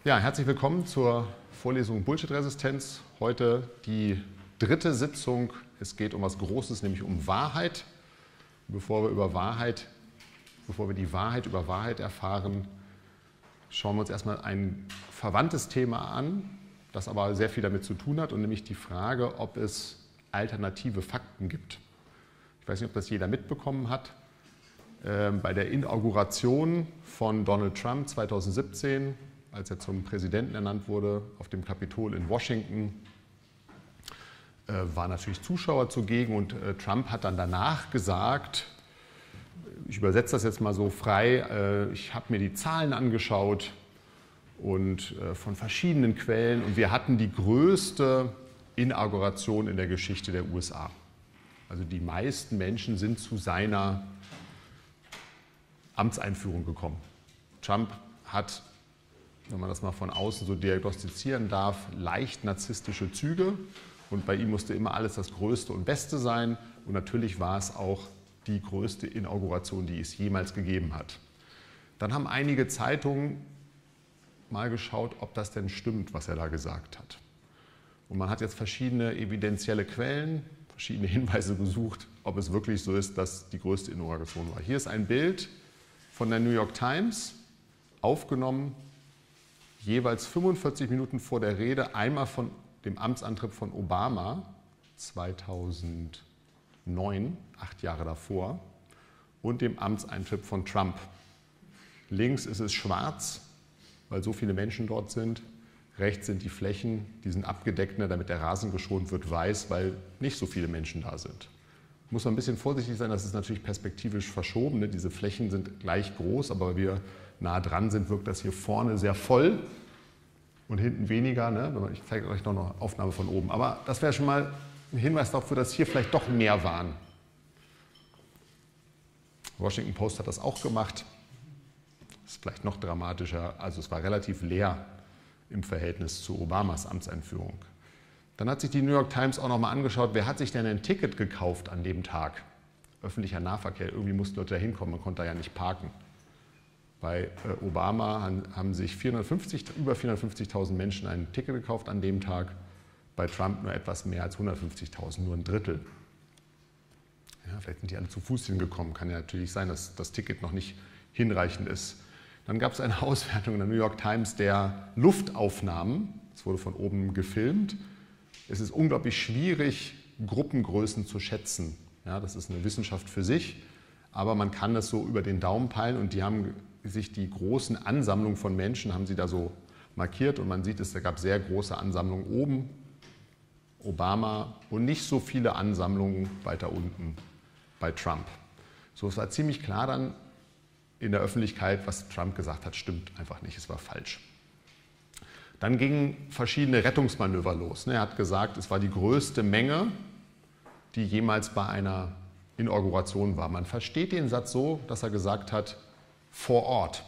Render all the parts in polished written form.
Ja, herzlich willkommen zur Vorlesung Bullshit-Resistenz. Heute die dritte Sitzung. Es geht um was Großes, nämlich um Wahrheit. Bevor wir die Wahrheit über Wahrheit erfahren, schauen wir uns erstmal ein verwandtes Thema an, das aber sehr viel damit zu tun hat, und nämlich die Frage, ob es alternative Fakten gibt. Ich weiß nicht, ob das jeder mitbekommen hat. Bei der Inauguration von Donald Trump 2017, als er zum Präsidenten ernannt wurde, auf dem Kapitol in Washington, waren natürlich Zuschauer zugegen, und Trump hat dann danach gesagt, ich übersetze das jetzt mal so frei, ich habe mir die Zahlen angeschaut und von verschiedenen Quellen, und wir hatten die größte Inauguration in der Geschichte der USA. Also die meisten Menschen sind zu seiner Amtseinführung gekommen. Trump hat, wenn man das mal von außen so diagnostizieren darf, leicht narzisstische Züge, und bei ihm musste immer alles das Größte und Beste sein, und natürlich war es auch die größte Inauguration, die es jemals gegeben hat. Dann haben einige Zeitungen mal geschaut, ob das denn stimmt, was er da gesagt hat. Und man hat jetzt verschiedene evidenzielle Quellen, verschiedene Hinweise gesucht, ob es wirklich so ist, dass die größte Inauguration war. Hier ist ein Bild von der New York Times, aufgenommen jeweils 45 Minuten vor der Rede, einmal von dem Amtsantritt von Obama 2009, 8 Jahre davor, und dem Amtseintritt von Trump. Links ist es schwarz, weil so viele Menschen dort sind. Rechts sind die Flächen, die sind abgedeckt, damit der Rasen geschont wird, weiß, weil nicht so viele Menschen da sind. Muss man ein bisschen vorsichtig sein, das ist natürlich perspektivisch verschoben. Diese Flächen sind gleich groß, aber weil wir nah dran sind, wirkt das hier vorne sehr voll und hinten weniger. Ich zeige euch noch eine Aufnahme von oben. Aber das wäre schon mal ein Hinweis dafür, dass hier vielleicht doch mehr waren. Washington Post hat das auch gemacht. Das ist vielleicht noch dramatischer. Also es war relativ leer im Verhältnis zu Obamas Amtseinführung. Dann hat sich die New York Times auch noch mal angeschaut, wer hat sich denn ein Ticket gekauft an dem Tag? Öffentlicher Nahverkehr, irgendwie mussten Leute da hinkommen, man konnte da ja nicht parken. Bei Obama haben sich über 450.000 Menschen ein Ticket gekauft an dem Tag, bei Trump nur etwas mehr als 150.000, nur ein Drittel. Ja, vielleicht sind die alle zu Fuß hingekommen, kann ja natürlich sein, dass das Ticket noch nicht hinreichend ist. Dann gab es eine Auswertung in der New York Times der Luftaufnahmen, es wurde von oben gefilmt. Es ist unglaublich schwierig, Gruppengrößen zu schätzen. Ja, das ist eine Wissenschaft für sich, aber man kann das so über den Daumen peilen, und die haben sich die großen Ansammlungen von Menschen, haben sie da so markiert, und man sieht, da gab sehr große Ansammlungen oben, Obama, und nicht so viele Ansammlungen weiter unten bei Trump. So, es war ziemlich klar dann in der Öffentlichkeit, was Trump gesagt hat, stimmt einfach nicht, es war falsch. Dann gingen verschiedene Rettungsmanöver los. Er hat gesagt, es war die größte Menge, die jemals bei einer Inauguration war. Man versteht den Satz so, dass er gesagt hat, vor Ort.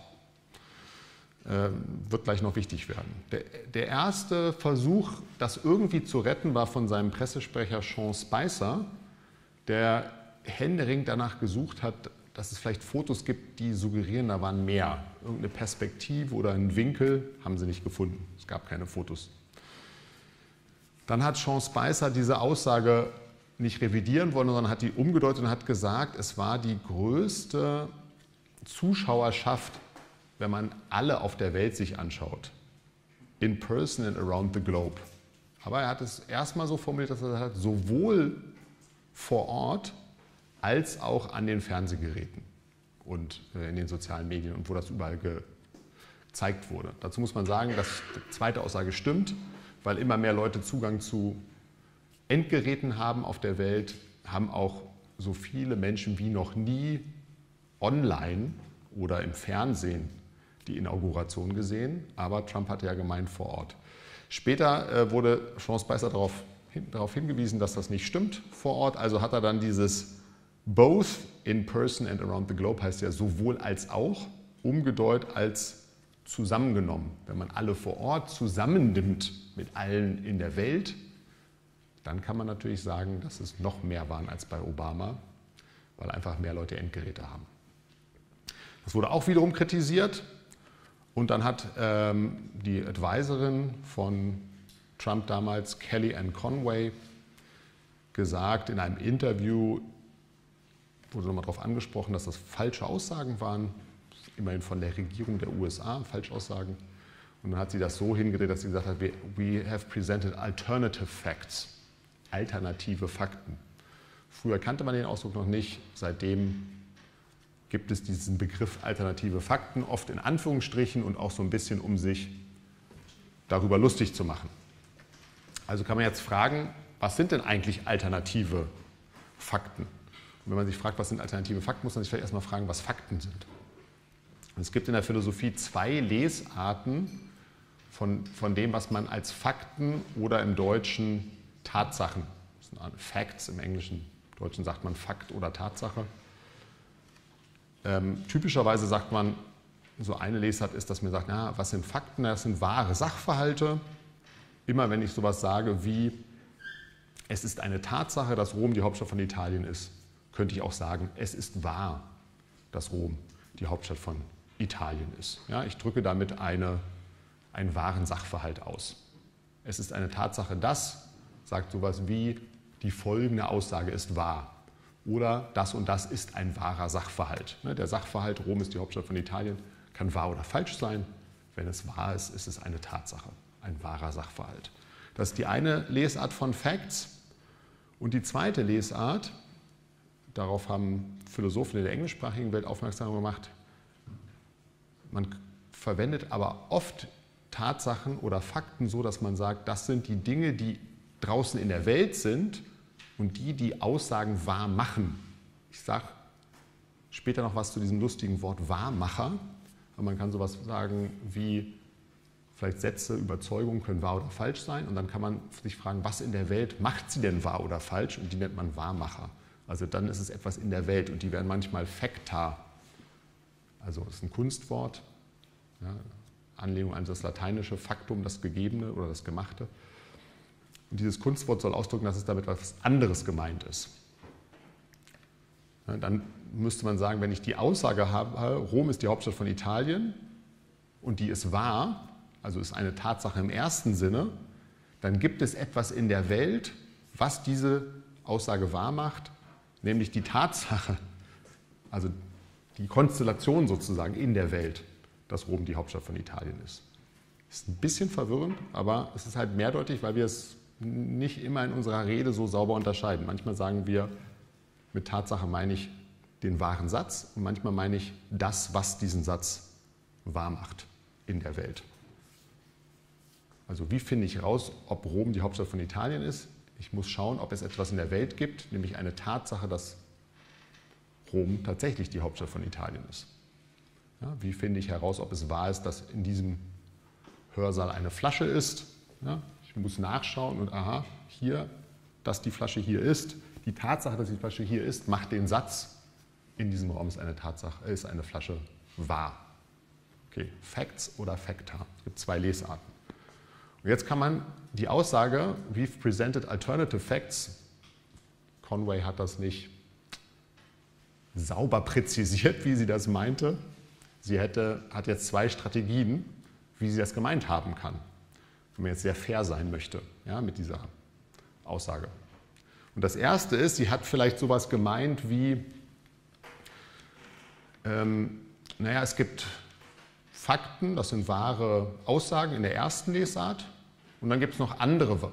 Wird gleich noch wichtig werden. Der erste Versuch, das irgendwie zu retten, war von seinem Pressesprecher Sean Spicer, der händeringend danach gesucht hat, dass es vielleicht Fotos gibt, die suggerieren, da waren mehr. Irgendeine Perspektive oder einen Winkel haben sie nicht gefunden. Es gab keine Fotos. Dann hat Sean Spicer diese Aussage nicht revidieren wollen, sondern hat die umgedeutet und hat gesagt, es war die größte Zuschauerschaft, wenn man alle auf der Welt sich anschaut. In person and around the globe. Aber er hat es erstmal so formuliert, dass er sagt, sowohl vor Ort als auch an den Fernsehgeräten und in den sozialen Medien und wo das überall gezeigt wurde. Dazu muss man sagen, dass die zweite Aussage stimmt, weil immer mehr Leute Zugang zu Endgeräten haben auf der Welt, haben auch so viele Menschen wie noch nie online oder im Fernsehen die Inauguration gesehen, aber Trump hatte ja gemeint vor Ort. Später wurde Sean Spicer darauf hingewiesen, dass das nicht stimmt vor Ort, also hat er dann dieses both in person and around the globe, heißt ja sowohl als auch, umgedeutet als zusammengenommen. Wenn man alle vor Ort zusammennimmt mit allen in der Welt, dann kann man natürlich sagen, dass es noch mehr waren als bei Obama, weil einfach mehr Leute Endgeräte haben. Das wurde auch wiederum kritisiert, Und dann hat die Advisorin von Trump damals, Kellyanne Conway, gesagt in einem Interview, wurde nochmal darauf angesprochen, dass das falsche Aussagen waren, immerhin von der Regierung der USA, Falschaussagen. Und dann hat sie das so hingedreht, dass sie gesagt hat, we have presented alternative facts, alternative Fakten. Früher kannte man den Ausdruck noch nicht, seitdem gibt es diesen Begriff alternative Fakten, oft in Anführungsstrichen und auch so ein bisschen, um sich darüber lustig zu machen. Also kann man jetzt fragen, was sind denn eigentlich alternative Fakten? Und wenn man sich fragt, was sind alternative Fakten, muss man sich vielleicht erstmal fragen, was Fakten sind. Und es gibt in der Philosophie zwei Lesarten von dem, was man als Fakten oder im Deutschen Tatsachen, das sind Facts im Englischen, im Deutschen sagt man Fakt oder Tatsache. Typischerweise sagt man, so eine Lesart ist, dass man sagt, na, was sind Fakten? Das sind wahre Sachverhalte. Immer wenn ich sowas sage wie, es ist eine Tatsache, dass Rom die Hauptstadt von Italien ist, könnte ich auch sagen, es ist wahr, dass Rom die Hauptstadt von Italien ist. Ja, ich drücke damit einen wahren Sachverhalt aus. Es ist eine Tatsache, dass, sagt sowas wie, die folgende Aussage ist wahr. Oder das und das ist ein wahrer Sachverhalt. Der Sachverhalt, Rom ist die Hauptstadt von Italien, kann wahr oder falsch sein. Wenn es wahr ist, ist es eine Tatsache, ein wahrer Sachverhalt. Das ist die eine Lesart von Facts. Und die zweite Lesart, darauf haben Philosophen in der englischsprachigen Welt aufmerksam gemacht, man verwendet aber oft Tatsachen oder Fakten so, dass man sagt, das sind die Dinge, die draußen in der Welt sind und die Aussagen wahr machen. Ich sage später noch was zu diesem lustigen Wort Wahrmacher, aber man kann sowas sagen wie, vielleicht Sätze, Überzeugungen können wahr oder falsch sein und dann kann man sich fragen, was in der Welt macht sie denn wahr oder falsch und die nennt man Wahrmacher. Also dann ist es etwas in der Welt und die werden manchmal Facta, also das ist ein Kunstwort, ja, Anlehnung an das lateinische Faktum, das Gegebene oder das Gemachte. Und dieses Kunstwort soll ausdrücken, dass es damit etwas anderes gemeint ist. Ja, dann müsste man sagen, wenn ich die Aussage habe, Rom ist die Hauptstadt von Italien und die ist wahr, also ist eine Tatsache im ersten Sinne, dann gibt es etwas in der Welt, was diese Aussage wahr macht, nämlich die Tatsache, also die Konstellation sozusagen in der Welt, dass Rom die Hauptstadt von Italien ist. Ist ein bisschen verwirrend, aber es ist halt mehrdeutig, weil wir es nicht immer in unserer Rede so sauber unterscheiden. Manchmal sagen wir, mit Tatsache meine ich den wahren Satz und manchmal meine ich das, was diesen Satz wahr macht in der Welt. Also wie finde ich raus, ob Rom die Hauptstadt von Italien ist? Ich muss schauen, ob es etwas in der Welt gibt, nämlich eine Tatsache, dass Rom tatsächlich die Hauptstadt von Italien ist. Ja, wie finde ich heraus, ob es wahr ist, dass in diesem Hörsaal eine Flasche ist? Ja, ich muss nachschauen und aha, hier, dass die Flasche hier ist. Die Tatsache, dass die Flasche hier ist, macht den Satz, in diesem Raum ist eine Tatsache, ist eine Flasche wahr. Okay, Facts oder Facta. Es gibt zwei Lesarten. Und jetzt kann man die Aussage, we've presented alternative facts, Conway hat das nicht sauber präzisiert, wie sie das meinte. Sie hat jetzt zwei Strategien, wie sie das gemeint haben kann, wenn man jetzt sehr fair sein möchte, ja, mit dieser Aussage. Und das erste ist, sie hat vielleicht sowas gemeint wie, es gibt Fakten, das sind wahre Aussagen in der ersten Lesart und dann gibt es noch andere,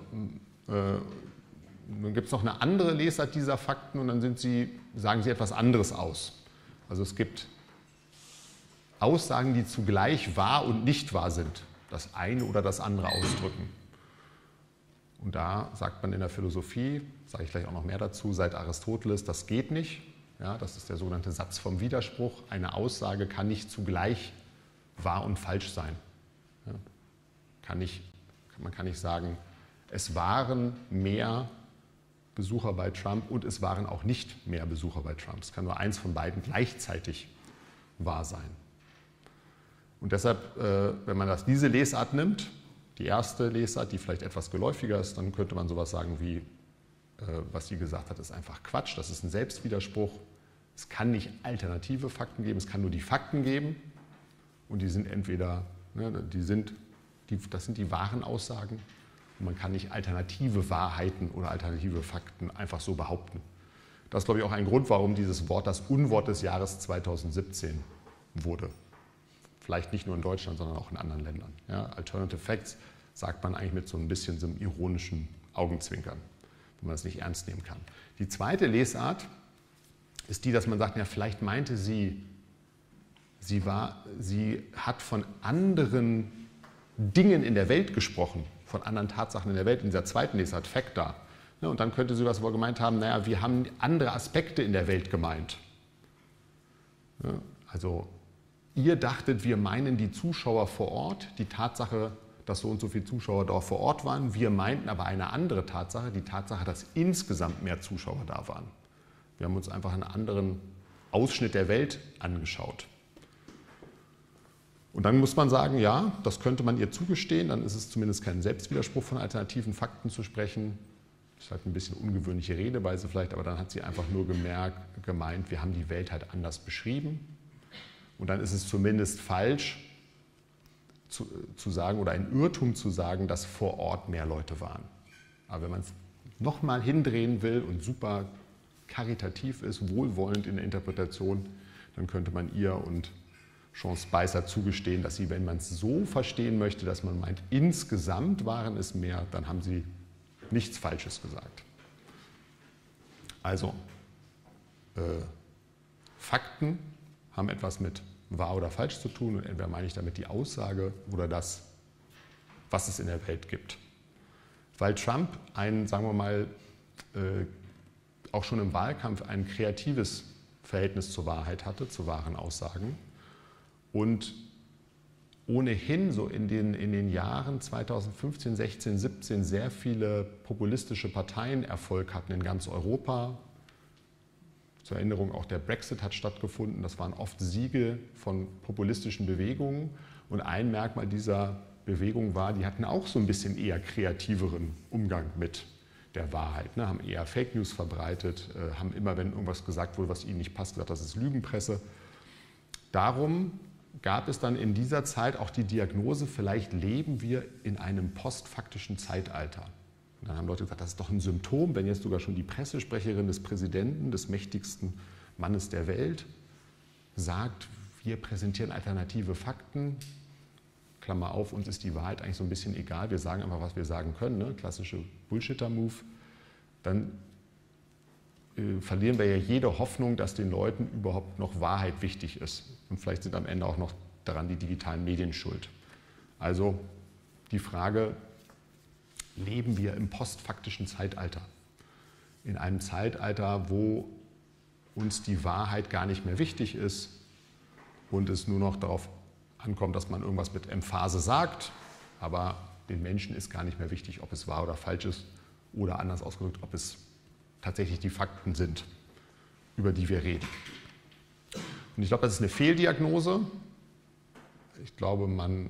dann gibt es noch eine andere Lesart dieser Fakten und dann sagen sie etwas anderes aus. Also es gibt Aussagen, die zugleich wahr und nicht wahr sind, das eine oder das andere ausdrücken. Und da sagt man in der Philosophie, sage ich gleich auch noch mehr dazu, seit Aristoteles, das geht nicht. Ja, das ist der sogenannte Satz vom Widerspruch. Eine Aussage kann nicht zugleich wahr und falsch sein. Ja, man kann nicht sagen, es waren mehr Besucher bei Trump und es waren auch nicht mehr Besucher bei Trump. Es kann nur eins von beiden gleichzeitig wahr sein. Und deshalb, wenn man diese Lesart nimmt, die erste Lesart, die vielleicht etwas geläufiger ist, dann könnte man sowas sagen wie, was sie gesagt hat, ist einfach Quatsch, das ist ein Selbstwiderspruch. Es kann nicht alternative Fakten geben, es kann nur die Fakten geben und die sind entweder Das sind die wahren Aussagen und man kann nicht alternative Wahrheiten oder alternative Fakten einfach so behaupten. Das ist, glaube ich, auch ein Grund, warum dieses Wort das Unwort des Jahres 2017 wurde. Vielleicht nicht nur in Deutschland, sondern auch in anderen Ländern. Ja, Alternative Facts sagt man eigentlich mit so ein bisschen so einem ironischen Augenzwinkern, wenn man das nicht ernst nehmen kann. Die zweite Lesart ist die, dass man sagt, ja, vielleicht meinte sie hat von anderen Dingen in der Welt gesprochen, von anderen Tatsachen in der Welt, in dieser zweiten Lesart, Facta. Und dann könnte sie was wohl gemeint haben, naja, wir haben andere Aspekte in der Welt gemeint. Also ihr dachtet, wir meinen die Zuschauer vor Ort, die Tatsache, dass so und so viele Zuschauer dort vor Ort waren. Wir meinten aber eine andere Tatsache, die Tatsache, dass insgesamt mehr Zuschauer da waren. Wir haben uns einfach einen anderen Ausschnitt der Welt angeschaut. Und dann muss man sagen, ja, das könnte man ihr zugestehen, dann ist es zumindest kein Selbstwiderspruch, von alternativen Fakten zu sprechen. Das ist halt ein bisschen ungewöhnliche Redeweise vielleicht, aber dann hat sie einfach nur gemeint, wir haben die Welt halt anders beschrieben. Und dann ist es zumindest falsch zu sagen oder ein Irrtum zu sagen, dass vor Ort mehr Leute waren. Aber wenn man es nochmal hindrehen will und super karitativ ist, wohlwollend in der Interpretation, dann könnte man ihr und Sean Spicer zugestehen, dass sie, wenn man es so verstehen möchte, dass man meint, insgesamt waren es mehr, dann haben sie nichts Falsches gesagt. Also, Fakten haben etwas mit wahr oder falsch zu tun und entweder meine ich damit die Aussage oder das, was es in der Welt gibt. Weil Trump sagen wir mal, auch schon im Wahlkampf ein kreatives Verhältnis zur Wahrheit hatte, zu wahren Aussagen und ohnehin so in den Jahren 2015, 16, 17 sehr viele populistische Parteien Erfolg hatten in ganz Europa. Zur Erinnerung, auch der Brexit hat stattgefunden. Das waren oft Siege von populistischen Bewegungen. Und ein Merkmal dieser Bewegung war, die hatten auch so ein bisschen eher kreativeren Umgang mit der Wahrheit. Ne? Haben eher Fake News verbreitet, haben immer, wenn irgendwas gesagt wurde, was ihnen nicht passt, gesagt, das ist Lügenpresse. Darum gab es dann in dieser Zeit auch die Diagnose, vielleicht leben wir in einem postfaktischen Zeitalter. Und dann haben Leute gesagt, das ist doch ein Symptom, wenn jetzt sogar schon die Pressesprecherin des Präsidenten, des mächtigsten Mannes der Welt, sagt, wir präsentieren alternative Fakten, Klammer auf, uns ist die Wahrheit eigentlich so ein bisschen egal, wir sagen einfach, was wir sagen können, ne? Klassische Bullshitter-Move, dann verlieren wir ja jede Hoffnung, dass den Leuten überhaupt noch Wahrheit wichtig ist. Und vielleicht sind am Ende auch noch daran die digitalen Medien schuld. Also die Frage, leben wir im postfaktischen Zeitalter? In einem Zeitalter, wo uns die Wahrheit gar nicht mehr wichtig ist und es nur noch darauf ankommt, dass man irgendwas mit Emphase sagt, aber den Menschen ist gar nicht mehr wichtig, ob es wahr oder falsch ist oder anders ausgedrückt, ob es tatsächlich die Fakten sind, über die wir reden. Und ich glaube, das ist eine Fehldiagnose. Ich glaube, man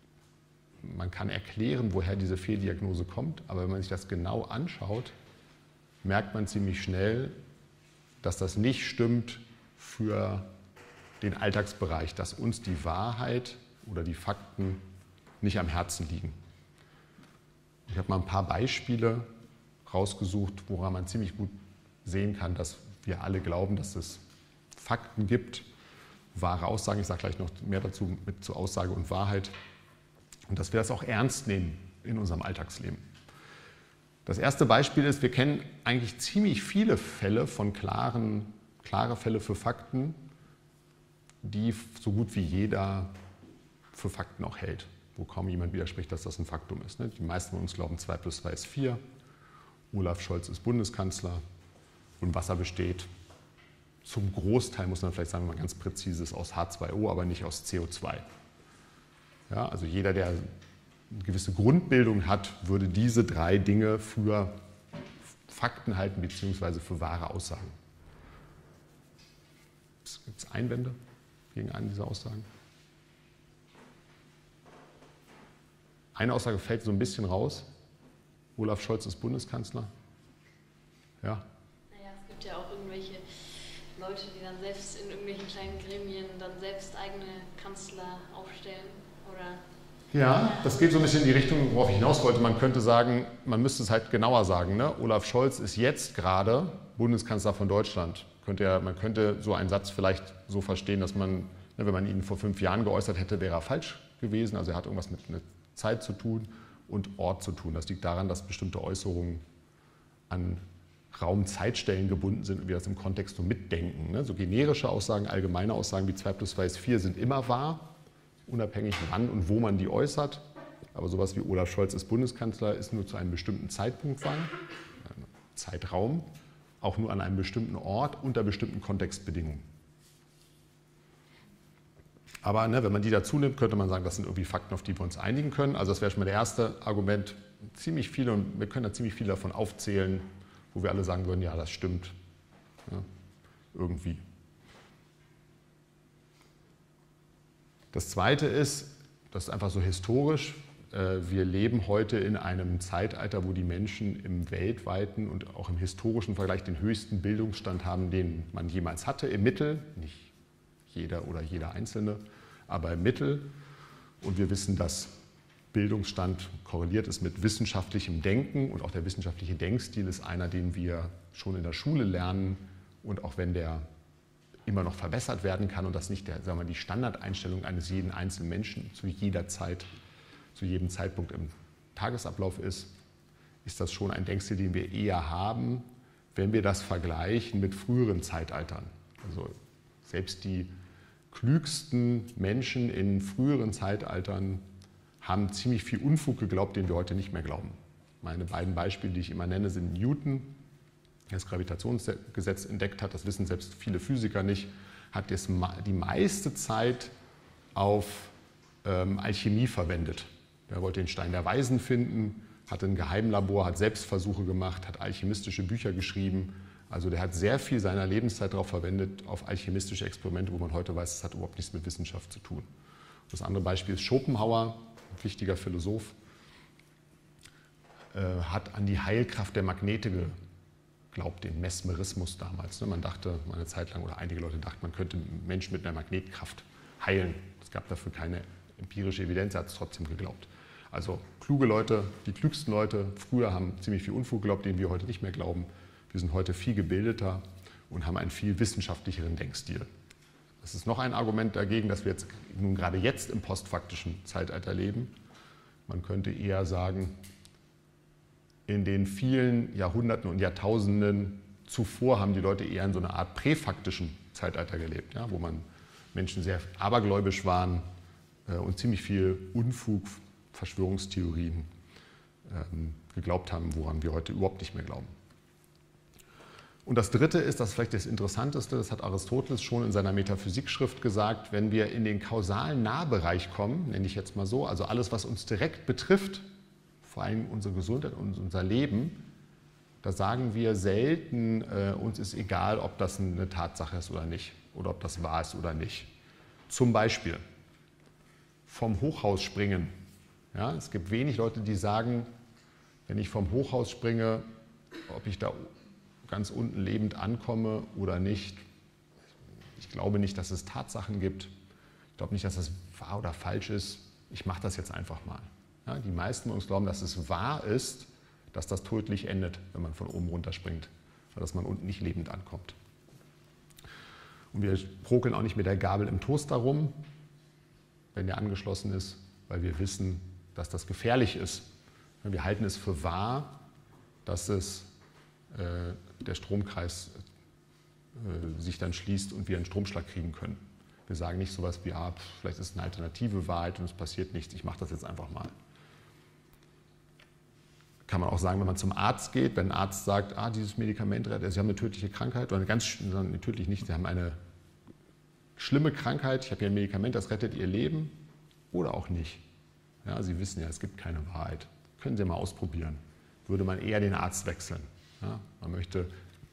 kann erklären, woher diese Fehldiagnose kommt, aber wenn man sich das genau anschaut, merkt man ziemlich schnell, dass das nicht stimmt für den Alltagsbereich, dass uns die Wahrheit oder die Fakten nicht am Herzen liegen. Ich habe mal ein paar Beispiele rausgesucht, woran man ziemlich gut sehen kann, dass wir alle glauben, dass es Fakten gibt, wahre Aussagen. Ich sage gleich noch mehr dazu mit zu Aussage und Wahrheit. Und dass wir das auch ernst nehmen in unserem Alltagsleben. Das erste Beispiel ist, wir kennen eigentlich ziemlich viele Fälle von klare Fälle für Fakten, die so gut wie jeder für Fakten auch hält, wo kaum jemand widerspricht, dass das ein Faktum ist. Die meisten von uns glauben, 2 + 2 ist 4. Olaf Scholz ist Bundeskanzler und Wasser besteht zum Großteil, muss man vielleicht sagen, mal ganz präzise, aus H2O, aber nicht aus CO2. Ja, also jeder, der eine gewisse Grundbildung hat, würde diese 3 Dinge für Fakten halten bzw. für wahre Aussagen. Gibt es Einwände gegen eine dieser Aussagen? Eine Aussage fällt so ein bisschen raus. Olaf Scholz ist Bundeskanzler. Ja? Naja, es gibt ja auch irgendwelche Leute, die dann selbst in irgendwelchen kleinen Gremien dann selbst eigene Kanzler aufstellen oder Ja, das geht so ein bisschen in die Richtung, worauf ich hinaus wollte. Man könnte sagen, man müsste es halt genauer sagen. Ne? Olaf Scholz ist jetzt gerade Bundeskanzler von Deutschland. Man könnte so einen Satz vielleicht so verstehen, dass man, ne, wenn man ihn vor 5 Jahren geäußert hätte, wäre er falsch gewesen. Also er hat irgendwas mit einer Zeit zu tun und Ort zu tun. Das liegt daran, dass bestimmte Äußerungen an Raum-Zeitstellen gebunden sind und wir das im Kontext so mitdenken. Ne? So generische Aussagen, allgemeine Aussagen wie 2 + 2 ist 4 sind immer wahr, unabhängig wann und wo man die äußert. Aber sowas wie Olaf Scholz ist Bundeskanzler ist nur zu einem bestimmten Zeitpunkt wahr, Zeitraum, auch nur an einem bestimmten Ort unter bestimmten Kontextbedingungen. Aber ne, wenn man die dazu nimmt, könnte man sagen, das sind irgendwie Fakten, auf die wir uns einigen können. Also das wäre schon mal das erste Argument. Ziemlich viele, und wir können da ziemlich viele davon aufzählen, wo wir alle sagen würden, ja, das stimmt. Ja, irgendwie. Das Zweite ist, das ist einfach so historisch, wir leben heute in einem Zeitalter, wo die Menschen im weltweiten und auch im historischen Vergleich den höchsten Bildungsstand haben, den man jemals hatte, im Mittel, nicht jeder oder jeder Einzelne, aber im Mittel. Und wir wissen, dass Bildungsstand korreliert ist mit wissenschaftlichem Denken und auch der wissenschaftliche Denkstil ist einer, den wir schon in der Schule lernen und auch wenn der immer noch verbessert werden kann und das nicht die Standardeinstellung eines jeden einzelnen Menschen zu jeder Zeit, zu jedem Zeitpunkt im Tagesablauf ist das schon ein Denkstil, den wir eher haben, wenn wir das vergleichen mit früheren Zeitaltern. Also selbst die klügsten Menschen in früheren Zeitaltern haben ziemlich viel Unfug geglaubt, den wir heute nicht mehr glauben. Meine beiden Beispiele, die ich immer nenne, sind Newton, der das Gravitationsgesetz entdeckt hat, das wissen selbst viele Physiker nicht, hat jetzt die meiste Zeit auf Alchemie verwendet. Er wollte den Stein der Weisen finden, hatte ein Geheimlabor, hat Selbstversuche gemacht, hat alchemistische Bücher geschrieben. Also der hat sehr viel seiner Lebenszeit darauf verwendet, auf alchemistische Experimente, wo man heute weiß, das hat überhaupt nichts mit Wissenschaft zu tun. Das andere Beispiel ist Schopenhauer, ein wichtiger Philosoph, hat an die Heilkraft der Magnete geglaubt, den Mesmerismus damals. Man dachte eine Zeit lang, oder einige Leute dachten, man könnte Menschen mit einer Magnetkraft heilen. Es gab dafür keine empirische Evidenz, er hat es trotzdem geglaubt. Also kluge Leute, die klügsten Leute früher haben ziemlich viel Unfug geglaubt, den wir heute nicht mehr glauben. Wir sind heute viel gebildeter und haben einen viel wissenschaftlicheren Denkstil. Das ist noch ein Argument dagegen, dass wir nun gerade jetzt im postfaktischen Zeitalter leben. Man könnte eher sagen, in den vielen Jahrhunderten und Jahrtausenden zuvor haben die Leute eher in so einer Art präfaktischen Zeitalter gelebt, ja, wo Menschen sehr abergläubisch waren und ziemlich viel Unfug, Verschwörungstheorien geglaubt haben, woran wir heute überhaupt nicht mehr glauben. Und das Dritte ist, das ist vielleicht das Interessanteste, das hat Aristoteles schon in seiner Metaphysikschrift gesagt, wenn wir in den kausalen Nahbereich kommen, nenne ich jetzt mal so, also alles, was uns direkt betrifft, vor allem unsere Gesundheit und unser Leben, da sagen wir selten, uns ist egal, ob das eine Tatsache ist oder nicht, oder ob das wahr ist oder nicht. Zum Beispiel vom Hochhaus springen. Ja, es gibt wenig Leute, die sagen, wenn ich vom Hochhaus springe, ob ich da ganz unten lebend ankomme oder nicht. Ich glaube nicht, dass es Tatsachen gibt. Ich glaube nicht, dass das wahr oder falsch ist. Ich mache das jetzt einfach mal. Ja, die meisten von uns glauben, dass es wahr ist, dass das tödlich endet, wenn man von oben runterspringt, dass man unten nicht lebend ankommt. Und wir prokeln auch nicht mit der Gabel im Toaster rum, wenn der angeschlossen ist, weil wir wissen, dass das gefährlich ist. Wir halten es für wahr, dass der Stromkreis sich dann schließt und wir einen Stromschlag kriegen können. Wir sagen nicht so etwas wie, vielleicht ist es eine alternative Wahrheit und es passiert nichts, ich mache das jetzt einfach mal. Kann man auch sagen, wenn man zum Arzt geht, wenn ein Arzt sagt, dieses Medikament rettet, Sie haben eine tödliche Krankheit, oder tödlich nicht, Sie haben eine schlimme Krankheit, ich habe hier ein Medikament, das rettet Ihr Leben, oder auch nicht. Ja, Sie wissen ja, es gibt keine Wahrheit. Können Sie mal ausprobieren. Würde man eher den Arzt wechseln. Ja, man möchte,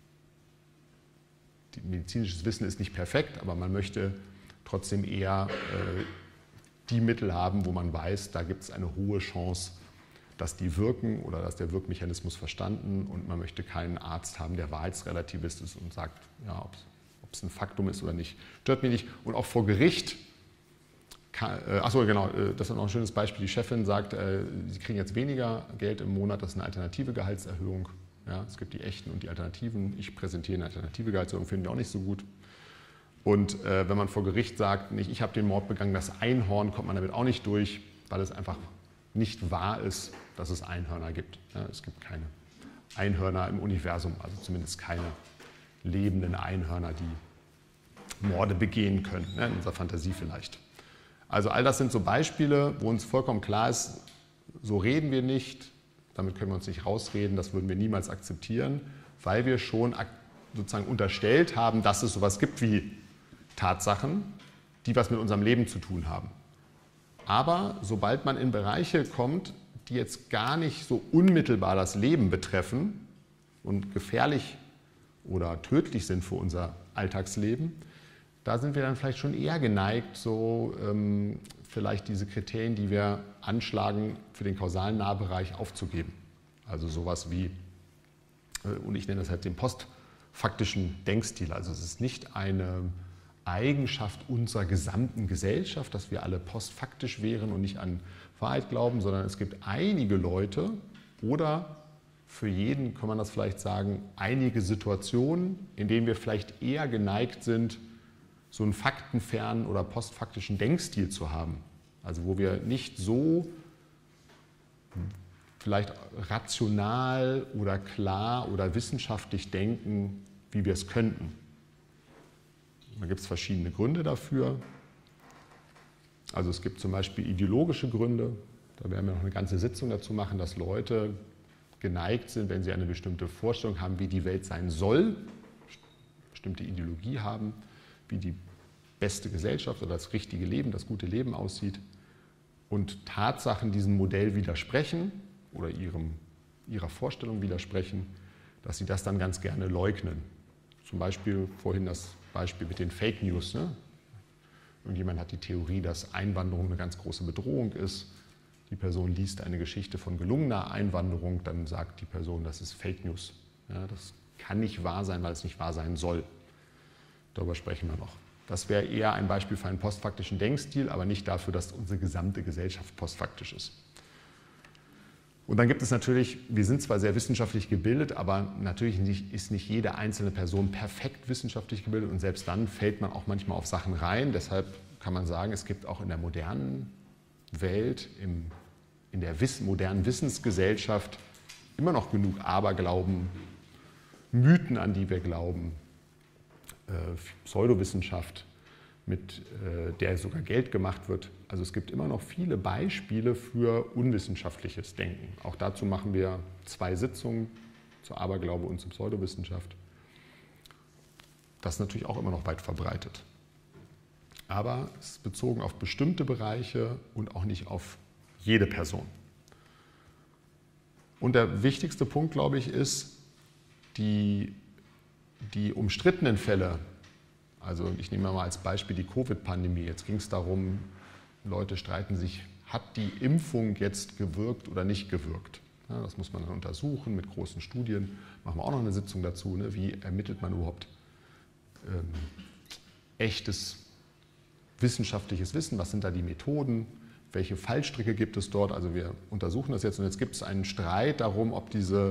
medizinisches Wissen ist nicht perfekt, aber man möchte trotzdem eher die Mittel haben, wo man weiß, da gibt es eine hohe Chance, dass die wirken oder dass der Wirkmechanismus verstanden und man möchte keinen Arzt haben, der Wahrheitsrelativist ist und sagt, ja, ob es ein Faktum ist oder nicht. Stört mich nicht. Und auch vor Gericht achso, genau, das ist noch ein schönes Beispiel. Die Chefin sagt, sie kriegen jetzt weniger Geld im Monat, das ist eine alternative Gehaltserhöhung. Ja, es gibt die echten und die Alternativen. Ich präsentiere eine alternative Gehaltserhöhung, finden wir auch nicht so gut. Und wenn man vor Gericht sagt, nicht ich habe den Mord begangen, das Einhorn, kommt man damit auch nicht durch, weil es einfach nicht wahr ist, dass es Einhörner gibt. Ja, es gibt keine Einhörner im Universum, also zumindest keine lebenden Einhörner, die Morde begehen können, in unserer Fantasie vielleicht. Also all das sind so Beispiele, wo uns vollkommen klar ist, so reden wir nicht, damit können wir uns nicht rausreden, das würden wir niemals akzeptieren, weil wir schon sozusagen unterstellt haben, dass es sowas gibt wie Tatsachen, die was mit unserem Leben zu tun haben. Aber sobald man in Bereiche kommt, die jetzt gar nicht so unmittelbar das Leben betreffen und gefährlich oder tödlich sind für unser Alltagsleben, da sind wir dann vielleicht schon eher geneigt, so vielleicht diese Kriterien, die wir anschlagen, für den kausalen Nahbereich aufzugeben. Also sowas wie, und ich nenne das halt den postfaktischen Denkstil. Also es ist nicht eine Eigenschaft unserer gesamten Gesellschaft, dass wir alle postfaktisch wären und nicht an Wahrheit glauben, sondern es gibt einige Leute oder für jeden kann man das vielleicht sagen, einige Situationen, in denen wir vielleicht eher geneigt sind, so einen faktenfernen oder postfaktischen Denkstil zu haben. Also wo wir nicht so vielleicht rational oder klar oder wissenschaftlich denken, wie wir es könnten. Da gibt es verschiedene Gründe dafür. Also es gibt zum Beispiel ideologische Gründe. Da werden wir noch eine ganze Sitzung dazu machen, dass Leute geneigt sind, wenn sie eine bestimmte Vorstellung haben, wie die Welt sein soll, bestimmte Ideologie haben, wie die beste Gesellschaft oder das richtige Leben, das gute Leben aussieht und Tatsachen diesem Modell widersprechen oder ihrer Vorstellung widersprechen, dass sie das dann ganz gerne leugnen. Zum Beispiel vorhin das Beispiel mit den Fake News. Ne? Irgendjemand hat die Theorie, dass Einwanderung eine ganz große Bedrohung ist. Die Person liest eine Geschichte von gelungener Einwanderung, dann sagt die Person, das ist Fake News. Ja, das kann nicht wahr sein, weil es nicht wahr sein soll. Darüber sprechen wir noch. Das wäre eher ein Beispiel für einen postfaktischen Denkstil, aber nicht dafür, dass unsere gesamte Gesellschaft postfaktisch ist. Und dann gibt es natürlich, wir sind zwar sehr wissenschaftlich gebildet, aber natürlich ist nicht jede einzelne Person perfekt wissenschaftlich gebildet und selbst dann fällt man auch manchmal auf Sachen rein. Deshalb kann man sagen, es gibt auch in der modernen Welt, in der modernen Wissensgesellschaft immer noch genug Aberglauben, Mythen, an die wir glauben, Pseudowissenschaft, mit der sogar Geld gemacht wird. Also es gibt immer noch viele Beispiele für unwissenschaftliches Denken. Auch dazu machen wir 2 Sitzungen, zu Aberglaube und zur Pseudowissenschaft. Das ist natürlich auch immer noch weit verbreitet. Aber es ist bezogen auf bestimmte Bereiche und auch nicht auf jede Person. Und der wichtigste Punkt, glaube ich, ist, die umstrittenen Fälle, also ich nehme mal als Beispiel die Covid-Pandemie. Jetzt ging es darum, Leute streiten sich, hat die Impfung jetzt gewirkt oder nicht gewirkt? Ja, das muss man dann untersuchen mit großen Studien. Machen wir auch noch eine Sitzung dazu. Ne? Wie ermittelt man überhaupt echtes wissenschaftliches Wissen? Was sind da die Methoden? Welche Fallstricke gibt es dort? Also wir untersuchen das jetzt und jetzt gibt es einen Streit darum, ob diese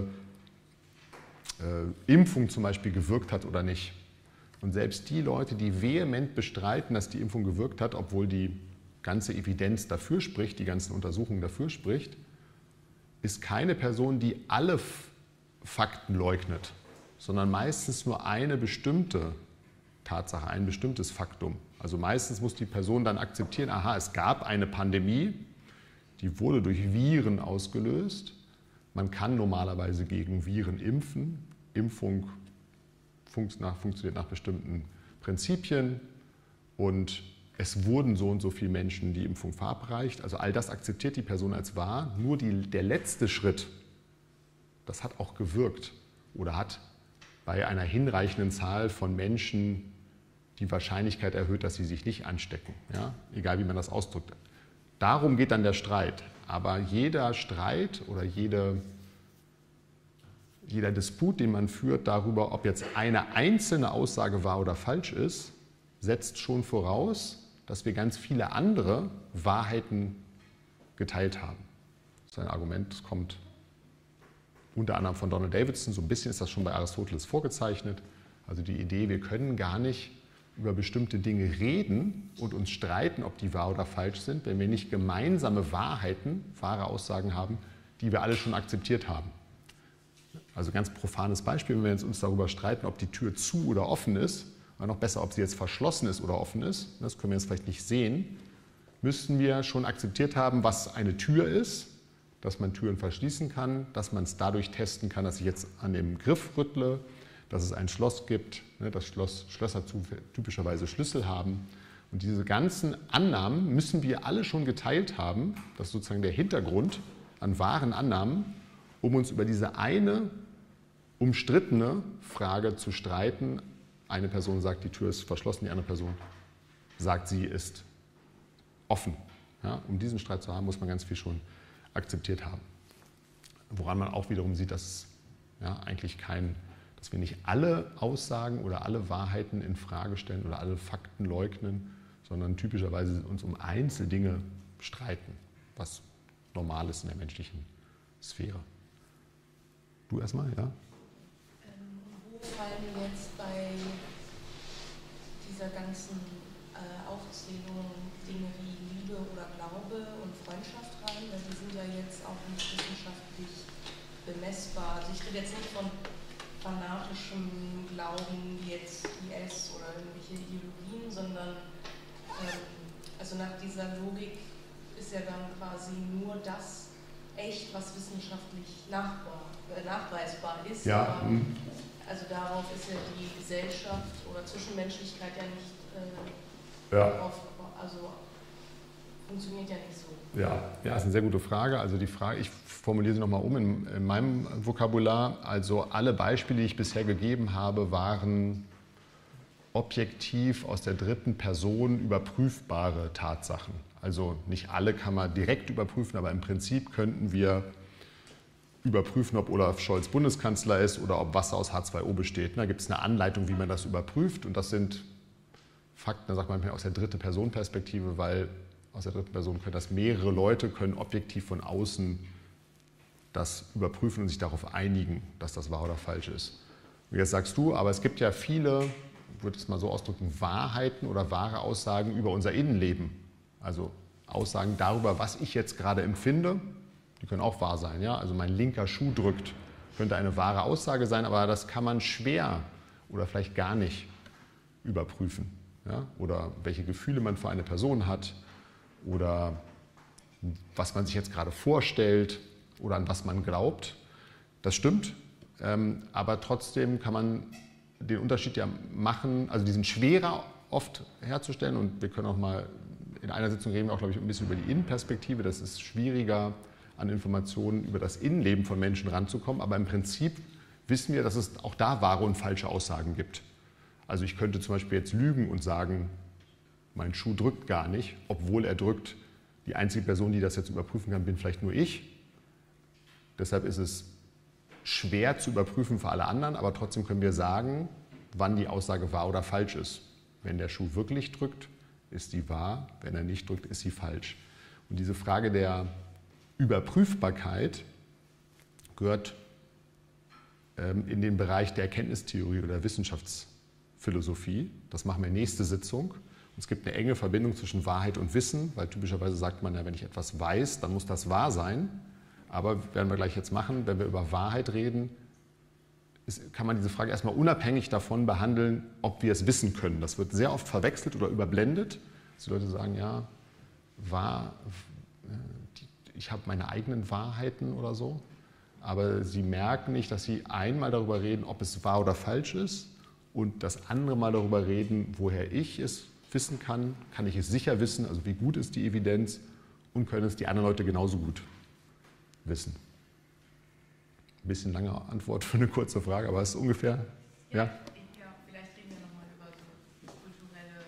Impfung zum Beispiel gewirkt hat oder nicht. Und selbst die Leute, die vehement bestreiten, dass die Impfung gewirkt hat, obwohl die ganze Evidenz dafür spricht, die ganzen Untersuchungen dafür spricht, ist keine Person, die alle Fakten leugnet, sondern meistens nur eine bestimmte Tatsache, ein bestimmtes Faktum. Also meistens muss die Person dann akzeptieren, aha, es gab eine Pandemie, die wurde durch Viren ausgelöst. Man kann normalerweise gegen Viren impfen. Impfung funktioniert nach bestimmten Prinzipien und es wurden so und so viele Menschen die Impfung verabreicht. Also all das akzeptiert die Person als wahr. Nur der letzte Schritt, das hat auch gewirkt oder hat bei einer hinreichenden Zahl von Menschen die Wahrscheinlichkeit erhöht, dass sie sich nicht anstecken. Ja? Egal wie man das ausdrückt. Darum geht dann der Streit. Aber jeder Streit oder jeder Disput, den man führt darüber, ob jetzt eine einzelne Aussage wahr oder falsch ist, setzt schon voraus, dass wir ganz viele andere Wahrheiten geteilt haben. Das ist ein Argument, das kommt unter anderem von Donald Davidson, so ein bisschen ist das schon bei Aristoteles vorgezeichnet. Also die Idee, wir können gar nicht über bestimmte Dinge reden und uns streiten, ob die wahr oder falsch sind, wenn wir nicht gemeinsame Wahrheiten, wahre Aussagen haben, die wir alle schon akzeptiert haben. Also ganz profanes Beispiel, wenn wir jetzt uns darüber streiten, ob die Tür zu oder offen ist, oder noch besser, ob sie jetzt verschlossen ist oder offen ist, das können wir jetzt vielleicht nicht sehen, müssten wir schon akzeptiert haben, was eine Tür ist, dass man Türen verschließen kann, dass man es dadurch testen kann, dass ich jetzt an dem Griff rüttle, dass es ein Schloss gibt, dass Schlösser typischerweise Schlüssel haben. Und diese ganzen Annahmen müssen wir alle schon geteilt haben, das ist sozusagen der Hintergrund an wahren Annahmen, um uns über diese eine umstrittene Frage zu streiten. Eine Person sagt, die Tür ist verschlossen, die andere Person sagt, sie ist offen. Ja, um diesen Streit zu haben, muss man ganz viel schon akzeptiert haben. Woran man auch wiederum sieht, dass eigentlich dass wir nicht alle Aussagen oder alle Wahrheiten in Frage stellen oder alle Fakten leugnen, sondern typischerweise uns um Einzeldinge streiten, was normal ist in der menschlichen Sphäre. Du erstmal, ja? Wo fallen jetzt bei dieser ganzen Aufzählung Dinge wie Liebe oder Glaube und Freundschaft rein? Weil die sind ja jetzt auch nicht wissenschaftlich bemessbar. Also ich rede jetzt nicht von fanatischem Glauben wie jetzt IS oder irgendwelche Ideologien, sondern also nach dieser Logik ist ja dann quasi nur das echt, was wissenschaftlich nachweisbar ist. Ja. Aber, also darauf ist ja die Gesellschaft oder Zwischenmenschlichkeit ja nicht also funktioniert ja nicht so. Ja, ist eine sehr gute Frage. Also die Frage, ich formuliere sie nochmal um in meinem Vokabular. Also alle Beispiele, die ich bisher gegeben habe, waren objektiv aus der dritten Person überprüfbare Tatsachen. Also nicht alle kann man direkt überprüfen, aber im Prinzip könnten wir überprüfen, ob Olaf Scholz Bundeskanzler ist oder ob Wasser aus H2O besteht. Da gibt es eine Anleitung, wie man das überprüft, und das sind Fakten, da sagt man aus der dritten Person Perspektive, weil aus der dritten Person können das mehrere Leute, können objektiv von außen das überprüfen und sich darauf einigen, dass das wahr oder falsch ist. Und jetzt sagst du, aber es gibt ja viele, ich würde es mal so ausdrücken, Wahrheiten oder wahre Aussagen über unser Innenleben. Also Aussagen darüber, was ich jetzt gerade empfinde, die können auch wahr sein. Ja? Also mein linker Schuh drückt, könnte eine wahre Aussage sein, aber das kann man schwer oder vielleicht gar nicht überprüfen. Ja? Oder welche Gefühle man für eine Person hat oder was man sich jetzt gerade vorstellt oder an was man glaubt. Das stimmt, aber trotzdem kann man den Unterschied ja machen, also die sind schwerer oft herzustellen, und wir können auch mal, in einer Sitzung reden wir auch, glaube ich, ein bisschen über die Innenperspektive. Das ist schwieriger, an Informationen über das Innenleben von Menschen ranzukommen, aber im Prinzip wissen wir, dass es auch da wahre und falsche Aussagen gibt. Also ich könnte zum Beispiel jetzt lügen und sagen, mein Schuh drückt gar nicht, obwohl er drückt. Die einzige Person, die das jetzt überprüfen kann, bin vielleicht nur ich. Deshalb ist es schwer zu überprüfen für alle anderen, aber trotzdem können wir sagen, wann die Aussage wahr oder falsch ist. Wenn der Schuh wirklich drückt, ist sie wahr, wenn er nicht drückt, ist sie falsch. Und diese Frage der Überprüfbarkeit gehört in den Bereich der Erkenntnistheorie oder Wissenschaftsphilosophie. Das machen wir nächste Sitzung. Und es gibt eine enge Verbindung zwischen Wahrheit und Wissen, weil typischerweise sagt man ja, wenn ich etwas weiß, dann muss das wahr sein. Aber werden wir gleich jetzt machen, wenn wir über Wahrheit reden, kann man diese Frage erstmal unabhängig davon behandeln, ob wir es wissen können. Das wird sehr oft verwechselt oder überblendet, dass die Leute sagen, ja, ich habe meine eigenen Wahrheiten oder so, aber sie merken nicht, dass sie einmal darüber reden, ob es wahr oder falsch ist, und das andere Mal darüber reden, woher ich es wissen kann ich es sicher wissen, also wie gut ist die Evidenz, und können es die anderen Leute genauso gut wissen. Ein bisschen lange Antwort für eine kurze Frage, aber es ist ungefähr, ja? Vielleicht reden wir nochmal über so kulturelle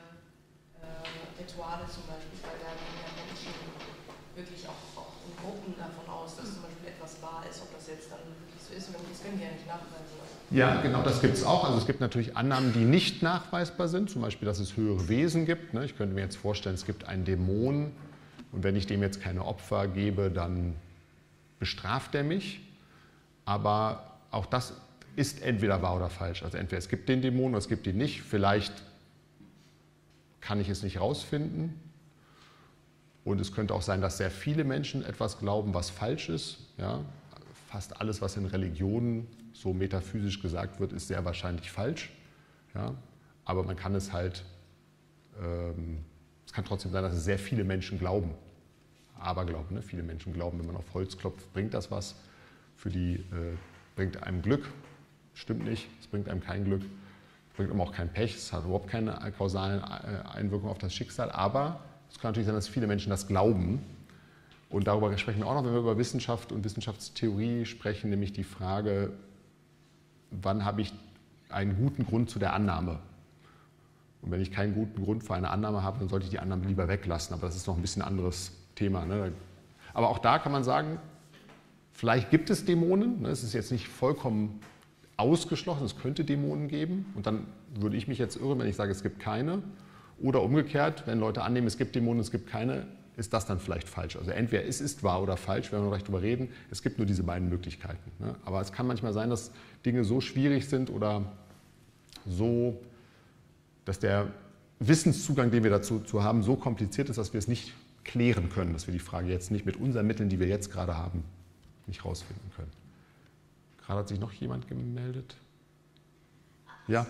Rituale zum Beispiel, weil da gehen ja Menschen wirklich auch in Gruppen davon aus, dass zum Beispiel etwas wahr ist, ob das jetzt dann wirklich so ist, das können die ja nicht nachweisen. Ja, genau, das gibt es auch. Also es gibt natürlich Annahmen, die nicht nachweisbar sind, zum Beispiel, dass es höhere Wesen gibt. Ich könnte mir jetzt vorstellen, es gibt einen Dämon und wenn ich dem jetzt keine Opfer gebe, dann bestraft er mich. Aber auch das ist entweder wahr oder falsch. Also entweder es gibt den Dämon oder es gibt ihn nicht. Vielleicht kann ich es nicht rausfinden. Und es könnte auch sein, dass sehr viele Menschen etwas glauben, was falsch ist. Ja, fast alles, was in Religionen so metaphysisch gesagt wird, ist sehr wahrscheinlich falsch. Ja, aber man kann es halt, es kann trotzdem sein, dass es sehr viele Menschen glauben. Aberglauben, ne? Viele Menschen glauben, wenn man auf Holz klopft, bringt das was. Für die bringt einem Glück. Stimmt nicht, es bringt einem kein Glück. Es bringt einem auch kein Pech, es hat überhaupt keine kausalen Einwirkungen auf das Schicksal. Aber es kann natürlich sein, dass viele Menschen das glauben. Und darüber sprechen wir auch noch, wenn wir über Wissenschaft und Wissenschaftstheorie sprechen, nämlich die Frage, wann habe ich einen guten Grund zu der Annahme? Und wenn ich keinen guten Grund für eine Annahme habe, dann sollte ich die Annahme lieber weglassen. Aber das ist noch ein bisschen ein anderes Thema. Ne? Aber auch da kann man sagen, vielleicht gibt es Dämonen. Ne? Es ist jetzt nicht vollkommen ausgeschlossen, es könnte Dämonen geben. Und dann würde ich mich jetzt irren, wenn ich sage, es gibt keine. Oder umgekehrt, wenn Leute annehmen, es gibt Dämonen, es gibt keine, ist das dann vielleicht falsch. Also entweder es ist wahr oder falsch, wenn wir noch gleich drüber reden. Es gibt nur diese beiden Möglichkeiten. Ne? Aber es kann manchmal sein, dass Dinge so schwierig sind oder so, dass der Wissenszugang, den wir dazu haben, so kompliziert ist, dass wir es nicht klären können, dass wir die Frage jetzt nicht mit unseren Mitteln, die wir jetzt gerade haben, nicht rausfinden können. Gerade hat sich noch jemand gemeldet. Ja?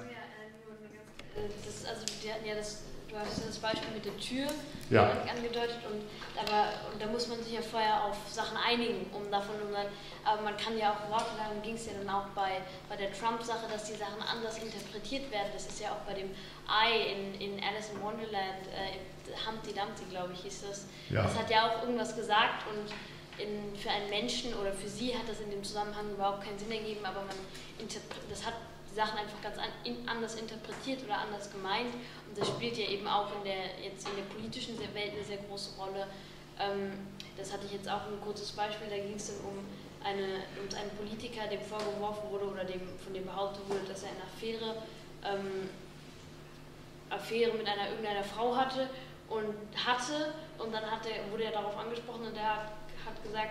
Du hast das Beispiel mit der Tür angedeutet und da muss man sich ja vorher auf Sachen einigen, aber man kann ja auch wortlang, ging es ja dann auch bei der Trump-Sache, dass die Sachen anders interpretiert werden. Das ist ja auch bei dem Ei in Alice in Wonderland, Humpty Dumpty, glaube ich, hieß das. Ja. Das hat ja auch irgendwas gesagt und für einen Menschen oder für sie hat das in dem Zusammenhang überhaupt keinen Sinn ergeben, aber das hat die Sachen einfach ganz anders interpretiert oder anders gemeint. Und das spielt ja eben auch in der politischen Welt eine sehr große Rolle. Das hatte ich jetzt auch ein kurzes Beispiel, da ging es dann um einen Politiker, dem vorgeworfen wurde oder von dem behauptet wurde, dass er eine Affäre mit irgendeiner Frau hatte und dann wurde er darauf angesprochen und er hat gesagt,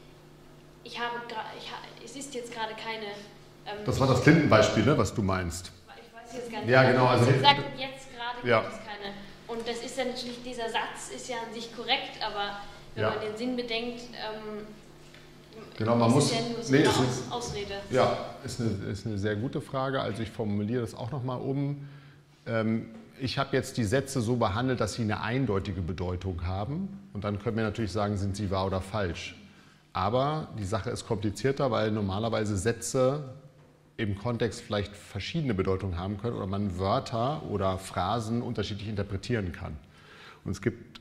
es ist jetzt gerade keine... das war das Clinton-Beispiel, ne, was du meinst. Ich weiß jetzt gar nicht. Ja, genau. Also sagt, jetzt gerade gibt es keine. Und das ist ja natürlich, dieser Satz ist ja an sich korrekt, aber wenn man den Sinn bedenkt, genau, man muss, ja nur so eine Ausrede. Ja, ist eine sehr gute Frage. Also ich formuliere das auch nochmal um. Ich habe jetzt die Sätze so behandelt, dass sie eine eindeutige Bedeutung haben. Und dann können wir natürlich sagen, sind sie wahr oder falsch. Aber die Sache ist komplizierter, weil normalerweise Sätze im Kontext vielleicht verschiedene Bedeutungen haben können oder man Wörter oder Phrasen unterschiedlich interpretieren kann. Und es gibt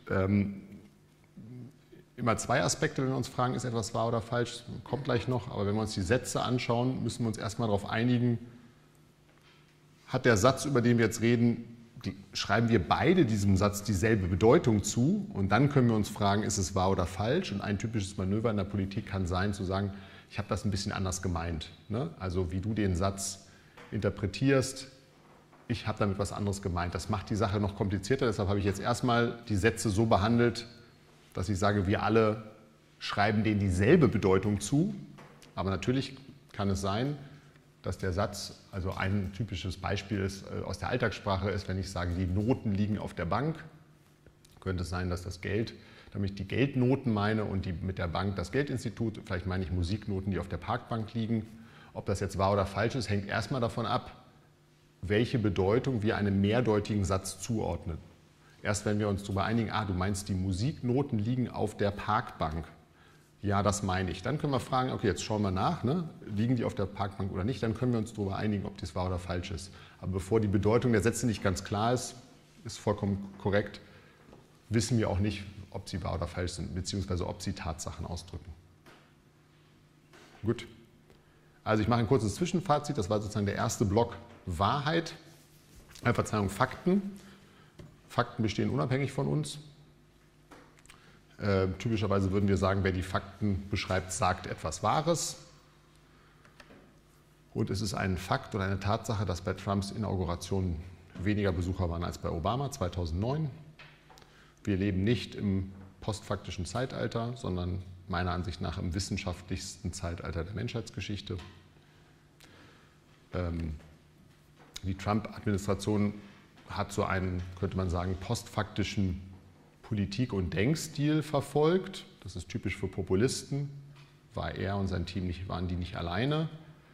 immer zwei Aspekte, wenn wir uns fragen, ist etwas wahr oder falsch, das kommt gleich noch, aber wenn wir uns die Sätze anschauen, müssen wir uns erstmal darauf einigen, hat der Satz, über den wir jetzt reden, schreiben wir beide diesem Satz dieselbe Bedeutung zu und dann können wir uns fragen, ist es wahr oder falsch? Und ein typisches Manöver in der Politik kann sein, zu sagen, ich habe das ein bisschen anders gemeint. Ne? Also wie du den Satz interpretierst, ich habe damit was anderes gemeint. Das macht die Sache noch komplizierter, deshalb habe ich jetzt erstmal die Sätze so behandelt, dass ich sage, wir alle schreiben denen dieselbe Bedeutung zu, aber natürlich kann es sein, dass der Satz, also ein typisches Beispiel ist, aus der Alltagssprache ist, wenn ich sage, die Noten liegen auf der Bank, könnte es sein, dass das Geld, damit ich die Geldnoten meine und mit der Bank das Geldinstitut, vielleicht meine ich Musiknoten, die auf der Parkbank liegen. Ob das jetzt wahr oder falsch ist, hängt erstmal davon ab, welche Bedeutung wir einem mehrdeutigen Satz zuordnen. Erst wenn wir uns darüber einigen, du meinst, die Musiknoten liegen auf der Parkbank. Ja, das meine ich. Dann können wir fragen, okay, jetzt schauen wir nach, ne? Liegen die auf der Parkbank oder nicht? Dann können wir uns darüber einigen, ob das wahr oder falsch ist. Aber bevor die Bedeutung der Sätze nicht ganz klar ist vollkommen korrekt, wissen wir auch nicht, ob sie wahr oder falsch sind, beziehungsweise ob sie Tatsachen ausdrücken. Gut. Also ich mache ein kurzes Zwischenfazit. Das war sozusagen der erste Block Wahrheit, Fakten. Fakten bestehen unabhängig von uns. Typischerweise würden wir sagen, wer die Fakten beschreibt, sagt etwas Wahres. Und es ist ein Fakt oder eine Tatsache, dass bei Trumps Inauguration weniger Besucher waren als bei Obama 2009. Wir leben nicht im postfaktischen Zeitalter, sondern meiner Ansicht nach im wissenschaftlichsten Zeitalter der Menschheitsgeschichte. Die Trump-Administration hat so einen, könnte man sagen, postfaktischen Politik- und Denkstil verfolgt. Das ist typisch für Populisten. War er und sein Team waren die nicht alleine.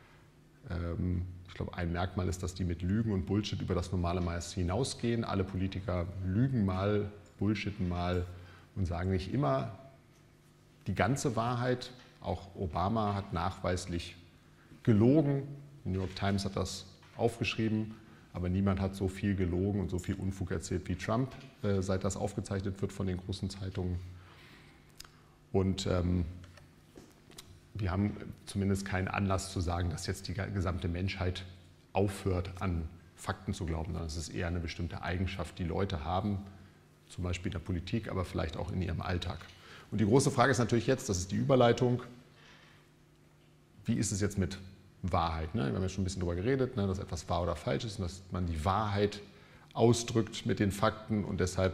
Ich glaube, ein Merkmal ist, dass die mit Lügen und Bullshit über das normale Maß hinausgehen. Alle Politiker lügen mal, bullshitten mal und sagen nicht immer die ganze Wahrheit. Auch Obama hat nachweislich gelogen. Die New York Times hat das aufgeschrieben, aber niemand hat so viel gelogen und so viel Unfug erzählt wie Trump, seit das aufgezeichnet wird von den großen Zeitungen. Und wir haben zumindest keinen Anlass zu sagen, dass jetzt die gesamte Menschheit aufhört, an Fakten zu glauben, sondern es ist eher eine bestimmte Eigenschaft, die Leute haben, zum Beispiel in der Politik, aber vielleicht auch in ihrem Alltag. Und die große Frage ist natürlich jetzt, das ist die Überleitung, wie ist es jetzt mit Wahrheit? Ne? Wir haben ja schon ein bisschen darüber geredet, ne, dass etwas wahr oder falsch ist und dass man die Wahrheit ausdrückt mit den Fakten und deshalb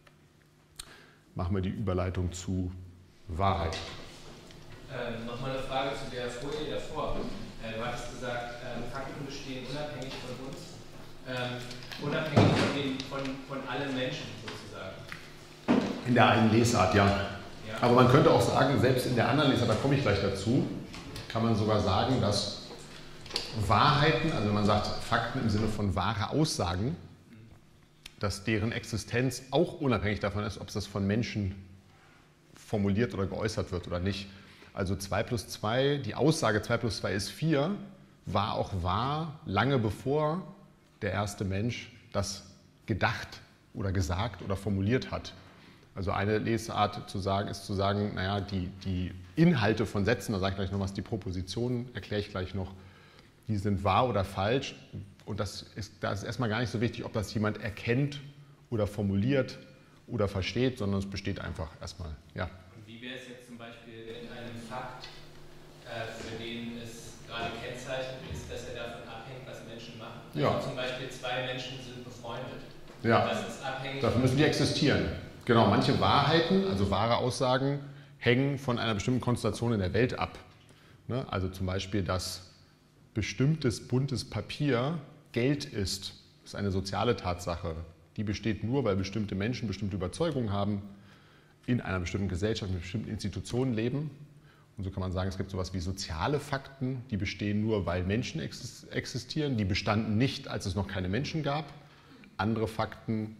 machen wir die Überleitung zu Wahrheit. Nochmal eine Frage zu der Folie davor. Du hattest gesagt, Fakten bestehen unabhängig von uns, unabhängig von allen Menschen sozusagen. In der einen Lesart, ja. Aber man könnte auch sagen, selbst in der anderen Lesart, da komme ich gleich dazu, kann man sogar sagen, dass Wahrheiten, also wenn man sagt Fakten im Sinne von wahre Aussagen, dass deren Existenz auch unabhängig davon ist, ob das von Menschen formuliert oder geäußert wird oder nicht. Also 2 plus 2, die Aussage 2 plus 2 ist 4, war auch wahr, lange bevor der erste Mensch das gedacht oder gesagt oder formuliert hat. Also eine Lesart zu sagen, ist zu sagen, naja, die Inhalte von Sätzen, da sage ich gleich noch was, die Propositionen erkläre ich gleich noch, die sind wahr oder falsch. Und da ist erstmal gar nicht so wichtig, ob das jemand erkennt oder formuliert oder versteht, sondern es besteht einfach erstmal. Ja. Und wie wäre es jetzt zum Beispiel in einem Fakt, für den es gerade kennzeichnend ist, dass er davon abhängt, was Menschen machen? Ja. Also zum Beispiel 2 Menschen sind befreundet. Ja. Das ist abhängig. Dafür müssen die existieren. Genau, manche Wahrheiten, also wahre Aussagen, hängen von einer bestimmten Konstellation in der Welt ab. Ne? Also zum Beispiel, dass bestimmtes buntes Papier Geld ist eine soziale Tatsache. Die besteht nur, weil bestimmte Menschen bestimmte Überzeugungen haben, in einer bestimmten Gesellschaft, mit bestimmten Institutionen leben. Und so kann man sagen, es gibt sowas wie soziale Fakten, die bestehen nur, weil Menschen existieren. Die bestanden nicht, als es noch keine Menschen gab. Andere Fakten,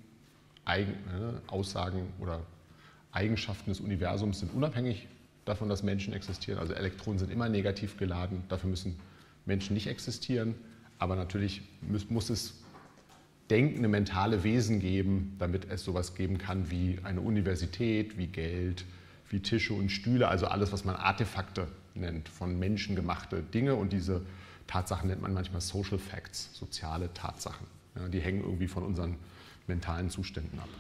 Aussagen oder Eigenschaften des Universums sind unabhängig davon, dass Menschen existieren. Also Elektronen sind immer negativ geladen, dafür müssen Menschen nicht existieren. Aber natürlich muss es denkende mentale Wesen geben, damit es sowas geben kann wie eine Universität, wie Geld, wie Tische und Stühle, also alles, was man Artefakte nennt, von Menschen gemachte Dinge. Und diese Tatsachen nennt man manchmal Social Facts, soziale Tatsachen. Ja, die hängen irgendwie von unseren mentalen Zuständen ab.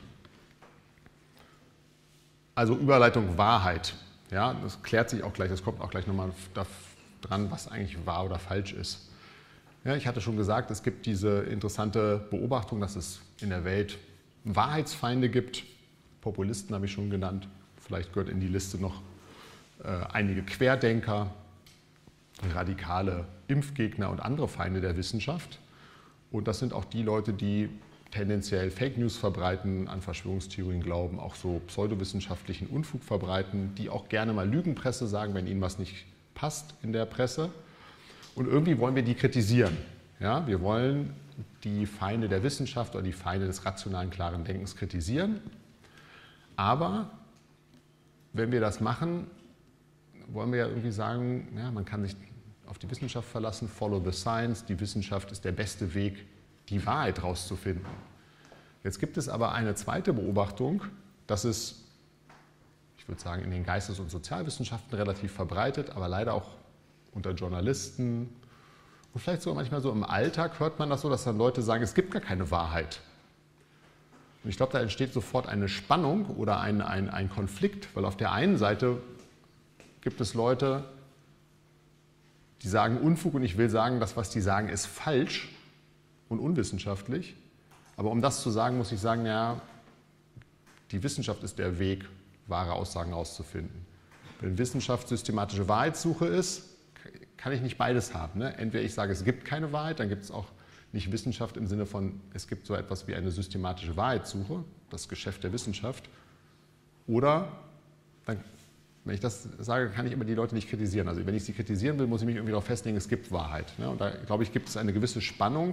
Also Überleitung Wahrheit. Ja, das klärt sich auch gleich, das kommt auch gleich nochmal dran, was eigentlich wahr oder falsch ist. Ja, ich hatte schon gesagt, es gibt diese interessante Beobachtung, dass es in der Welt Wahrheitsfeinde gibt. Populisten habe ich schon genannt. Vielleicht gehört in die Liste noch einige Querdenker, radikale Impfgegner und andere Feinde der Wissenschaft. Und das sind auch die Leute, die tendenziell Fake News verbreiten, an Verschwörungstheorien glauben, auch so pseudowissenschaftlichen Unfug verbreiten, die auch gerne mal Lügenpresse sagen, wenn ihnen was nicht passt in der Presse. Und irgendwie wollen wir die kritisieren. Ja, wir wollen die Feinde der Wissenschaft oder die Feinde des rationalen, klaren Denkens kritisieren. Aber wenn wir das machen, wollen wir ja irgendwie sagen, ja, man kann sich auf die Wissenschaft verlassen, follow the science, die Wissenschaft ist der beste Weg, die Wahrheit rauszufinden. Jetzt gibt es aber eine zweite Beobachtung, das ist, ich würde sagen, in den Geistes- und Sozialwissenschaften relativ verbreitet, aber leider auch unter Journalisten und vielleicht sogar manchmal so im Alltag hört man das so, dass dann Leute sagen, es gibt gar keine Wahrheit. Und ich glaube, da entsteht sofort eine Spannung oder ein Konflikt, weil auf der einen Seite gibt es Leute, die sagen Unfug und ich will sagen, das, was die sagen, ist falsch und unwissenschaftlich. Aber um das zu sagen, muss ich sagen, ja, die Wissenschaft ist der Weg, wahre Aussagen herauszufinden. Wenn Wissenschaft systematische Wahrheitssuche ist, kann ich nicht beides haben. Ne? Entweder ich sage, es gibt keine Wahrheit, dann gibt es auch nicht Wissenschaft im Sinne von, es gibt so etwas wie eine systematische Wahrheitssuche, das Geschäft der Wissenschaft. Oder, dann, wenn ich das sage, kann ich immer die Leute nicht kritisieren. Also wenn ich sie kritisieren will, muss ich mich irgendwie darauf festlegen, es gibt Wahrheit. Ne? Und da, glaube ich, gibt es eine gewisse Spannung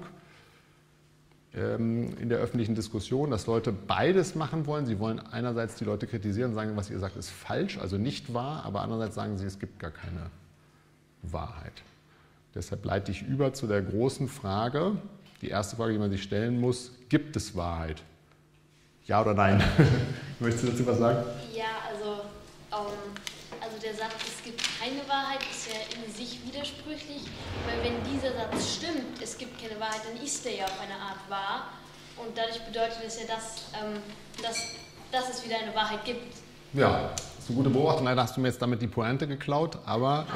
in der öffentlichen Diskussion, dass Leute beides machen wollen. Sie wollen einerseits die Leute kritisieren und sagen, was ihr sagt, ist falsch, also nicht wahr, aber andererseits sagen sie, es gibt gar keine Wahrheit. Deshalb leite ich über zu der großen Frage, die erste Frage, die man sich stellen muss, gibt es Wahrheit? Ja oder nein? Möchtest du dazu was sagen? Ja, also der Satz, es gibt keine Wahrheit, ist ja in sich widersprüchlich, weil wenn dieser Satz stimmt, es gibt keine Wahrheit, dann ist der ja auf eine Art wahr und dadurch bedeutet es ja, dass es wieder eine Wahrheit gibt. Ja, das ist eine gute Beobachtung. Leider hast du mir jetzt damit die Pointe geklaut, aber...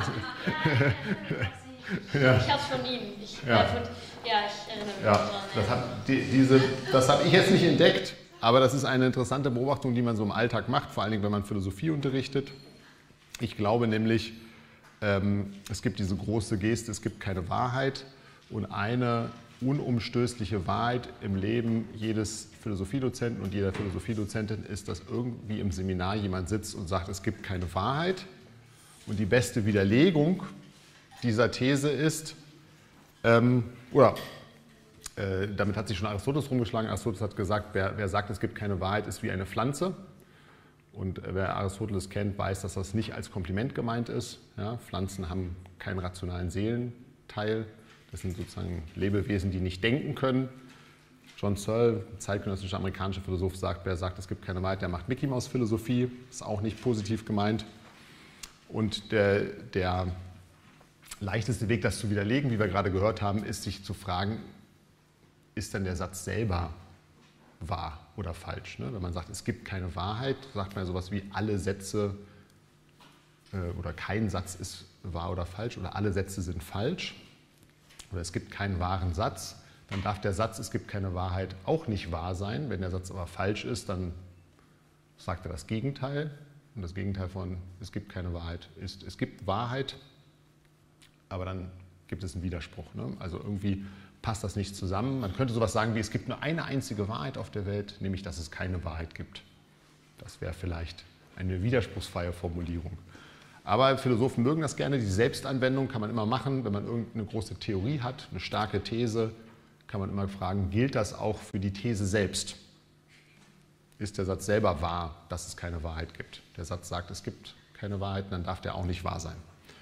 Ja. Ich habe es von ihm. Ich erinnere mich dran. Das habe ich jetzt nicht entdeckt, aber das ist eine interessante Beobachtung, die man so im Alltag macht, vor allen Dingen, wenn man Philosophie unterrichtet. Ich glaube nämlich, es gibt diese große Geste, es gibt keine Wahrheit und eine unumstößliche Wahrheit im Leben jedes Philosophiedozenten und jeder Philosophiedozentin ist, dass irgendwie im Seminar jemand sitzt und sagt, es gibt keine Wahrheit. Und die beste Widerlegung dieser These ist, damit hat sich schon Aristoteles rumgeschlagen. Aristoteles hat gesagt, wer sagt, es gibt keine Wahrheit, ist wie eine Pflanze. Und wer Aristoteles kennt, weiß, dass das nicht als Kompliment gemeint ist. Ja, Pflanzen haben keinen rationalen Seelenteil. Das sind sozusagen Lebewesen, die nicht denken können. John Searle, zeitgenössischer amerikanischer Philosoph, sagt, wer sagt, es gibt keine Wahrheit, der macht Mickey-Maus-Philosophie. Ist auch nicht positiv gemeint. Und der leichteste Weg, das zu widerlegen, wie wir gerade gehört haben, ist, sich zu fragen, ist denn der Satz selber wahr oder falsch? Ne? Wenn man sagt, es gibt keine Wahrheit, sagt man ja sowas wie, alle Sätze oder kein Satz ist wahr oder falsch oder alle Sätze sind falsch oder es gibt keinen wahren Satz. Dann darf der Satz, es gibt keine Wahrheit, auch nicht wahr sein. Wenn der Satz aber falsch ist, dann sagt er das Gegenteil. Und das Gegenteil von es gibt keine Wahrheit ist, es gibt Wahrheit, aber dann gibt es einen Widerspruch. Ne? Also irgendwie passt das nicht zusammen. Man könnte sowas sagen wie, es gibt nur eine einzige Wahrheit auf der Welt, nämlich, dass es keine Wahrheit gibt. Das wäre vielleicht eine widerspruchsfreie Formulierung. Aber Philosophen mögen das gerne. Die Selbstanwendung kann man immer machen, wenn man irgendeine große Theorie hat, eine starke These, kann man immer fragen, gilt das auch für die These selbst? Ist der Satz selber wahr, dass es keine Wahrheit gibt? Der Satz sagt, es gibt keine Wahrheit, dann darf der auch nicht wahr sein.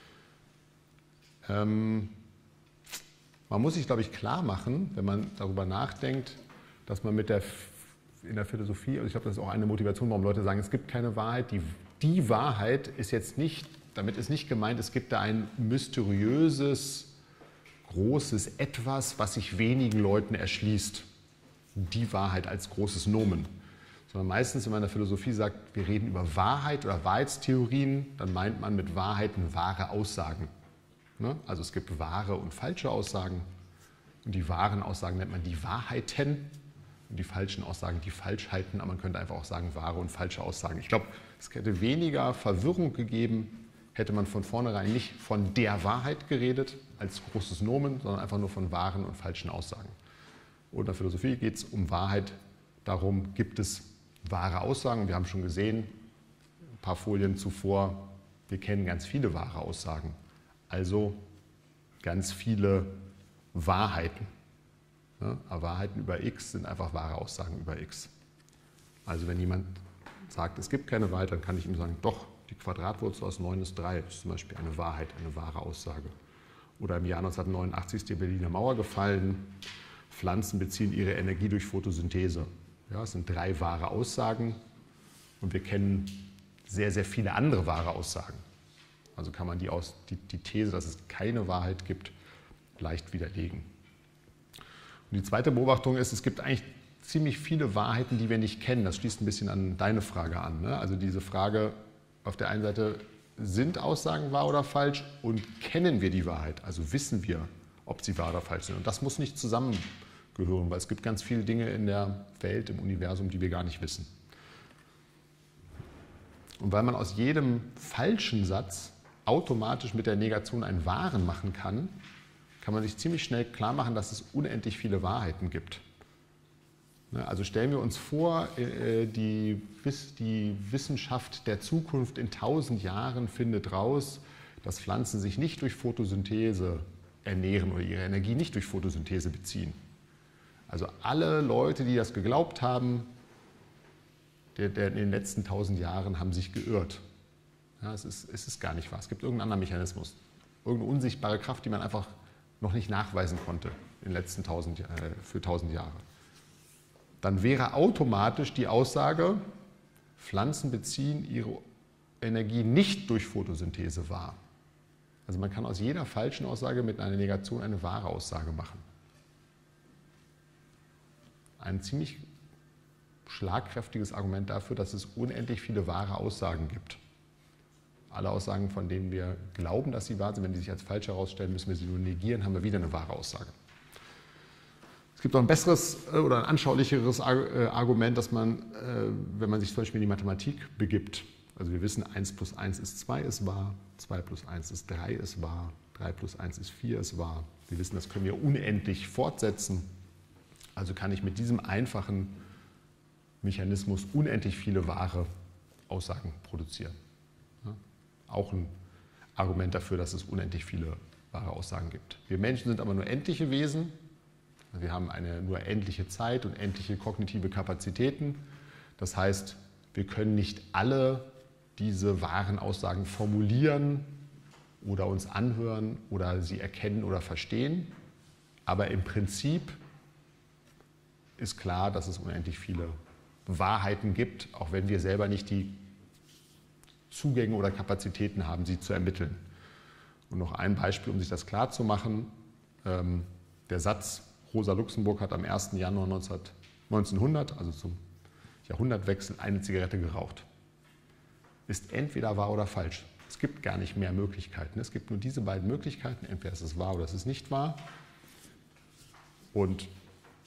Man muss sich, glaube ich, klar machen, wenn man darüber nachdenkt, dass man in der Philosophie, also ich glaube, das ist auch eine Motivation, warum Leute sagen, es gibt keine Wahrheit. Die Wahrheit ist jetzt nicht, damit ist nicht gemeint, es gibt da ein mysteriöses, großes Etwas, was sich wenigen Leuten erschließt. Die Wahrheit als großes Nomen. Sondern meistens, wenn man in der Philosophie sagt, wir reden über Wahrheit oder Wahrheitstheorien, dann meint man mit Wahrheiten wahre Aussagen. Also es gibt wahre und falsche Aussagen und die wahren Aussagen nennt man die Wahrheiten und die falschen Aussagen die Falschheiten, aber man könnte einfach auch sagen wahre und falsche Aussagen. Ich glaube, es hätte weniger Verwirrung gegeben, hätte man von vornherein nicht von der Wahrheit geredet als großes Nomen, sondern einfach nur von wahren und falschen Aussagen. Und in der Philosophie geht es um Wahrheit, darum gibt es wahre Aussagen. Wir haben schon gesehen, ein paar Folien zuvor, wir kennen ganz viele wahre Aussagen. Also ganz viele Wahrheiten. Ja, Wahrheiten über X sind einfach wahre Aussagen über X. Also wenn jemand sagt, es gibt keine Wahrheit, dann kann ich ihm sagen, doch, die Quadratwurzel aus 9 ist 3. Das ist zum Beispiel eine Wahrheit, eine wahre Aussage. Oder im Jahr 1989 ist die Berliner Mauer gefallen. Pflanzen beziehen ihre Energie durch Photosynthese. Ja, es sind 3 wahre Aussagen und wir kennen sehr, sehr viele andere wahre Aussagen. Also kann man die These, dass es keine Wahrheit gibt, leicht widerlegen. Und die zweite Beobachtung ist, es gibt eigentlich ziemlich viele Wahrheiten, die wir nicht kennen. Das schließt ein bisschen an deine Frage an. Ne? Also diese Frage auf der einen Seite, sind Aussagen wahr oder falsch und kennen wir die Wahrheit? Also wissen wir, ob sie wahr oder falsch sind. Und das muss nicht zusammengehören, weil es gibt ganz viele Dinge in der Welt, im Universum, die wir gar nicht wissen. Und weil man aus jedem falschen Satz automatisch mit der Negation einen wahren machen kann, kann man sich ziemlich schnell klar machen, dass es unendlich viele Wahrheiten gibt. Also stellen wir uns vor, die Wissenschaft der Zukunft in 1000 Jahren findet raus, dass Pflanzen sich nicht durch Photosynthese ernähren oder ihre Energie nicht durch Photosynthese beziehen. Also alle Leute, die das geglaubt haben, in den letzten 1000 Jahren haben sich geirrt. Ja, es ist gar nicht wahr. Es gibt irgendeinen anderen Mechanismus, irgendeine unsichtbare Kraft, die man einfach noch nicht nachweisen konnte in den letzten 1000 Jahre. Dann wäre automatisch die Aussage, Pflanzen beziehen ihre Energie nicht durch Photosynthese wahr. Also man kann aus jeder falschen Aussage mit einer Negation eine wahre Aussage machen. Ein ziemlich schlagkräftiges Argument dafür, dass es unendlich viele wahre Aussagen gibt. Alle Aussagen, von denen wir glauben, dass sie wahr sind, wenn die sich als falsch herausstellen, müssen wir sie nur negieren, haben wir wieder eine wahre Aussage. Es gibt noch ein besseres oder ein anschaulicheres Argument, dass man, wenn man sich zum Beispiel in die Mathematik begibt, also wir wissen, 1 plus 1 ist 2 ist wahr, 2 plus 1 ist 3 ist wahr, 3 plus 1 ist 4 ist wahr. Wir wissen, das können wir unendlich fortsetzen. Also kann ich mit diesem einfachen Mechanismus unendlich viele wahre Aussagen produzieren. Ja? Auch ein Argument dafür, dass es unendlich viele wahre Aussagen gibt. Wir Menschen sind aber nur endliche Wesen. Wir haben eine nur endliche Zeit und endliche kognitive Kapazitäten. Das heißt, wir können nicht alle diese wahren Aussagen formulieren oder uns anhören oder sie erkennen oder verstehen. Aber im Prinzip ist klar, dass es unendlich viele Wahrheiten gibt, auch wenn wir selber nicht die Zugänge oder Kapazitäten haben, sie zu ermitteln. Und noch ein Beispiel, um sich das klar zu machen. Der Satz, Rosa Luxemburg hat am 1. Januar 1900, also zum Jahrhundertwechsel, eine Zigarette geraucht. Ist entweder wahr oder falsch. Es gibt gar nicht mehr Möglichkeiten. Es gibt nur diese beiden Möglichkeiten. Entweder ist es wahr oder es ist nicht wahr. Und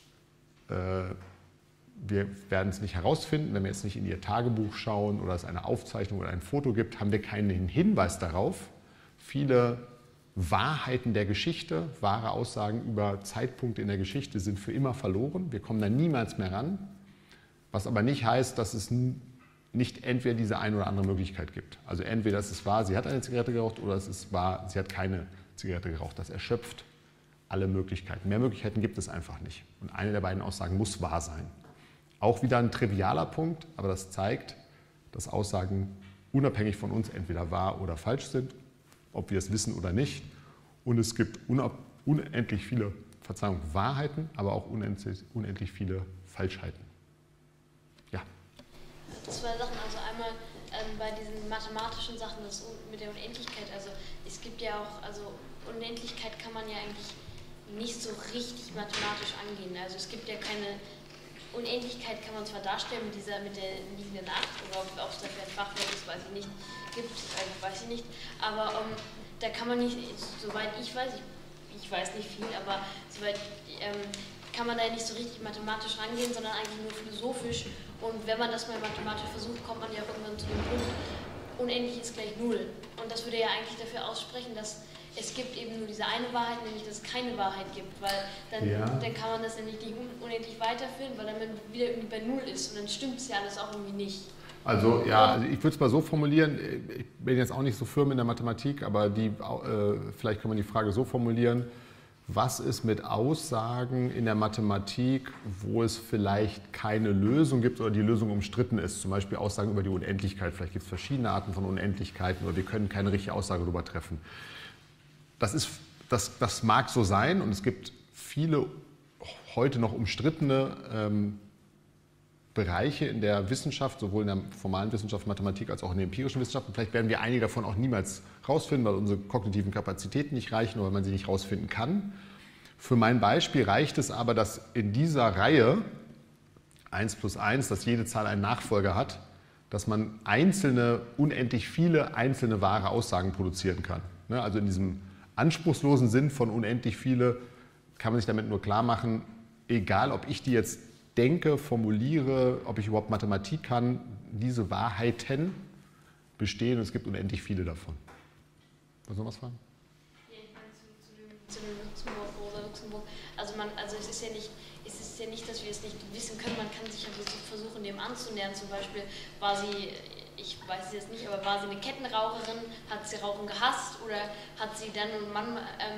wir werden es nicht herausfinden, wenn wir jetzt nicht in ihr Tagebuch schauen oder es eine Aufzeichnung oder ein Foto gibt, haben wir keinen Hinweis darauf. Viele Wahrheiten der Geschichte, wahre Aussagen über Zeitpunkte in der Geschichte sind für immer verloren. Wir kommen da niemals mehr ran, was aber nicht heißt, dass es nicht entweder diese eine oder andere Möglichkeit gibt. Also entweder es ist wahr, sie hat eine Zigarette geraucht, oder es ist wahr, sie hat keine Zigarette geraucht. Das erschöpft alle Möglichkeiten. Mehr Möglichkeiten gibt es einfach nicht. Und eine der beiden Aussagen muss wahr sein. Auch wieder ein trivialer Punkt, aber das zeigt, dass Aussagen unabhängig von uns entweder wahr oder falsch sind, ob wir es wissen oder nicht. Und es gibt unendlich viele, Wahrheiten, aber auch unendlich viele Falschheiten. Ja. Zwei Sachen, also einmal bei diesen mathematischen Sachen, das mit der Unendlichkeit, also es gibt ja auch, also Unendlichkeit kann man ja eigentlich nicht so richtig mathematisch angehen. Also es gibt ja keine Unendlichkeit, kann man zwar darstellen mit der liegenden Acht, oder ob es dafür ein Fachwort ist, weiß ich nicht, weiß ich nicht, aber da kann man nicht, soweit ich weiß nicht viel, aber soweit kann man da nicht so richtig mathematisch rangehen, sondern eigentlich nur philosophisch. Und wenn man das mal mathematisch versucht, kommt man ja auch irgendwann zu dem Punkt, unendlich ist gleich Null. Und das würde ja eigentlich dafür aussprechen, dass es gibt eben nur diese eine Wahrheit, nämlich dass es keine Wahrheit gibt, weil dann kann man das ja nicht unendlich weiterführen, weil dann wieder irgendwie bei Null ist und dann stimmt es ja alles auch irgendwie nicht. Also ja, also ich würde es mal so formulieren, ich bin jetzt auch nicht so firm in der Mathematik, aber vielleicht kann man die Frage so formulieren, was ist mit Aussagen in der Mathematik, wo es vielleicht keine Lösung gibt oder die Lösung umstritten ist, zum Beispiel Aussagen über die Unendlichkeit, vielleicht gibt es verschiedene Arten von Unendlichkeiten oder wir können keine richtige Aussage darüber treffen. Das mag so sein und es gibt viele heute noch umstrittene Bereiche in der Wissenschaft, sowohl in der formalen Wissenschaft, Mathematik, als auch in der empirischen Wissenschaft. Und vielleicht werden wir einige davon auch niemals rausfinden, weil unsere kognitiven Kapazitäten nicht reichen oder weil man sie nicht rausfinden kann. Für mein Beispiel reicht es aber, dass in dieser Reihe 1 plus 1, dass jede Zahl einen Nachfolger hat, dass man einzelne, unendlich viele einzelne wahre Aussagen produzieren kann. Also in diesem anspruchslosen Sinn von unendlich viele kann man sich damit nur klar machen, egal ob ich die jetzt denke, formuliere, ob ich überhaupt Mathematik kann, diese Wahrheiten bestehen und es gibt unendlich viele davon. Willst du noch was fragen? Ja, ich meine zu dem Luxemburg, Rosa Luxemburg. Also es ist ja nicht, dass wir es nicht wissen können, man kann sich ja versuchen, dem anzunähern. Zum Beispiel war sie, ich weiß es jetzt nicht, aber war sie eine Kettenraucherin, hat sie Rauchen gehasst oder hat sie dann und wann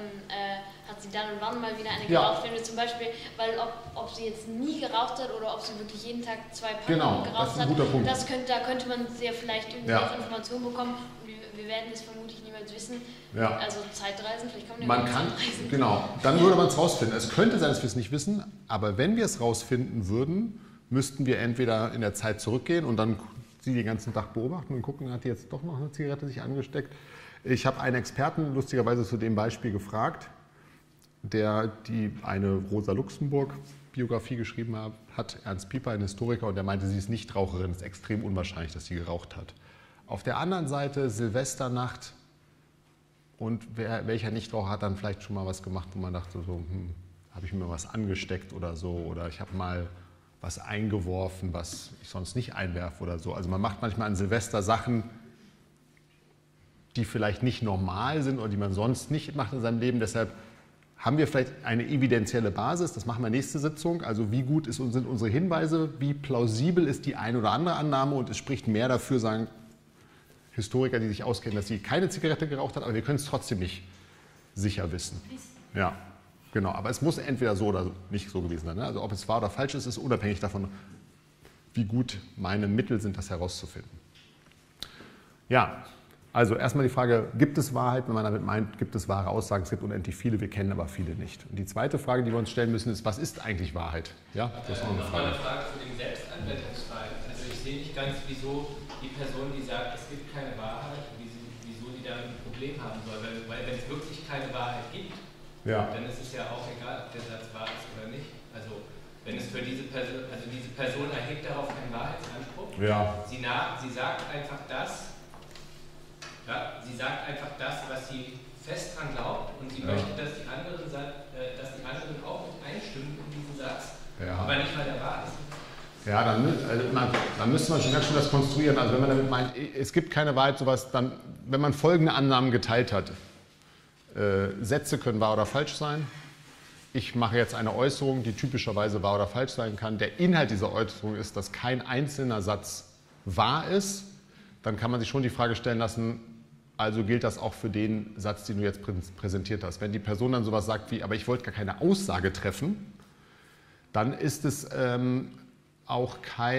mal wieder eine geraucht? Wenn wir zum Beispiel, weil ob sie jetzt nie geraucht hat oder ob sie wirklich jeden Tag 2 Packungen geraucht hat, da könnte man sehr vielleicht irgendwie Informationen bekommen. Wir werden es vermutlich niemals wissen. Ja. Also Zeitreisen, vielleicht kommen man kann, Zeitreisen. Genau, dann würde man es rausfinden. Es könnte sein, dass wir es nicht wissen, aber wenn wir es rausfinden würden, müssten wir entweder in der Zeit zurückgehen und dann sie den ganzen Tag beobachten und gucken, hat die jetzt doch noch eine Zigarette sich angesteckt. Ich habe einen Experten lustigerweise zu dem Beispiel gefragt, der eine Rosa Luxemburg Biografie geschrieben hat, Ernst Pieper, ein Historiker, und der meinte, sie ist Nichtraucherin, es ist extrem unwahrscheinlich, dass sie geraucht hat. Auf der anderen Seite Silvesternacht und welcher Nichtraucher hat dann vielleicht schon mal was gemacht, wo man dachte, so, habe ich mir was angesteckt oder so, oder ich habe mal was eingeworfen, was ich sonst nicht einwerfe oder so. Also man macht manchmal an Silvester Sachen, die vielleicht nicht normal sind oder die man sonst nicht macht in seinem Leben. Deshalb haben wir vielleicht eine evidenzielle Basis, das machen wir nächste Sitzung. Also wie gut sind unsere Hinweise, wie plausibel ist die eine oder andere Annahme, und es spricht mehr dafür, sagen Historiker, die sich auskennen, dass sie keine Zigarette geraucht hat, aber wir können es trotzdem nicht sicher wissen. Ja, genau. Aber es muss entweder so oder nicht so gewesen sein. Ne? Also ob es wahr oder falsch ist, ist unabhängig davon, wie gut meine Mittel sind, das herauszufinden. Ja, also erstmal die Frage, gibt es Wahrheit? Wenn man damit meint, gibt es wahre Aussagen? Es gibt unendlich viele, wir kennen aber viele nicht. Und die zweite Frage, die wir uns stellen müssen, ist, was ist eigentlich Wahrheit? Ja, das ist noch eine Frage. Eine Frage zu dem Selbstanwendungsfall. Also ich sehe nicht ganz, wieso die Person, die sagt, es gibt keine Wahrheit, wieso die damit ein Problem haben soll. Weil wenn es wirklich keine Wahrheit gibt, dann ist es ja auch egal, ob der Satz wahr ist oder nicht. Also wenn es für diese Person erhebt darauf keinen Wahrheitsanspruch. Ja. Sie sagt einfach das, was sie fest dran glaubt, und sie möchte, dass die anderen auch mit einstimmen in diesen Satz, aber nicht, weil der wahr ist. Ja, dann müsste man schon ganz schön das konstruieren. Also wenn man damit meint, es gibt keine Wahrheit, sowas, dann, wenn man folgende Annahmen geteilt hat. Sätze können wahr oder falsch sein. Ich mache jetzt eine Äußerung, die typischerweise wahr oder falsch sein kann. Der Inhalt dieser Äußerung ist, dass kein einzelner Satz wahr ist. Dann kann man sich schon die Frage stellen lassen, also gilt das auch für den Satz, den du jetzt präsentiert hast. Wenn die Person dann sowas sagt wie, aber ich wollte gar keine Aussage treffen, dann ist es auch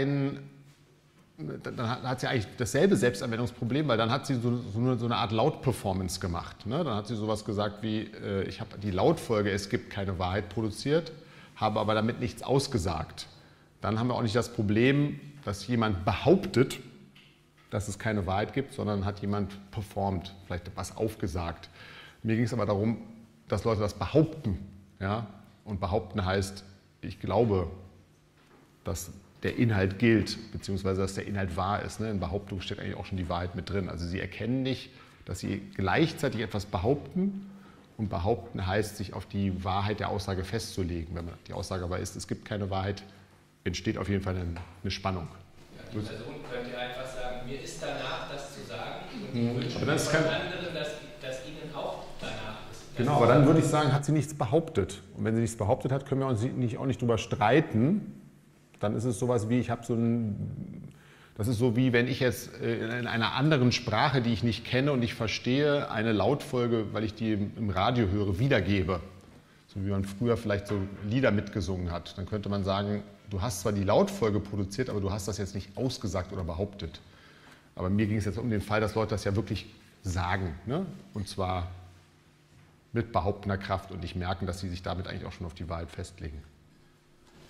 dann hat sie eigentlich dasselbe Selbstanwendungsproblem, weil dann hat sie so eine Art Lautperformance gemacht. Ne? Dann hat sie sowas gesagt wie, ich habe die Lautfolge, es gibt keine Wahrheit produziert, habe aber damit nichts ausgesagt. Dann haben wir auch nicht das Problem, dass jemand behauptet, dass es keine Wahrheit gibt, sondern hat jemand performt, vielleicht was aufgesagt. Mir ging es aber darum, dass Leute das behaupten. Ja? Und behaupten heißt, ich glaube, dass der Inhalt gilt, beziehungsweise dass der Inhalt wahr ist. Ne? In Behauptung steht eigentlich auch schon die Wahrheit mit drin. Also sie erkennen nicht, dass sie gleichzeitig etwas behaupten, und behaupten heißt, sich auf die Wahrheit der Aussage festzulegen. Wenn man die Aussage aber ist, es gibt keine Wahrheit, entsteht auf jeden Fall eine Spannung. Ja, die Person könnte ja einfach sagen, mir ist danach, das zu sagen, und ich wünsche mir von anderen, dass ihnen auch danach ist. Genau, aber dann würde ich sagen, hat sie nichts behauptet. Und wenn sie nichts behauptet hat, können wir uns auch nicht drüber streiten. Dann ist es sowas wie, das ist so wie, wenn ich jetzt in einer anderen Sprache, die ich nicht kenne und ich verstehe, eine Lautfolge, weil ich die im Radio höre, wiedergebe. So wie man früher vielleicht so Lieder mitgesungen hat. Dann könnte man sagen, du hast zwar die Lautfolge produziert, aber du hast das jetzt nicht ausgesagt oder behauptet. Aber mir ging es jetzt um den Fall, dass Leute das ja wirklich sagen. Ne? Und zwar mit behauptender Kraft und nicht merken, dass sie sich damit eigentlich auch schon auf die Wahrheit festlegen.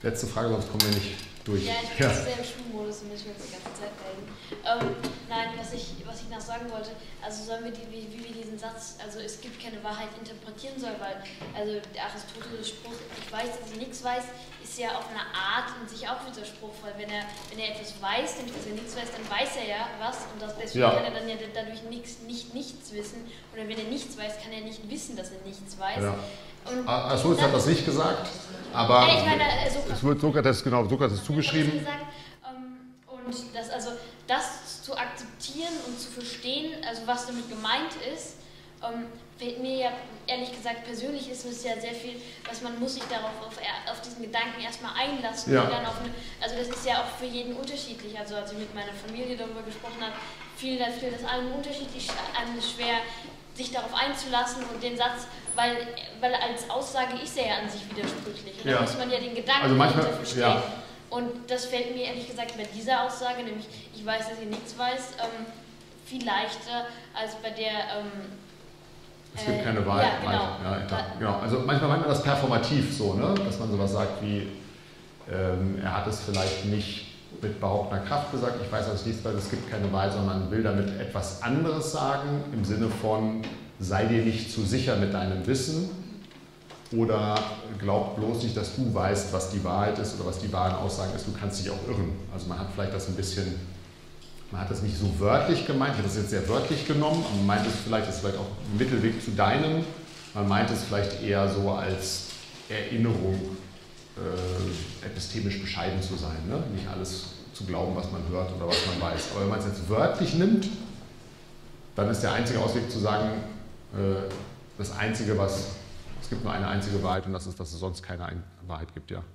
Letzte Frage, sonst kommen wir nicht durch. Ja, ich bin sehr im Schulmodus und müssen wir uns die ganze Zeit melden. Nein, was ich noch sagen wollte, also sollen wir wie wir diesen Satz, also es gibt keine Wahrheit, interpretieren sollen, weil also der Aristoteles Spruch, ich weiß, dass ich nichts weiß, ist ja auf eine Art in sich auch widerspruchsvoll. Wenn er etwas weiß, nämlich dass er nichts weiß, dann weiß er ja was und deswegen kann er dann ja dadurch nichts wissen. Oder wenn er nichts weiß, kann er nicht wissen, dass er nichts weiß. Ja. Aristoteles hat das nicht gesagt, aber ich meine, es wird Sokrates zugeschrieben. Gesagt, und das zu akzeptieren und zu verstehen, also was damit gemeint ist, fällt mir ja ehrlich gesagt persönlich ist es ja sehr viel, was man muss sich darauf auf diesen Gedanken erstmal einlassen. Ja. Dann also das ist ja auch für jeden unterschiedlich. Also als ich mit meiner Familie darüber gesprochen habe, fiel das allen unterschiedlich, einem ist schwer, sich darauf einzulassen und den Satz, weil als Aussage ist er ja an sich widersprüchlich. Und da muss man ja den Gedanken dahinter verstehen. Ja. Und das fällt mir ehrlich gesagt bei dieser Aussage, nämlich ich weiß, dass ich nichts weiß, viel leichter als bei der... es gibt keine Wahrheit. Ja, genau. Also manchmal meint man das performativ so, ne? Dass man sowas sagt wie, er hat es vielleicht nicht mit behauptender Kraft gesagt, ich weiß, dass ich nichts weiß, es gibt keine Wahrheit, sondern man will damit etwas anderes sagen, im Sinne von, sei dir nicht zu sicher mit deinem Wissen oder glaub bloß nicht, dass du weißt, was die Wahrheit ist oder was die wahren Aussagen ist, du kannst dich auch irren. Also man hat vielleicht das ein bisschen, man hat das nicht so wörtlich gemeint, ich habe das jetzt sehr wörtlich genommen, aber man meint es vielleicht, ist vielleicht auch ein Mittelweg zu deinem, man meint es vielleicht eher so als Erinnerung, epistemisch bescheiden zu sein, ne? Nicht alles zu glauben, was man hört oder was man weiß. Aber wenn man es jetzt wörtlich nimmt, dann ist der einzige Ausweg zu sagen, das Einzige, es gibt nur eine einzige Wahrheit und das ist, dass es sonst keine Wahrheit gibt, ja.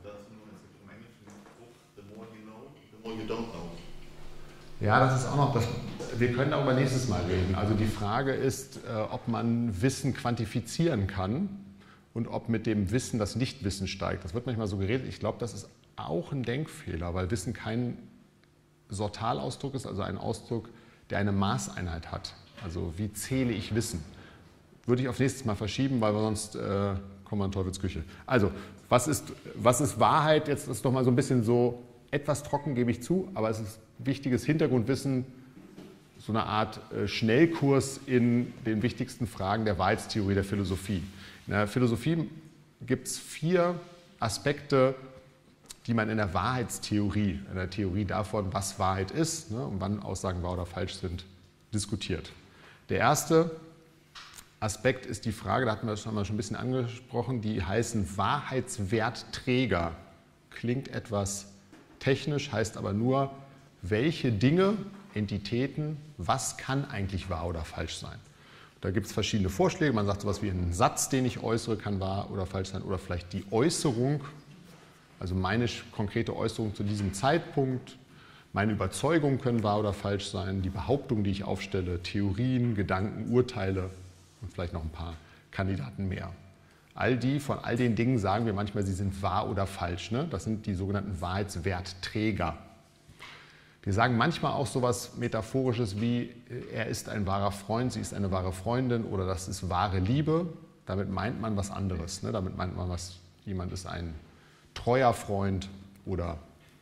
Ja, das ist auch noch, wir können darüber nächstes Mal reden. Also die Frage ist, ob man Wissen quantifizieren kann und ob mit dem Wissen das Nichtwissen steigt. Das wird manchmal so geredet. Ich glaube, das ist auch ein Denkfehler, weil Wissen kein Sortalausdruck ist, also ein Ausdruck, der eine Maßeinheit hat. Also wie zähle ich Wissen? Würde ich auf nächstes Mal verschieben, weil wir sonst kommen wir in Teufelsküche. Also, was ist Wahrheit? Jetzt ist doch mal so ein bisschen so etwas trocken, gebe ich zu, aber es ist wichtiges Hintergrundwissen, so eine Art Schnellkurs in den wichtigsten Fragen der Wahrheitstheorie der Philosophie. In der Philosophie gibt es 4 Aspekte, die man in der Wahrheitstheorie, in der Theorie davon, was Wahrheit ist, ne, und wann Aussagen wahr oder falsch sind, diskutiert. Der erste Aspekt ist die Frage, da hatten wir das schon ein bisschen angesprochen, die heißen Wahrheitswertträger. Klingt etwas technisch, heißt aber nur, welche Dinge, Entitäten, was kann eigentlich wahr oder falsch sein. Da gibt es verschiedene Vorschläge. Man sagt sowas wie ein Satz, den ich äußere, kann wahr oder falsch sein. Oder vielleicht die Äußerung, also meine konkrete Äußerung zu diesem Zeitpunkt. Meine Überzeugungen können wahr oder falsch sein. Die Behauptungen, die ich aufstelle, Theorien, Gedanken, Urteile und vielleicht noch ein paar Kandidaten mehr. Von all den Dingen sagen wir manchmal, sie sind wahr oder falsch. Ne? Das sind die sogenannten Wahrheitswertträger. Wir sagen manchmal auch so etwas Metaphorisches wie, er ist ein wahrer Freund, sie ist eine wahre Freundin oder das ist wahre Liebe. Damit meint man was anderes. Ne? Damit meint man, jemand ist ein treuer Freund oder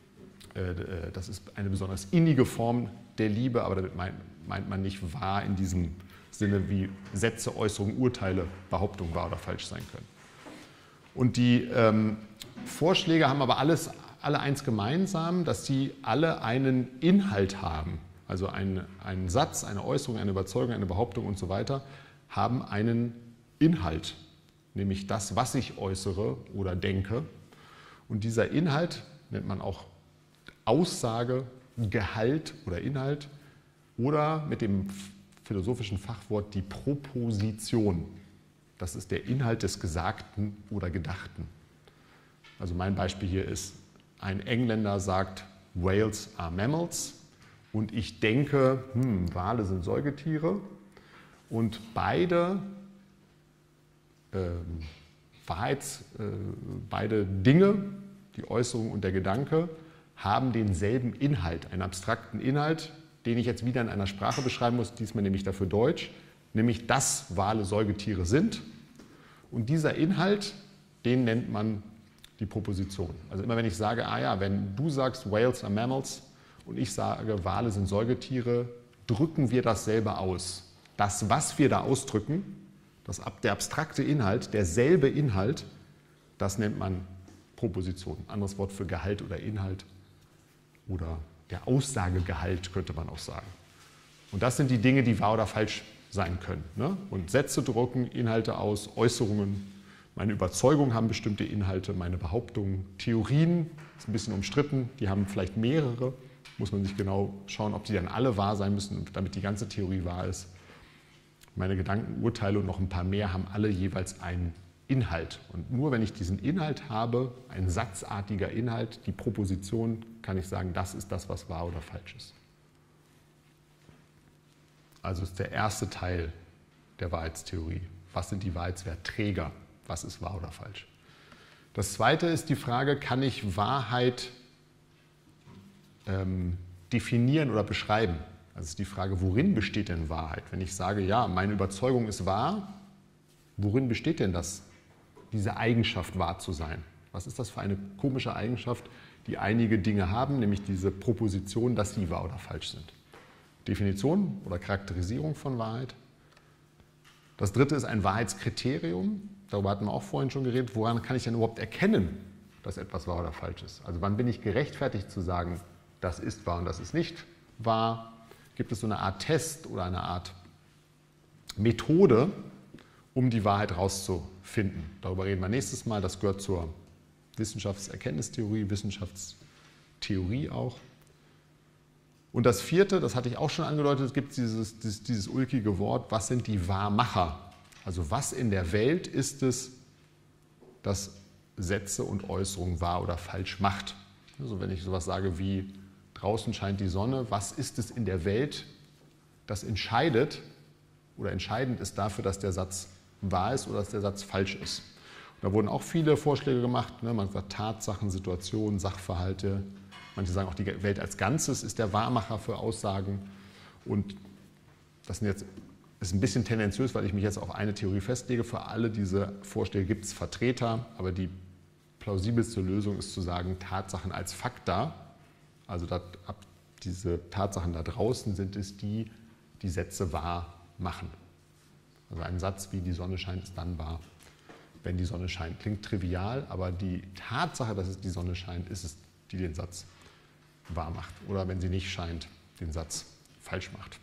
das ist eine besonders innige Form der Liebe, aber damit meint man nicht wahr in diesem Sinne, wie Sätze, Äußerungen, Urteile, Behauptungen wahr oder falsch sein können. Und die Vorschläge haben aber alle eins gemeinsam, dass sie alle einen Inhalt haben. Also ein Satz, eine Äußerung, eine Überzeugung, eine Behauptung und so weiter haben einen Inhalt, nämlich das, was ich äußere oder denke. Und dieser Inhalt nennt man auch Aussage, Gehalt oder Inhalt oder mit dem philosophischen Fachwort die Proposition. Das ist der Inhalt des Gesagten oder Gedachten. Also mein Beispiel hier ist, ein Engländer sagt, Whales are mammals und ich denke, Wale sind Säugetiere und beide Dinge, die Äußerung und der Gedanke, haben denselben Inhalt, einen abstrakten Inhalt, den ich jetzt wieder in einer Sprache beschreiben muss, diesmal nämlich dafür Deutsch, nämlich dass Wale Säugetiere sind. Und dieser Inhalt, den nennt man die Proposition. Also immer wenn ich sage, ah ja, wenn du sagst, Whales are mammals und ich sage, Wale sind Säugetiere, drücken wir dasselbe aus. Das, was wir da ausdrücken, der abstrakte Inhalt, derselbe Inhalt, das nennt man Proposition. Anderes Wort für Gehalt oder Inhalt oder der Aussagegehalt könnte man auch sagen. Und das sind die Dinge, die wahr oder falsch sein können. Ne? Und Sätze drucken Inhalte aus, Äußerungen. Meine Überzeugungen haben bestimmte Inhalte, meine Behauptungen, Theorien, ist ein bisschen umstritten, die haben vielleicht mehrere. Muss man sich genau schauen, ob die dann alle wahr sein müssen, damit die ganze Theorie wahr ist. Meine Gedanken, Urteile und noch ein paar mehr haben alle jeweils einen Inhalt. Und nur wenn ich diesen Inhalt habe, ein satzartiger Inhalt, die Proposition, kann ich sagen, das ist das, was wahr oder falsch ist. Also ist der erste Teil der Wahrheitstheorie. Was sind die Wahrheitswertträger? Was ist wahr oder falsch? Das zweite ist die Frage, kann ich Wahrheit definieren oder beschreiben? Also ist die Frage, worin besteht denn Wahrheit? Wenn ich sage, ja, meine Überzeugung ist wahr, worin besteht denn das, diese Eigenschaft, wahr zu sein? Was ist das für eine komische Eigenschaft, die einige Dinge haben, nämlich diese Proposition, dass sie wahr oder falsch sind? Definition oder Charakterisierung von Wahrheit. Das dritte ist ein Wahrheitskriterium. Darüber hatten wir auch vorhin schon geredet. Woran kann ich denn überhaupt erkennen, dass etwas wahr oder falsch ist? Also wann bin ich gerechtfertigt zu sagen, das ist wahr und das ist nicht wahr? Gibt es so eine Art Test oder eine Art Methode, um die Wahrheit herauszufinden? Darüber reden wir nächstes Mal. Das gehört zur Wissenschaftserkenntnistheorie, Wissenschaftstheorie auch. Und das vierte, das hatte ich auch schon angedeutet, es gibt dieses ulkige Wort, was sind die Wahrmacher? Also was in der Welt ist es, das Sätze und Äußerungen wahr oder falsch macht? Also wenn ich sowas sage wie, draußen scheint die Sonne, was ist es in der Welt, das entscheidet oder entscheidend ist dafür, dass der Satz wahr ist oder dass der Satz falsch ist? Und da wurden auch viele Vorschläge gemacht, ne? Man sagt Tatsachen, Situationen, Sachverhalte. Manche sagen auch, die Welt als Ganzes ist der Wahrmacher für Aussagen. Und das ist ein bisschen tendenziös, weil ich mich jetzt auf eine Theorie festlege. Für alle diese Vorschläge gibt es Vertreter, aber die plausibelste Lösung ist zu sagen, Tatsachen als Fakta, also diese Tatsachen da draußen sind es, die die Sätze wahr machen. Also ein Satz wie die Sonne scheint ist dann wahr, wenn die Sonne scheint. Klingt trivial, aber die Tatsache, dass es die Sonne scheint, ist es, die den Satz wahr macht. Oder wenn sie nicht scheint, den Satz falsch macht.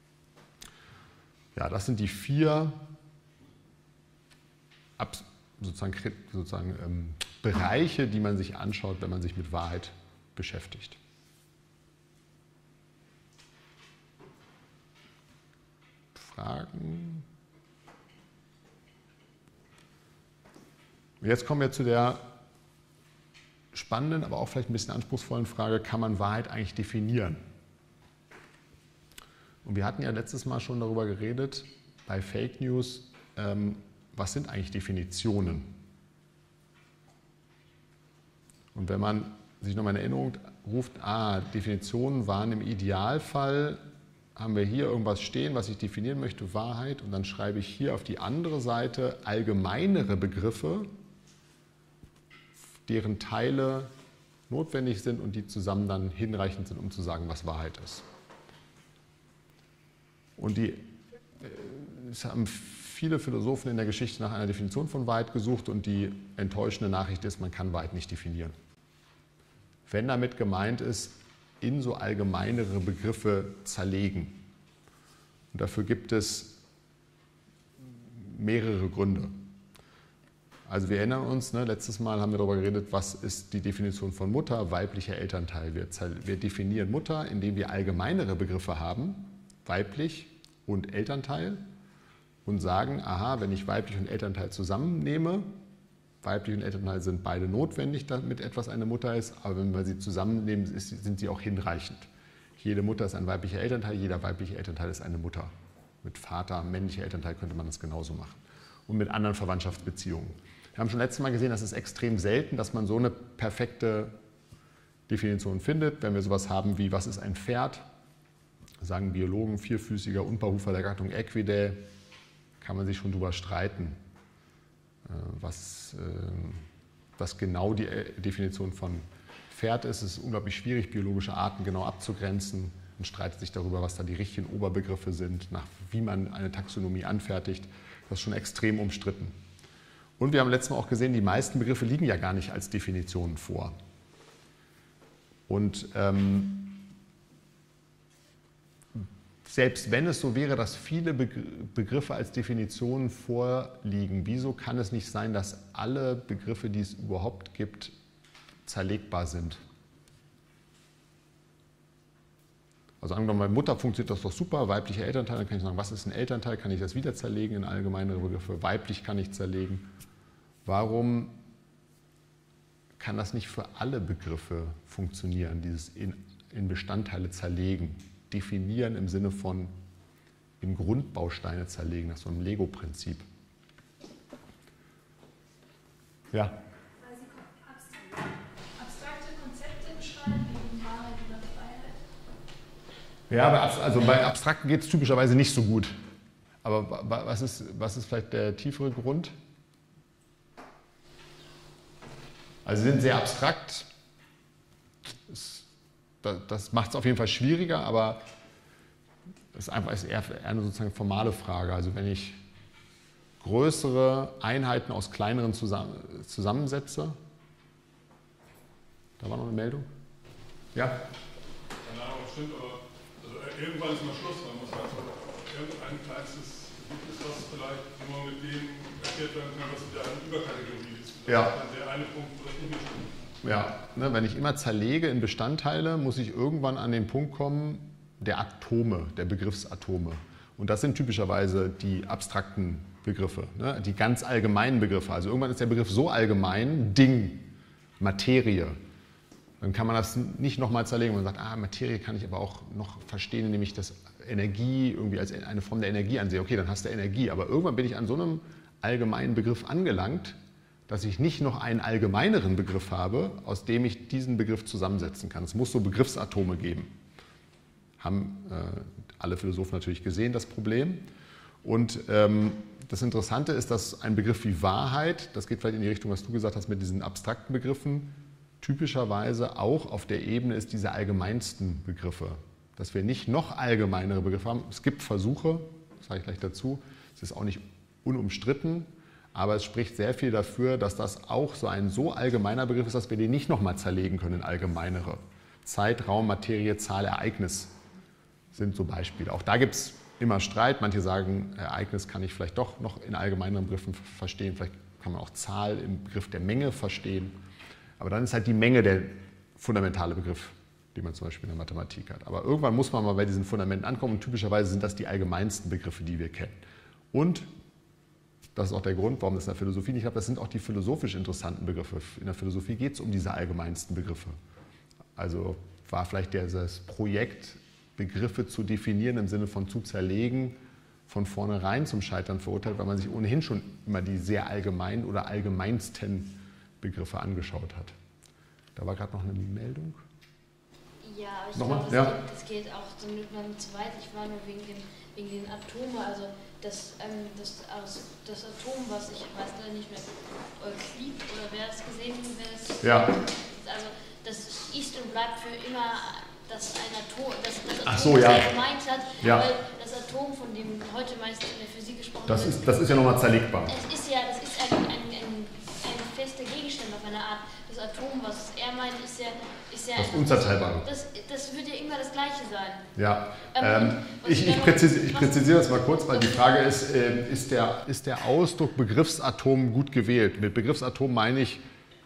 Ja, das sind die 4 Bereiche, die man sich anschaut, wenn man sich mit Wahrheit beschäftigt. Fragen? Und jetzt kommen wir zu der spannenden, aber auch vielleicht ein bisschen anspruchsvollen Frage, kann man Wahrheit eigentlich definieren? Und wir hatten ja letztes Mal schon darüber geredet, bei Fake News, was sind eigentlich Definitionen? Und wenn man sich nochmal in Erinnerung ruft, Definitionen waren im Idealfall, haben wir hier irgendwas stehen, was ich definieren möchte, Wahrheit, und dann schreibe ich hier auf die andere Seite allgemeinere Begriffe, deren Teile notwendig sind und die zusammen dann hinreichend sind, um zu sagen, was Wahrheit ist. Und es haben viele Philosophen in der Geschichte nach einer Definition von Wahrheit gesucht und die enttäuschende Nachricht ist, man kann Wahrheit nicht definieren. Wenn damit gemeint ist, in so allgemeinere Begriffe zerlegen. Und dafür gibt es mehrere Gründe. Also wir erinnern uns, letztes Mal haben wir darüber geredet, was ist die Definition von Mutter, weiblicher Elternteil. Wir definieren Mutter, indem wir allgemeinere Begriffe haben, weiblich und Elternteil, und sagen, aha, wenn ich weiblich und Elternteil zusammennehme, weiblich und Elternteil sind beide notwendig, damit etwas eine Mutter ist, aber wenn wir sie zusammennehmen, sind sie auch hinreichend. Jede Mutter ist ein weiblicher Elternteil, jeder weibliche Elternteil ist eine Mutter. Mit Vater, männlicher Elternteil könnte man das genauso machen. Und mit anderen Verwandtschaftsbeziehungen. Wir haben schon letztes Mal gesehen, das ist extrem selten, dass man so eine perfekte Definition findet. Wenn wir sowas haben wie, was ist ein Pferd? Sagen Biologen, vierfüßiger Unpaarhufer der Gattung Equidae, kann man sich schon drüber streiten, was was genau die Definition von Pferd ist. Es ist unglaublich schwierig, biologische Arten genau abzugrenzen. Man streitet sich darüber, was da die richtigen Oberbegriffe sind, nach wie man eine Taxonomie anfertigt. Das ist schon extrem umstritten. Und wir haben letztes Mal auch gesehen, die meisten Begriffe liegen ja gar nicht als Definitionen vor. Und selbst wenn es so wäre, dass viele Begriffe als Definitionen vorliegen, wieso kann es nicht sein, dass alle Begriffe, die es überhaupt gibt, zerlegbar sind? Also angenommen, bei Mutter funktioniert das doch super, weiblicher Elternteil, dann kann ich sagen, was ist ein Elternteil, kann ich das wieder zerlegen in allgemeinere Begriffe, weiblich kann ich zerlegen. Warum kann das nicht für alle Begriffe funktionieren, dieses in Bestandteile zerlegen? Definieren im Sinne von in Grundbausteine zerlegen, das ist so ein Lego-Prinzip. Ja? Weil Sie abstrakte Konzepte beschreiben, wie Wahrheit oder Freiheit. Ja, also bei Abstrakten geht es typischerweise nicht so gut. Aber was ist vielleicht der tiefere Grund? Also sie sind sehr abstrakt. Das macht es auf jeden Fall schwieriger, aber es ist eher eine sozusagen formale Frage. Also wenn ich größere Einheiten aus kleineren zusammensetze. Da war noch eine Meldung. Ja? Keine Ahnung, stimmt, aber also irgendwann ist mal Schluss. Man muss einfach irgendein kleinstes Ergebnis, was vielleicht nur mit dem erklärt werden kann, was wieder eine Überkategorie ist. Das ja. ist dann der eine Punkt, wo das nicht mehr stimmt. Ja, ne, wenn ich immer zerlege in Bestandteile, muss ich irgendwann an den Punkt kommen, der Atome, der Begriffsatome. Und das sind typischerweise die abstrakten Begriffe, ne, die ganz allgemeinen Begriffe. Also irgendwann ist der Begriff so allgemein, Ding, Materie. Dann kann man das nicht nochmal zerlegen. Man sagt, Materie kann ich aber auch noch verstehen, indem ich das Energie irgendwie als eine Form der Energie ansehe. Okay, dann hast du Energie. Aber irgendwann bin ich an so einem allgemeinen Begriff angelangt, dass ich nicht noch einen allgemeineren Begriff habe, aus dem ich diesen Begriff zusammensetzen kann. Es muss so Begriffsatome geben. Haben alle Philosophen natürlich gesehen, das Problem. Und das Interessante ist, dass ein Begriff wie Wahrheit, das geht vielleicht in die Richtung, was du gesagt hast mit diesen abstrakten Begriffen, typischerweise auch auf der Ebene ist dieser allgemeinsten Begriffe. Dass wir nicht noch allgemeinere Begriffe haben. Es gibt Versuche, das sage ich gleich dazu, es ist auch nicht unumstritten, aber es spricht sehr viel dafür, dass das auch so ein so allgemeiner Begriff ist, dass wir den nicht nochmal zerlegen können in allgemeinere. Zeit, Raum, Materie, Zahl, Ereignis sind so Beispiele. Auch da gibt es immer Streit. Manche sagen, Ereignis kann ich vielleicht doch noch in allgemeineren Begriffen verstehen. Vielleicht kann man auch Zahl im Begriff der Menge verstehen. Aber dann ist halt die Menge der fundamentale Begriff, den man zum Beispiel in der Mathematik hat. Aber irgendwann muss man mal bei diesen Fundamenten ankommen und typischerweise sind das die allgemeinsten Begriffe, die wir kennen. Und das ist auch der Grund, warum das in der Philosophie nicht klappt. Das sind auch die philosophisch interessanten Begriffe. In der Philosophie geht es um diese allgemeinsten Begriffe. Also war vielleicht dieses Projekt, Begriffe zu definieren im Sinne von zu zerlegen, von vornherein zum Scheitern verurteilt, weil man sich ohnehin schon immer die sehr allgemeinen oder allgemeinsten Begriffe angeschaut hat. Da war gerade noch eine Meldung. Ja, aber ich Nochmal? glaube, Ja. das geht auch so zu weit. Ich war nur wegen den Atomen, also das Atom, was ich weiß leider nicht mehr, Euklid oder wer es gesehen hat, Ja. Also das ist und bleibt für immer das Atom, das Ach so, ja. gemeint hat, Ja. weil das Atom, von dem heute meist in der Physik gesprochen Das wird, ist ja nochmal zerlegbar. das ist ein fester Gegenstand auf eine Art. Das Atom, was er meint, ist ja Das Unzerteilbare. Das wird ja immer das Gleiche sein. Ja, ich präzisiere das mal kurz, weil die Frage ist, ist der Ausdruck Begriffsatom gut gewählt? Mit Begriffsatom meine ich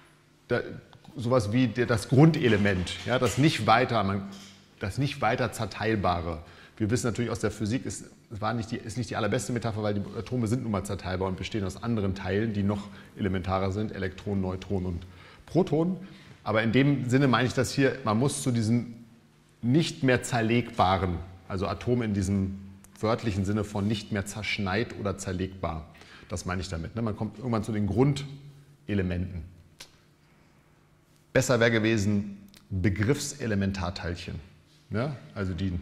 sowas wie das Grundelement, ja, das nicht weiter zerteilbare. Wir wissen natürlich aus der Physik, ist nicht die allerbeste Metapher, weil die Atome sind nun mal zerteilbar und bestehen aus anderen Teilen, die noch elementarer sind, Elektronen, Neutronen und Protonen. Aber in dem Sinne meine ich das hier, man muss zu diesen nicht mehr zerlegbaren, also Atome in diesem wörtlichen Sinne von nicht mehr zerschneit oder zerlegbar, das meine ich damit. Man kommt irgendwann zu den Grundelementen. Besser wäre gewesen Begriffselementarteilchen, ja? Also die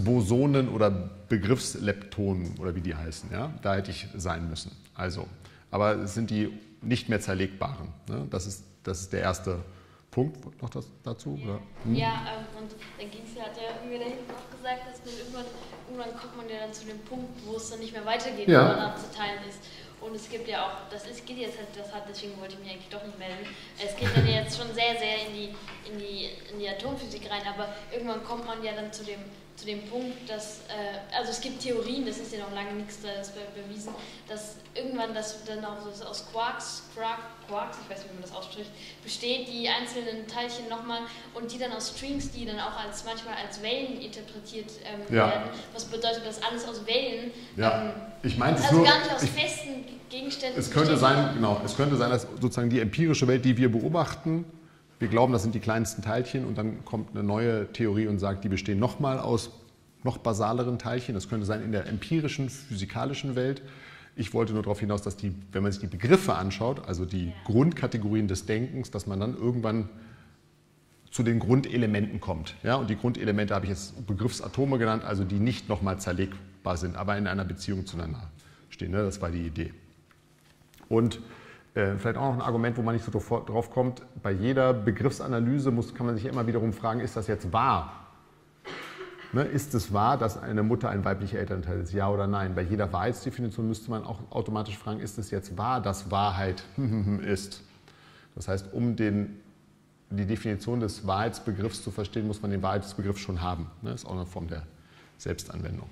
Begriffsbosonen oder Begriffsleptonen oder wie die heißen. Ja? Da hätte ich sein müssen. Also aber es sind die nicht mehr zerlegbaren. Ne? Das ist der erste Punkt. Noch das dazu? Ja, oder? Und dann ging es ja, hat ja irgendwie da hinten auch gesagt, dass irgendwann kommt man ja dann zu dem Punkt, wo es dann nicht mehr weitergeht, wo man abzuteilen ist. Und es gibt ja auch, geht jetzt halt, deswegen wollte ich mich eigentlich doch nicht melden. Es geht dann jetzt schon sehr, sehr in die Atomphysik rein, aber irgendwann kommt man ja dann zu dem Punkt, dass, also es gibt Theorien, das ist ja noch lange nichts bewiesen, dass irgendwann das dann auch so aus Quarks, ich weiß nicht, wie man das ausspricht, besteht, die einzelnen Teilchen nochmal und die dann aus Strings, die dann auch manchmal als Wellen interpretiert werden. Was bedeutet das alles aus Wellen? Ich meine es also nur, gar nicht aus festen Gegenständen. Es könnte sein, dass sozusagen die empirische Welt, die wir beobachten, wir glauben, das sind die kleinsten Teilchen und dann kommt eine neue Theorie und sagt, die bestehen nochmal aus noch basaleren Teilchen. Das könnte sein in der empirischen, physikalischen Welt. Ich wollte nur darauf hinaus, dass wenn man sich die Begriffe anschaut, also die Grundkategorien des Denkens, dass man dann irgendwann zu den Grundelementen kommt. Ja? Und die Grundelemente habe ich jetzt Begriffsatome genannt, also die nicht nochmal zerlegbar sind, aber in einer Beziehung zueinander stehen. Ne? Das war die Idee. Und vielleicht auch noch ein Argument, wo man nicht so drauf kommt, bei jeder Begriffsanalyse kann man sich immer wiederum fragen, ist das jetzt wahr? Ne, ist es wahr, dass eine Mutter ein weiblicher Elternteil ist? Ja oder nein? Bei jeder Wahrheitsdefinition müsste man auch automatisch fragen, ist es jetzt wahr, dass Wahrheit ist? Das heißt, um die Definition des Wahrheitsbegriffs zu verstehen, muss man den Wahrheitsbegriff schon haben. Das ist auch eine Form der Selbstanwendung.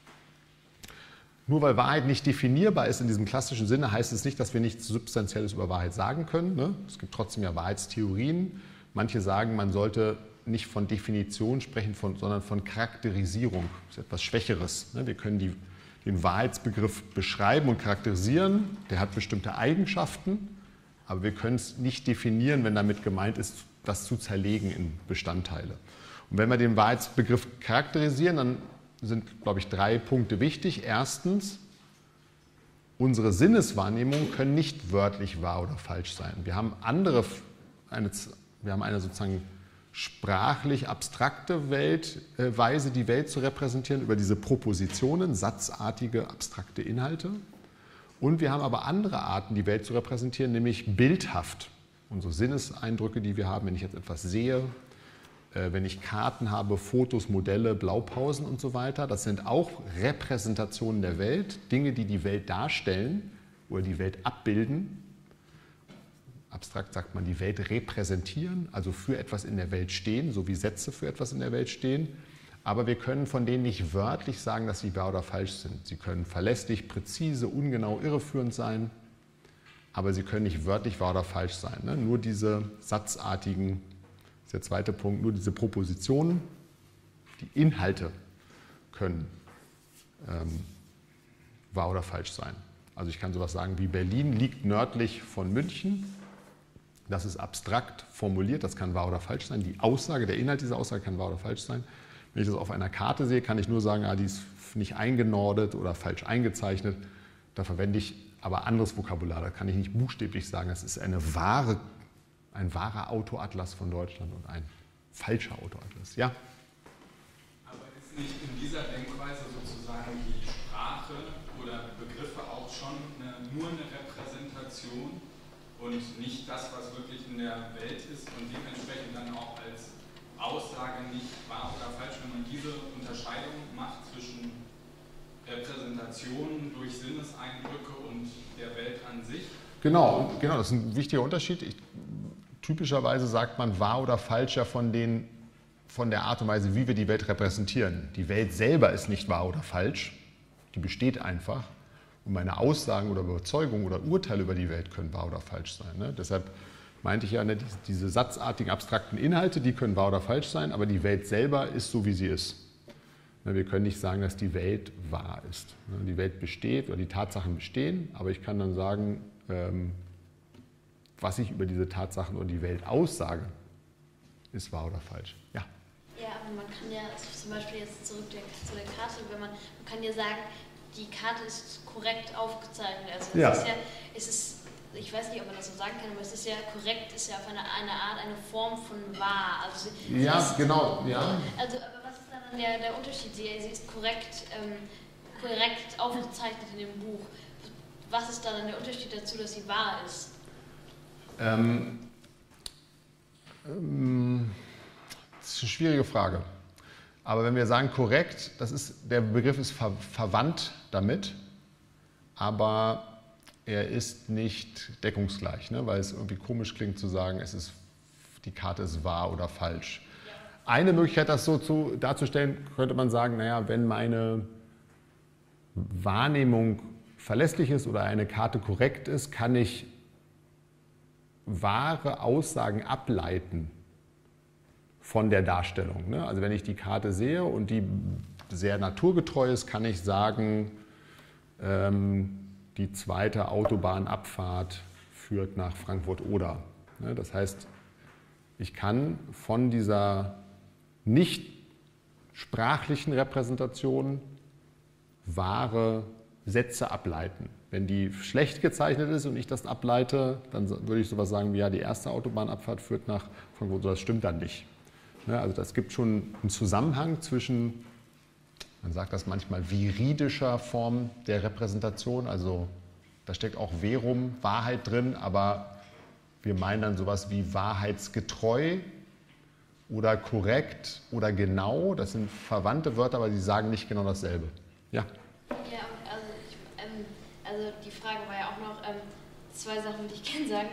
Nur weil Wahrheit nicht definierbar ist in diesem klassischen Sinne, heißt es nicht, dass wir nichts Substanzielles über Wahrheit sagen können. Ne? Es gibt trotzdem ja Wahrheitstheorien. Manche sagen, man sollte nicht von Definition sprechen, sondern von Charakterisierung. Das ist etwas Schwächeres. Ne? Wir können den Wahrheitsbegriff beschreiben und charakterisieren. Der hat bestimmte Eigenschaften, aber wir können es nicht definieren, wenn damit gemeint ist, das zu zerlegen in Bestandteile. Und wenn wir den Wahrheitsbegriff charakterisieren, dann sind, glaube ich, 3 Punkte wichtig. Erstens, unsere Sinneswahrnehmungen können nicht wörtlich wahr oder falsch sein. Wir haben eine sozusagen sprachlich abstrakte Weise, die Welt zu repräsentieren, über diese Propositionen, satzartige, abstrakte Inhalte. Und wir haben aber andere Arten, die Welt zu repräsentieren, nämlich bildhaft. Unsere Sinneseindrücke, die wir haben, wenn ich jetzt etwas sehe, wenn ich Karten habe, Fotos, Modelle, Blaupausen und so weiter. Das sind auch Repräsentationen der Welt, Dinge, die die Welt darstellen oder die Welt abbilden. Abstrakt sagt man, die Welt repräsentieren, also für etwas in der Welt stehen, so wie Sätze für etwas in der Welt stehen. Aber wir können von denen nicht wörtlich sagen, dass sie wahr oder falsch sind. Sie können verlässlich, präzise, ungenau, irreführend sein, aber sie können nicht wörtlich wahr oder falsch sein. Ne? Nur diese satzartigen, das ist der zweite Punkt, nur diese Propositionen, die Inhalte können wahr oder falsch sein. Also ich kann sowas sagen wie Berlin liegt nördlich von München. Das ist abstrakt formuliert, das kann wahr oder falsch sein. Die Aussage, der Inhalt dieser Aussage kann wahr oder falsch sein. Wenn ich das auf einer Karte sehe, kann ich nur sagen, die ist nicht eingenordet oder falsch eingezeichnet. Da verwende ich aber anderes Vokabular. Da kann ich nicht buchstäblich sagen, das ist ein wahrer Autoatlas von Deutschland und ein falscher Autoatlas. Ja? Aber ist nicht in dieser Denkweise sozusagen die Sprache oder Begriffe auch schon nur eine Repräsentation und nicht das, was wirklich in der Welt ist und dementsprechend dann auch als Aussage nicht wahr oder falsch, wenn man diese Unterscheidung macht zwischen Repräsentationen durch Sinneseindrücke und der Welt an sich? Genau, das ist ein wichtiger Unterschied. Typischerweise sagt man wahr oder falsch ja von der Art und Weise, wie wir die Welt repräsentieren. Die Welt selber ist nicht wahr oder falsch, die besteht einfach. Und meine Aussagen oder Überzeugungen oder Urteile über die Welt können wahr oder falsch sein. Ne? Deshalb meinte ich ja, ne, diese satzartigen, abstrakten Inhalte, die können wahr oder falsch sein, aber die Welt selber ist so, wie sie ist. Ne, wir können nicht sagen, dass die Welt wahr ist. Ne? Die Welt besteht oder die Tatsachen bestehen, aber ich kann dann sagen, was ich über diese Tatsachen oder die Welt aussage, ist wahr oder falsch. Ja. Ja, aber man kann ja zum Beispiel jetzt zurück zu der Karte, man kann ja sagen, die Karte ist korrekt aufgezeichnet. Also ja. Es ist, ich weiß nicht, ob man das so sagen kann, aber es ist ja korrekt, ist ja auf eine Art, eine Form von wahr. Also ja, genau. Ja. Also, aber was ist dann der Unterschied? Sie ist korrekt aufgezeichnet in dem Buch. was ist dann der Unterschied dazu, dass sie wahr ist? Das ist eine schwierige Frage. Aber wenn wir sagen korrekt, der Begriff ist verwandt damit, aber er ist nicht deckungsgleich, ne? Weil es irgendwie komisch klingt zu sagen, die Karte ist wahr oder falsch. Eine Möglichkeit, das so darzustellen, könnte man sagen, naja, wenn meine Wahrnehmung verlässlich ist oder eine Karte korrekt ist, kann ich wahre Aussagen ableiten von der Darstellung. Ne? Also wenn ich die Karte sehe und die sehr naturgetreu ist, kann ich sagen, die zweite Autobahnabfahrt führt nach Frankfurt-Oder. Ne? Das heißt, ich kann von dieser nicht sprachlichen Repräsentation wahre Sätze ableiten. Wenn die schlecht gezeichnet ist und ich das ableite, dann würde ich sowas sagen wie, ja, die erste Autobahnabfahrt führt nach Frankfurt, das stimmt dann nicht. Ja, also das gibt schon einen Zusammenhang zwischen, man sagt das manchmal, viridischer Form der Repräsentation, also da steckt auch Verum, Wahrheit drin, aber wir meinen dann sowas wie wahrheitsgetreu oder korrekt oder genau, das sind verwandte Wörter, aber die sagen nicht genau dasselbe. Ja? Ja, also die Frage war ja auch noch, zwei Sachen, die ich gerne sagen.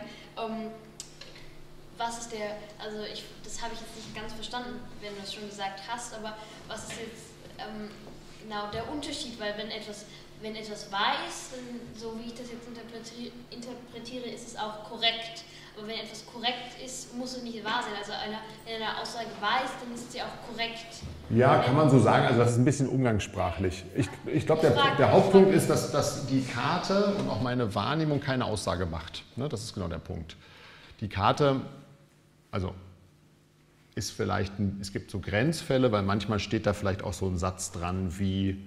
Was ist das habe ich jetzt nicht ganz verstanden, wenn du es schon gesagt hast, aber was ist jetzt genau der Unterschied? Weil wenn etwas wahr ist, dann, so wie ich das jetzt interpretiere, ist es auch korrekt. Aber wenn etwas korrekt ist, muss es nicht wahr sein. Also wenn eine Aussage wahr ist, dann ist sie auch korrekt. Ja, kann man so sagen. Also das ist ein bisschen umgangssprachlich. Ich glaube, der Hauptpunkt ist, dass die Karte und auch meine Wahrnehmung keine Aussage macht. Ne, das ist genau der Punkt. Die Karte, also ist vielleicht, es gibt so Grenzfälle, weil manchmal steht da vielleicht auch so ein Satz dran wie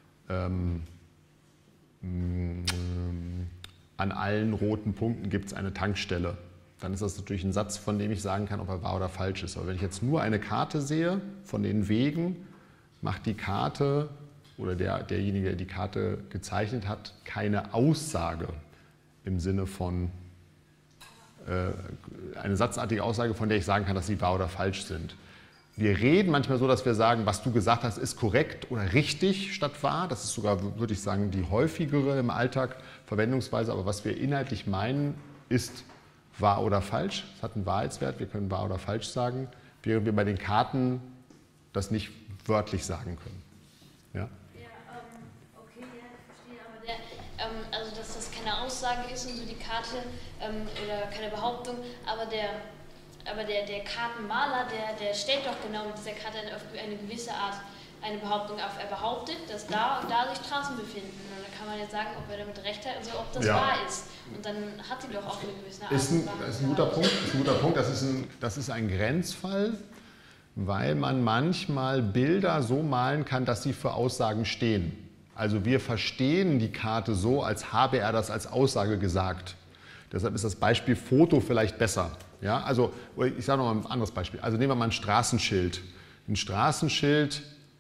an allen roten Punkten gibt es eine Tankstelle. Dann ist das natürlich ein Satz, von dem ich sagen kann, ob er wahr oder falsch ist. Aber wenn ich jetzt nur eine Karte sehe von den Wegen, macht die Karte oder derjenige, der die Karte gezeichnet hat, keine Aussage im Sinne von eine satzartige Aussage, von der ich sagen kann, dass sie wahr oder falsch sind. Wir reden manchmal so, dass wir sagen, was du gesagt hast, ist korrekt oder richtig statt wahr. Das ist sogar, würde ich sagen, die häufigere im Alltag Verwendungsweise. Aber was wir inhaltlich meinen, ist wahr oder falsch. Es hat einen Wahrheitswert, wir können wahr oder falsch sagen, während wir bei den Karten das nicht wörtlich sagen können. Ja? Okay, ja, ich verstehe, aber also dass das keine Aussage ist und so die Karte oder keine Behauptung, aber der Kartenmaler, der stellt doch genau mit dieser Karte auf eine gewisse Art eine Behauptung auf. Er behauptet, dass da und da sich Straßen befinden. Und dann kann man jetzt sagen, ob er damit recht hat, also ob das wahr ist. Und dann hat sie doch auch eine gewisse Art. Das ist ein guter Punkt. Das ist ein Grenzfall, weil man manchmal Bilder so malen kann, dass sie für Aussagen stehen. Also wir verstehen die Karte so, als habe er das als Aussage gesagt. Deshalb ist das Beispiel Foto vielleicht besser. Ja, also ich sage noch mal ein anderes Beispiel. Also nehmen wir mal ein Straßenschild. Ein Straßenschild,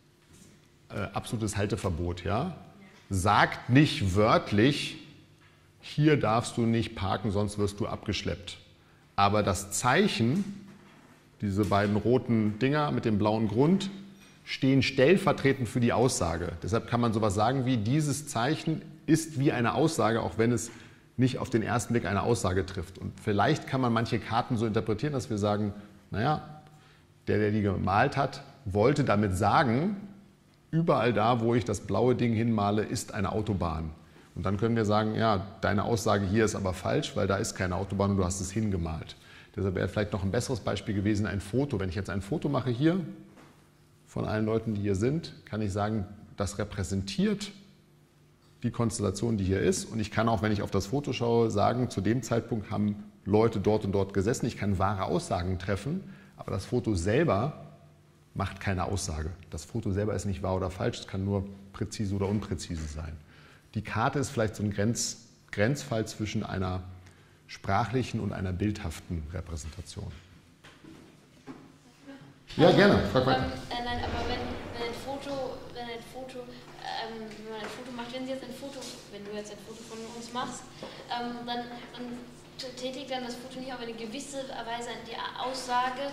absolutes Halteverbot, ja, sagt nicht wörtlich, hier darfst du nicht parken, sonst wirst du abgeschleppt. Aber das Zeichen, diese beiden roten Dinger mit dem blauen Grund, stehen stellvertretend für die Aussage. Deshalb kann man sowas sagen wie, dieses Zeichen ist wie eine Aussage, auch wenn es nicht auf den ersten Blick eine Aussage trifft. Und vielleicht kann man manche Karten so interpretieren, dass wir sagen, naja, der die gemalt hat, wollte damit sagen, überall da, wo ich das blaue Ding hinmale, ist eine Autobahn. Und dann können wir sagen, ja, deine Aussage hier ist aber falsch, weil da ist keine Autobahn und du hast es hingemalt. Deshalb wäre vielleicht noch ein besseres Beispiel gewesen, ein Foto. Wenn ich jetzt ein Foto mache hier, von allen Leuten, die hier sind, kann ich sagen, das repräsentiert die Konstellation, die hier ist. Und ich kann auch, wenn ich auf das Foto schaue, sagen, zu dem Zeitpunkt haben Leute dort und dort gesessen. Ich kann wahre Aussagen treffen, aber das Foto selber macht keine Aussage. Das Foto selber ist nicht wahr oder falsch, es kann nur präzise oder unpräzise sein. Die Karte ist vielleicht so ein Grenzfall zwischen einer sprachlichen und einer bildhaften Repräsentation. Ja, gerne. Frag weiter. Nein, aber wenn man ein Foto macht, wenn Sie jetzt ein Foto, wenn du jetzt ein Foto von uns machst, dann tätigt dann das Foto nicht auf eine gewisse Weise die Aussage,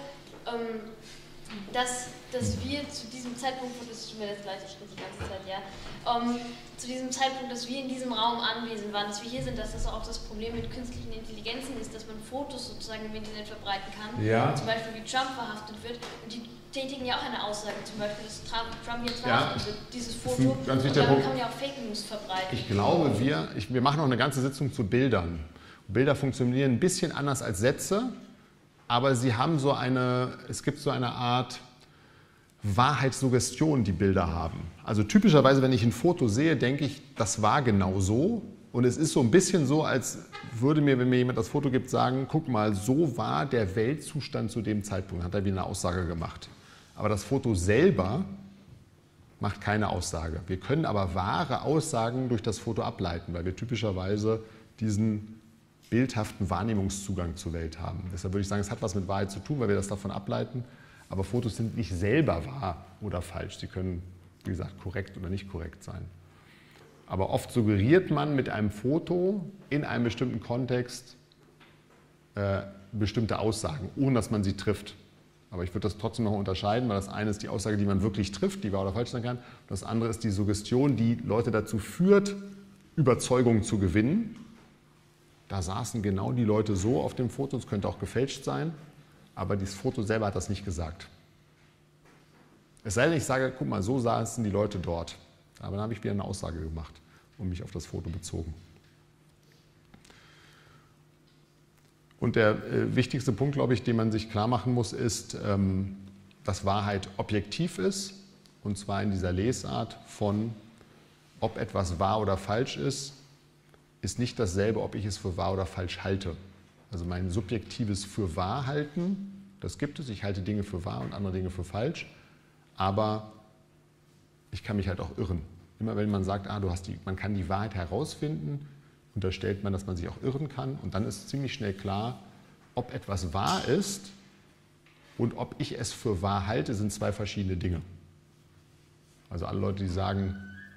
dass wir zu diesem Zeitpunkt, das tut mir jetzt leid, ich rede die ganze Zeit, ja, zu diesem Zeitpunkt, dass wir in diesem Raum anwesend waren, dass wir hier sind, dass das auch das Problem mit künstlichen Intelligenzen ist, dass man Fotos sozusagen im Internet verbreiten kann, zum Beispiel wie Trump verhaftet wird, und die tätigen ja auch eine Aussage, zum Beispiel, dass Trump jetzt verhaftet wird, dieses Foto, und damit kann man ja auch Fake News verbreiten. Ich glaube, wir machen noch eine ganze Sitzung zu Bildern. Bilder funktionieren ein bisschen anders als Sätze, aber sie haben es gibt so eine Art Wahrheitssuggestion, die Bilder haben. Also typischerweise, wenn ich ein Foto sehe, denke ich, das war genau so. Und es ist so ein bisschen so, als würde mir, wenn mir jemand das Foto gibt, sagen, guck mal, so war der Weltzustand zu dem Zeitpunkt. Hat er wie eine Aussage gemacht. Aber das Foto selber macht keine Aussage. Wir können aber wahre Aussagen durch das Foto ableiten, weil wir typischerweise diesen bildhaften Wahrnehmungszugang zur Welt haben. Deshalb würde ich sagen, es hat was mit Wahrheit zu tun, weil wir das davon ableiten. Aber Fotos sind nicht selber wahr oder falsch. Sie können, wie gesagt, korrekt oder nicht korrekt sein. Aber oft suggeriert man mit einem Foto in einem bestimmten Kontext bestimmte Aussagen, ohne dass man sie trifft. Aber ich würde das trotzdem noch unterscheiden, weil das eine ist die Aussage, die man wirklich trifft, die wahr oder falsch sein kann. Und das andere ist die Suggestion, die Leute dazu führt, Überzeugungen zu gewinnen. Da saßen genau die Leute so auf dem Foto, es könnte auch gefälscht sein, aber dieses Foto selber hat das nicht gesagt. Es sei denn, ich sage, guck mal, so saßen die Leute dort. Aber dann habe ich wieder eine Aussage gemacht und mich auf das Foto bezogen. Und der wichtigste Punkt, glaube ich, den man sich klar machen muss, ist, dass Wahrheit objektiv ist, und zwar in dieser Lesart von, ob etwas wahr oder falsch ist nicht dasselbe, ob ich es für wahr oder falsch halte. Also mein subjektives für wahr halten, das gibt es. Ich halte Dinge für wahr und andere Dinge für falsch. Aber ich kann mich halt auch irren. Immer wenn man sagt, man kann die Wahrheit herausfinden, unterstellt man, dass man sich auch irren kann. Und dann ist ziemlich schnell klar, ob etwas wahr ist und ob ich es für wahr halte, sind zwei verschiedene Dinge. Also alle Leute, die sagen,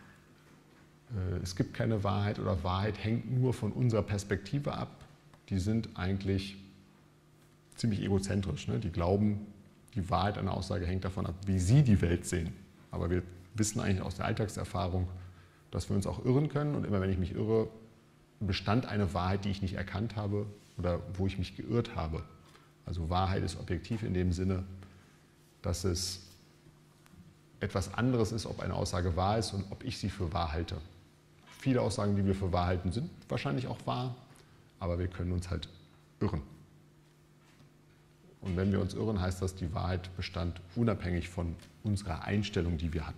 es gibt keine Wahrheit oder Wahrheit hängt nur von unserer Perspektive ab, die sind eigentlich ziemlich egozentrisch. Ne? Die glauben, die Wahrheit einer Aussage hängt davon ab, wie sie die Welt sehen. Aber wir wissen eigentlich aus der Alltagserfahrung, dass wir uns auch irren können. Und immer wenn ich mich irre, bestand eine Wahrheit, die ich nicht erkannt habe oder wo ich mich geirrt habe. Also Wahrheit ist objektiv in dem Sinne, dass es etwas anderes ist, ob eine Aussage wahr ist und ob ich sie für wahr halte. Viele Aussagen, die wir für wahr halten, sind wahrscheinlich auch wahr, aber wir können uns halt irren. Und wenn wir uns irren, heißt das, die Wahrheit bestand unabhängig von unserer Einstellung, die wir hatten.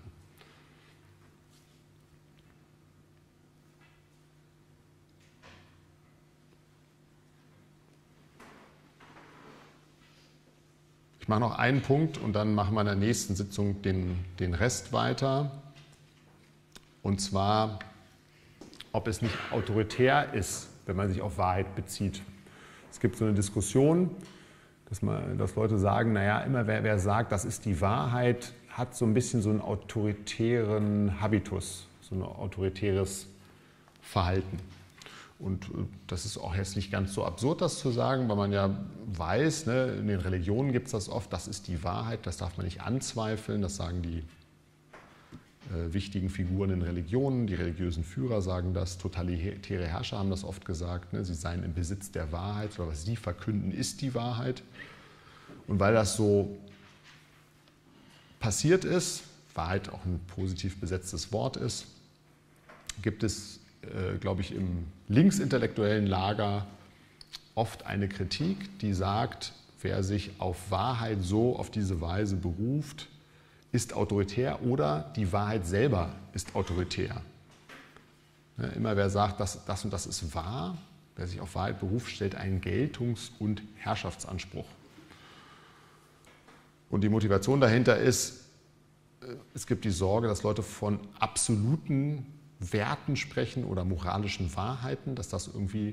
Ich mache noch einen Punkt und dann machen wir in der nächsten Sitzung den Rest weiter. Und zwar, ob es nicht autoritär ist, wenn man sich auf Wahrheit bezieht. Es gibt so eine Diskussion, dass Leute sagen, naja, immer wer sagt, das ist die Wahrheit, hat so ein bisschen so einen autoritären Habitus, so ein autoritäres Verhalten. Und das ist auch jetzt nicht ganz so absurd, das zu sagen, weil man ja weiß, ne, in den Religionen gibt es das oft, das ist die Wahrheit, das darf man nicht anzweifeln, das sagen die wichtigen Figuren in Religionen, die religiösen Führer sagen das, totalitäre Herrscher haben das oft gesagt, ne, sie seien im Besitz der Wahrheit oder was sie verkünden, ist die Wahrheit. Und weil das so passiert ist, Wahrheit auch ein positiv besetztes Wort ist, gibt es, glaube ich, im linksintellektuellen Lager oft eine Kritik, die sagt, wer sich auf Wahrheit so auf diese Weise beruft, ist autoritär oder die Wahrheit selber ist autoritär. Immer wer sagt, das und das ist wahr, wer sich auf Wahrheit beruft, stellt einen Geltungs- und Herrschaftsanspruch. Und die Motivation dahinter ist, es gibt die Sorge, dass Leute von absoluten Werten sprechen oder moralischen Wahrheiten, dass das irgendwie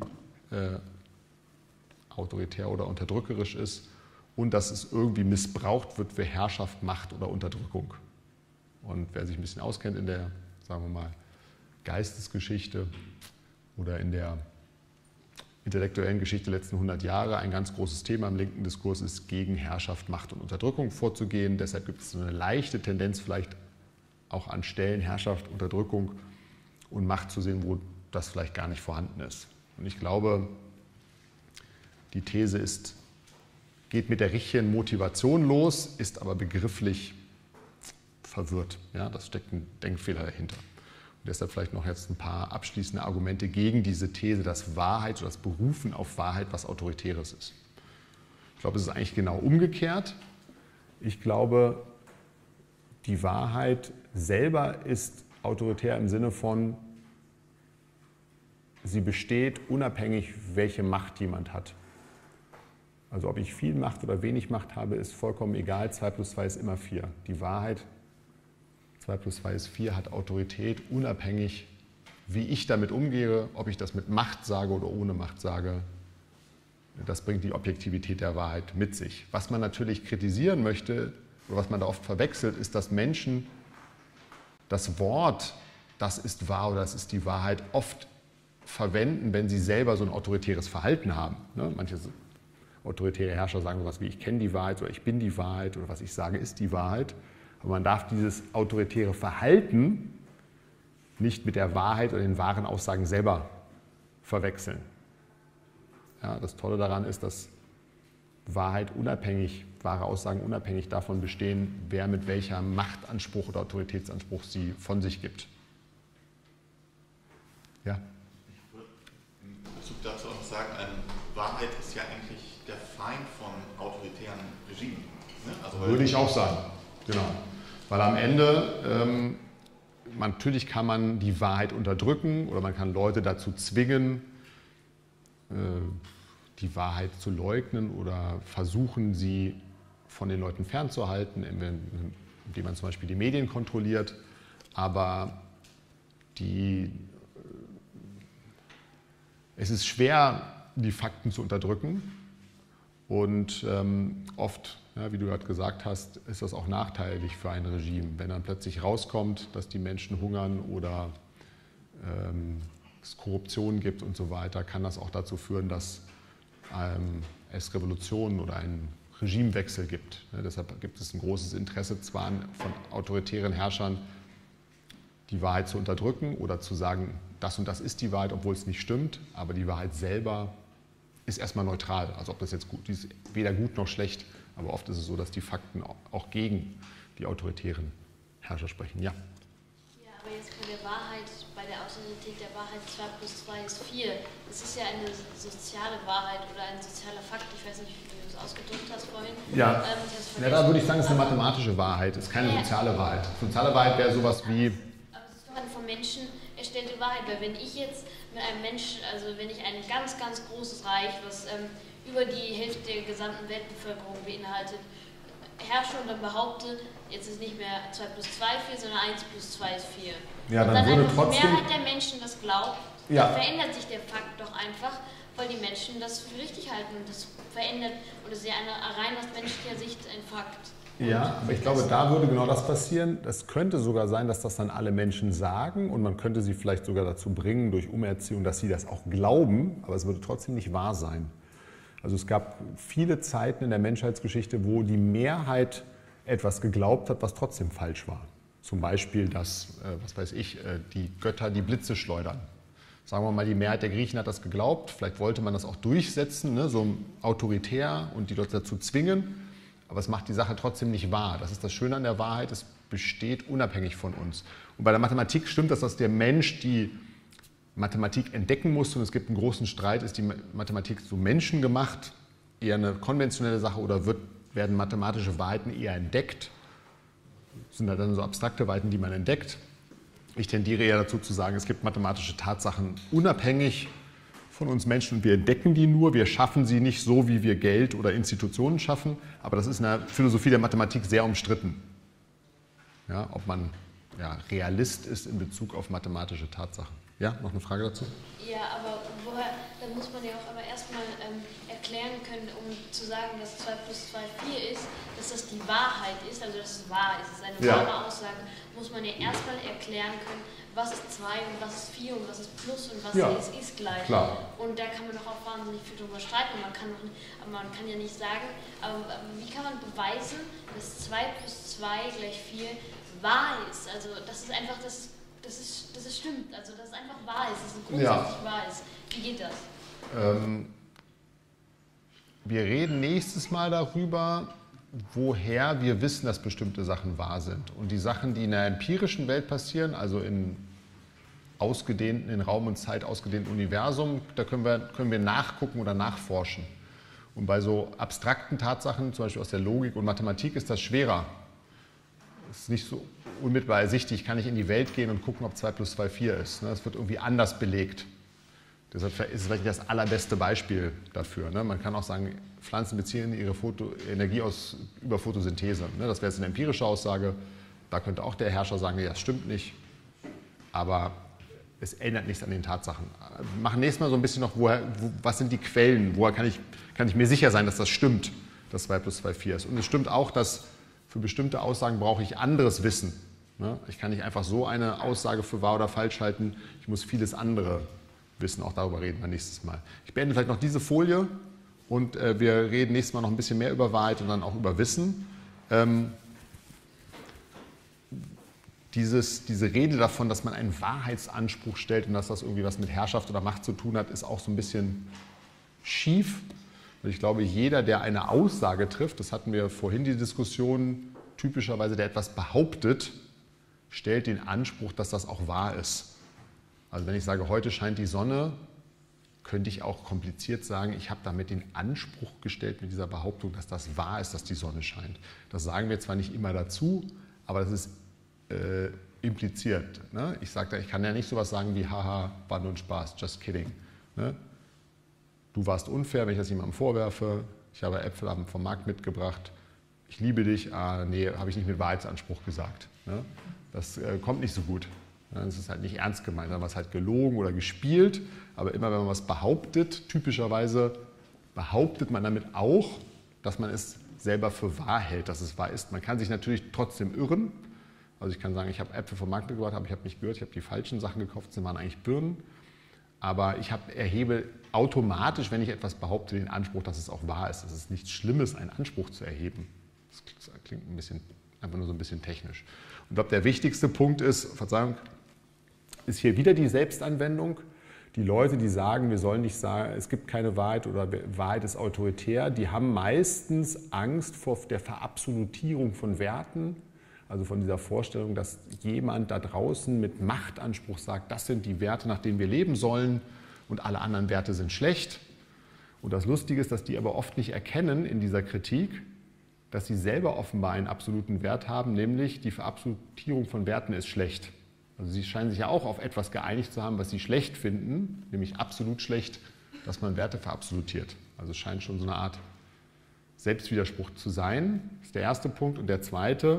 autoritär oder unterdrückerisch ist und dass es irgendwie missbraucht wird für Herrschaft, Macht oder Unterdrückung. Und wer sich ein bisschen auskennt in der, sagen wir mal, Geistesgeschichte oder in der intellektuellen Geschichte der letzten 100 Jahre ein ganz großes Thema im linken Diskurs ist, gegen Herrschaft, Macht und Unterdrückung vorzugehen. Deshalb gibt es so eine leichte Tendenz vielleicht auch an Stellen Herrschaft, Unterdrückung und Macht zu sehen, wo das vielleicht gar nicht vorhanden ist. Und ich glaube, die These geht mit der richtigen Motivation los, ist aber begrifflich verwirrt. Ja, das steckt ein Denkfehler dahinter. Und deshalb vielleicht noch jetzt ein paar abschließende Argumente gegen diese These, dass Wahrheit oder das Berufen auf Wahrheit was Autoritäres ist. Ich glaube, es ist eigentlich genau umgekehrt. Ich glaube, die Wahrheit selber ist autoritär im Sinne von, sie besteht unabhängig, welche Macht jemand hat. Also ob ich viel Macht oder wenig Macht habe, ist vollkommen egal. 2 + 2 ist immer 4. Die Wahrheit 2 + 2 ist 4, hat Autorität, unabhängig, wie ich damit umgehe, ob ich das mit Macht sage oder ohne Macht sage. Das bringt die Objektivität der Wahrheit mit sich. Was man natürlich kritisieren möchte, oder was man da oft verwechselt, ist, dass Menschen das Wort, das ist wahr oder das ist die Wahrheit, oft verwenden, wenn sie selber so ein autoritäres Verhalten haben. Manche autoritäre Herrscher sagen sowas wie, ich kenne die Wahrheit oder ich bin die Wahrheit oder was ich sage, ist die Wahrheit. Aber man darf dieses autoritäre Verhalten nicht mit der Wahrheit oder den wahren Aussagen selber verwechseln. Ja, das Tolle daran ist, dass wahre Aussagen unabhängig davon bestehen, wer mit welcher Machtanspruch oder Autoritätsanspruch sie von sich gibt. Ja? Ich würde in Bezug dazu auch sagen, Wahrheit ist ja eigentlich der Feind von autoritären Regimen. Ne? Also, würde ich auch sagen, genau. Weil am Ende, natürlich kann man die Wahrheit unterdrücken oder man kann Leute dazu zwingen, die Wahrheit zu leugnen oder versuchen, sie von den Leuten fernzuhalten, indem man zum Beispiel die Medien kontrolliert. Aber es ist schwer, die Fakten zu unterdrücken und oft, ja, wie du gerade gesagt hast, ist das auch nachteilig für ein Regime. Wenn dann plötzlich rauskommt, dass die Menschen hungern oder es Korruption gibt und so weiter, kann das auch dazu führen, dass es Revolutionen oder einen Regimewechsel gibt. Ja, deshalb gibt es ein großes Interesse zwar von autoritären Herrschern, die Wahrheit zu unterdrücken oder zu sagen, das und das ist die Wahrheit, obwohl es nicht stimmt, aber die Wahrheit selber ist erstmal neutral. Also ob das jetzt gut ist, weder gut noch schlecht, aber oft ist es so, dass die Fakten auch gegen die autoritären Herrscher sprechen. Ja. Ja, aber jetzt bei der Wahrheit, bei der Autorität der Wahrheit 2 + 2 ist 4. Das ist ja eine soziale Wahrheit oder ein sozialer Fakt. Ich weiß nicht, wie du das ausgedrückt hast vorhin. Ja, da würde ich sagen, es ist eine mathematische Wahrheit, es ist keine soziale Wahrheit. Soziale Wahrheit wäre sowas wie... Aber es ist doch eine vom Menschen erstellte Wahrheit, weil wenn ich jetzt mit einem Menschen, also wenn ich ein ganz, ganz großes Reich, was über die Hälfte der gesamten Weltbevölkerung beinhaltet, herrsche und dann behaupte, jetzt ist nicht mehr 2 + 2 4, sondern 1 + 2 ist 4. Ja, und dann würde einfach trotzdem... die Mehrheit der Menschen das glaubt, ja, dann verändert sich der Fakt doch einfach, weil die Menschen das für richtig halten und das verändert, und es ist ja eine rein aus menschlicher Sicht ein Fakt. Ja, aber ich glaube, da würde genau das passieren. Es könnte sogar sein, dass das dann alle Menschen sagen und man könnte sie vielleicht sogar dazu bringen, durch Umerziehung, dass sie das auch glauben, aber es würde trotzdem nicht wahr sein. Also es gab viele Zeiten in der Menschheitsgeschichte, wo die Mehrheit etwas geglaubt hat, was trotzdem falsch war. Zum Beispiel, dass, was weiß ich, die Götter die Blitze schleudern. Sagen wir mal, die Mehrheit der Griechen hat das geglaubt, vielleicht wollte man das auch durchsetzen, ne, so autoritär und die Leute dazu zwingen. Aber es macht die Sache trotzdem nicht wahr. Das ist das Schöne an der Wahrheit, es besteht unabhängig von uns. Und bei der Mathematik stimmt das, dass der Mensch die Mathematik entdecken muss und es gibt einen großen Streit, ist die Mathematik so menschengemacht, eher eine konventionelle Sache oder werden mathematische Wahrheiten eher entdeckt? Sind da dann so abstrakte Wahrheiten, die man entdeckt? Ich tendiere eher dazu zu sagen, es gibt mathematische Tatsachen unabhängig von uns Menschen und wir entdecken die nur, wir schaffen sie nicht so, wie wir Geld oder Institutionen schaffen, aber das ist in der Philosophie der Mathematik sehr umstritten. Ja, ob man Realist ist in Bezug auf mathematische Tatsachen. Ja, noch eine Frage dazu? Ja, aber woher, dann muss man ja auch aber erstmal erklären können, um zu sagen, dass 2 + 2 4 ist, dass das die Wahrheit ist, also dass es wahr ist, es ist eine wahre Aussage, muss man ja erstmal erklären können, was ist 2 und was ist 4 und was ist Plus und was ist gleich. Klar. Und da kann man doch auch wahnsinnig viel drüber streiten. Man kann ja nicht sagen, wie kann man beweisen, dass 2 + 2 = 4 wahr ist? Also das ist einfach dass es stimmt, also dass es einfach wahr ist, dass es grundsätzlich wahr ist. Wie geht das? Wir reden nächstes Mal darüber, woher wir wissen, dass bestimmte Sachen wahr sind. Und die Sachen, die in der empirischen Welt passieren, also in Raum und Zeit ausgedehnten Universum, da können wir nachgucken oder nachforschen. Und bei so abstrakten Tatsachen, zum Beispiel aus der Logik und Mathematik, ist das schwerer. Es ist nicht so unmittelbar ersichtlich. Ich kann nicht in die Welt gehen und gucken, ob 2 + 2 4 ist. Das wird irgendwie anders belegt. Deshalb ist es vielleicht das allerbeste Beispiel dafür. Man kann auch sagen, Pflanzen beziehen ihre Energie über Photosynthese. Das wäre jetzt eine empirische Aussage. Da könnte auch der Herrscher sagen, nee, das stimmt nicht. Aber es ändert nichts an den Tatsachen. Wir machen nächstes Mal so ein bisschen noch, was sind die Quellen? Woher kann ich mir sicher sein, dass das stimmt, dass 2 + 2 4 ist? Und es stimmt auch, dass für bestimmte Aussagen brauche ich anderes Wissen. Ich kann nicht einfach so eine Aussage für wahr oder falsch halten. Ich muss vieles andere wissen. Auch darüber reden wir nächstes Mal. Ich beende vielleicht noch diese Folie und wir reden nächstes Mal noch ein bisschen mehr über Wahrheit und dann auch über Wissen. Diese Rede davon, dass man einen Wahrheitsanspruch stellt und dass das irgendwie was mit Herrschaft oder Macht zu tun hat, ist auch so ein bisschen schief. Und ich glaube, jeder, der eine Aussage trifft, das hatten wir vorhin die Diskussion, typischerweise der etwas behauptet, stellt den Anspruch, dass das auch wahr ist. Also wenn ich sage, heute scheint die Sonne, könnte ich auch kompliziert sagen, ich habe damit den Anspruch gestellt mit dieser Behauptung, dass das wahr ist, dass die Sonne scheint. Das sagen wir zwar nicht immer dazu, aber das ist impliziert. Ich kann ja nicht sowas sagen wie, haha, war nur ein Spaß, just kidding. Du warst unfair, wenn ich das jemandem vorwerfe, ich habe Äpfel vom Markt mitgebracht, ich liebe dich, nee, habe ich nicht mit Wahrheitsanspruch gesagt. Das kommt nicht so gut. Das ist halt nicht ernst gemeint, dann war es halt gelogen oder gespielt. Aber immer wenn man was behauptet, typischerweise behauptet man damit auch, dass man es selber für wahr hält, dass es wahr ist. Man kann sich natürlich trotzdem irren. Also ich kann sagen, ich habe Äpfel vom Markt mitgebracht, aber ich habe nicht gehört, ich habe die falschen Sachen gekauft, das waren eigentlich Birnen. Aber ich erhebe automatisch, wenn ich etwas behaupte, den Anspruch, dass es auch wahr ist. Es ist nichts Schlimmes, einen Anspruch zu erheben. Das klingt einfach nur so ein bisschen technisch. Und ich glaube, der wichtigste Punkt ist, Verzeihung, ist hier wieder die Selbstanwendung. Die Leute, die sagen, wir sollen nicht sagen, es gibt keine Wahrheit oder Wahrheit ist autoritär, die haben meistens Angst vor der Verabsolutierung von Werten, also von dieser Vorstellung, dass jemand da draußen mit Machtanspruch sagt, das sind die Werte, nach denen wir leben sollen und alle anderen Werte sind schlecht. Und das Lustige ist, dass die aber oft nicht erkennen in dieser Kritik, dass sie selber offenbar einen absoluten Wert haben, nämlich die Verabsolutierung von Werten ist schlecht. Also sie scheinen sich ja auch auf etwas geeinigt zu haben, was sie schlecht finden, nämlich absolut schlecht, dass man Werte verabsolutiert. Also es scheint schon so eine Art Selbstwiderspruch zu sein. Das ist der erste Punkt. Und der zweite,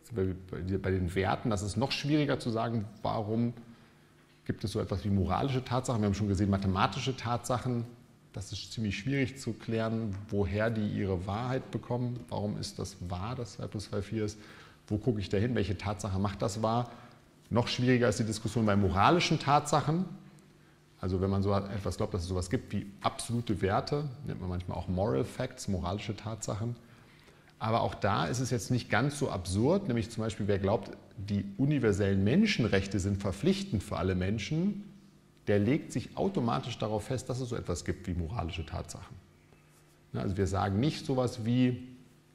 bei den Werten, das ist noch schwieriger zu sagen, warum gibt es so etwas wie moralische Tatsachen. Wir haben schon gesehen, mathematische Tatsachen, das ist ziemlich schwierig zu klären, woher die ihre Wahrheit bekommen. Warum ist das wahr, dass 2 + 2 4 ist? Wo gucke ich da hin? Welche Tatsache macht das wahr? Noch schwieriger ist die Diskussion bei moralischen Tatsachen. Also wenn man so etwas glaubt, dass es sowas gibt wie absolute Werte, nennt man manchmal auch Moral Facts, moralische Tatsachen. Aber auch da ist es jetzt nicht ganz so absurd, nämlich zum Beispiel, wer glaubt, die universellen Menschenrechte sind verpflichtend für alle Menschen, der legt sich automatisch darauf fest, dass es so etwas gibt wie moralische Tatsachen. Also wir sagen nicht sowas wie,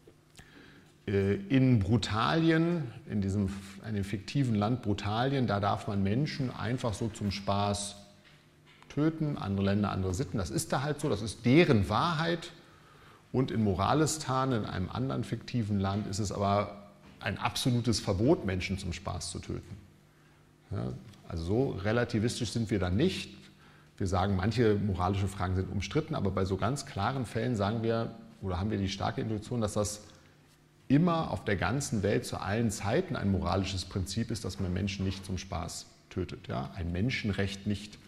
in Brutalien, in einem fiktiven Land Brutalien, da darf man Menschen einfach so zum Spaß töten, andere Länder, andere Sitten, das ist da halt so, das ist deren Wahrheit. Und in Moralistan, in einem anderen fiktiven Land, ist es aber ein absolutes Verbot, Menschen zum Spaß zu töten. Ja, also so relativistisch sind wir da nicht. Wir sagen, manche moralische Fragen sind umstritten, aber bei so ganz klaren Fällen sagen wir, oder haben wir die starke Intuition, dass das immer auf der ganzen Welt zu allen Zeiten ein moralisches Prinzip ist, dass man Menschen nicht zum Spaß tötet. Ja? Ein Menschenrecht nicht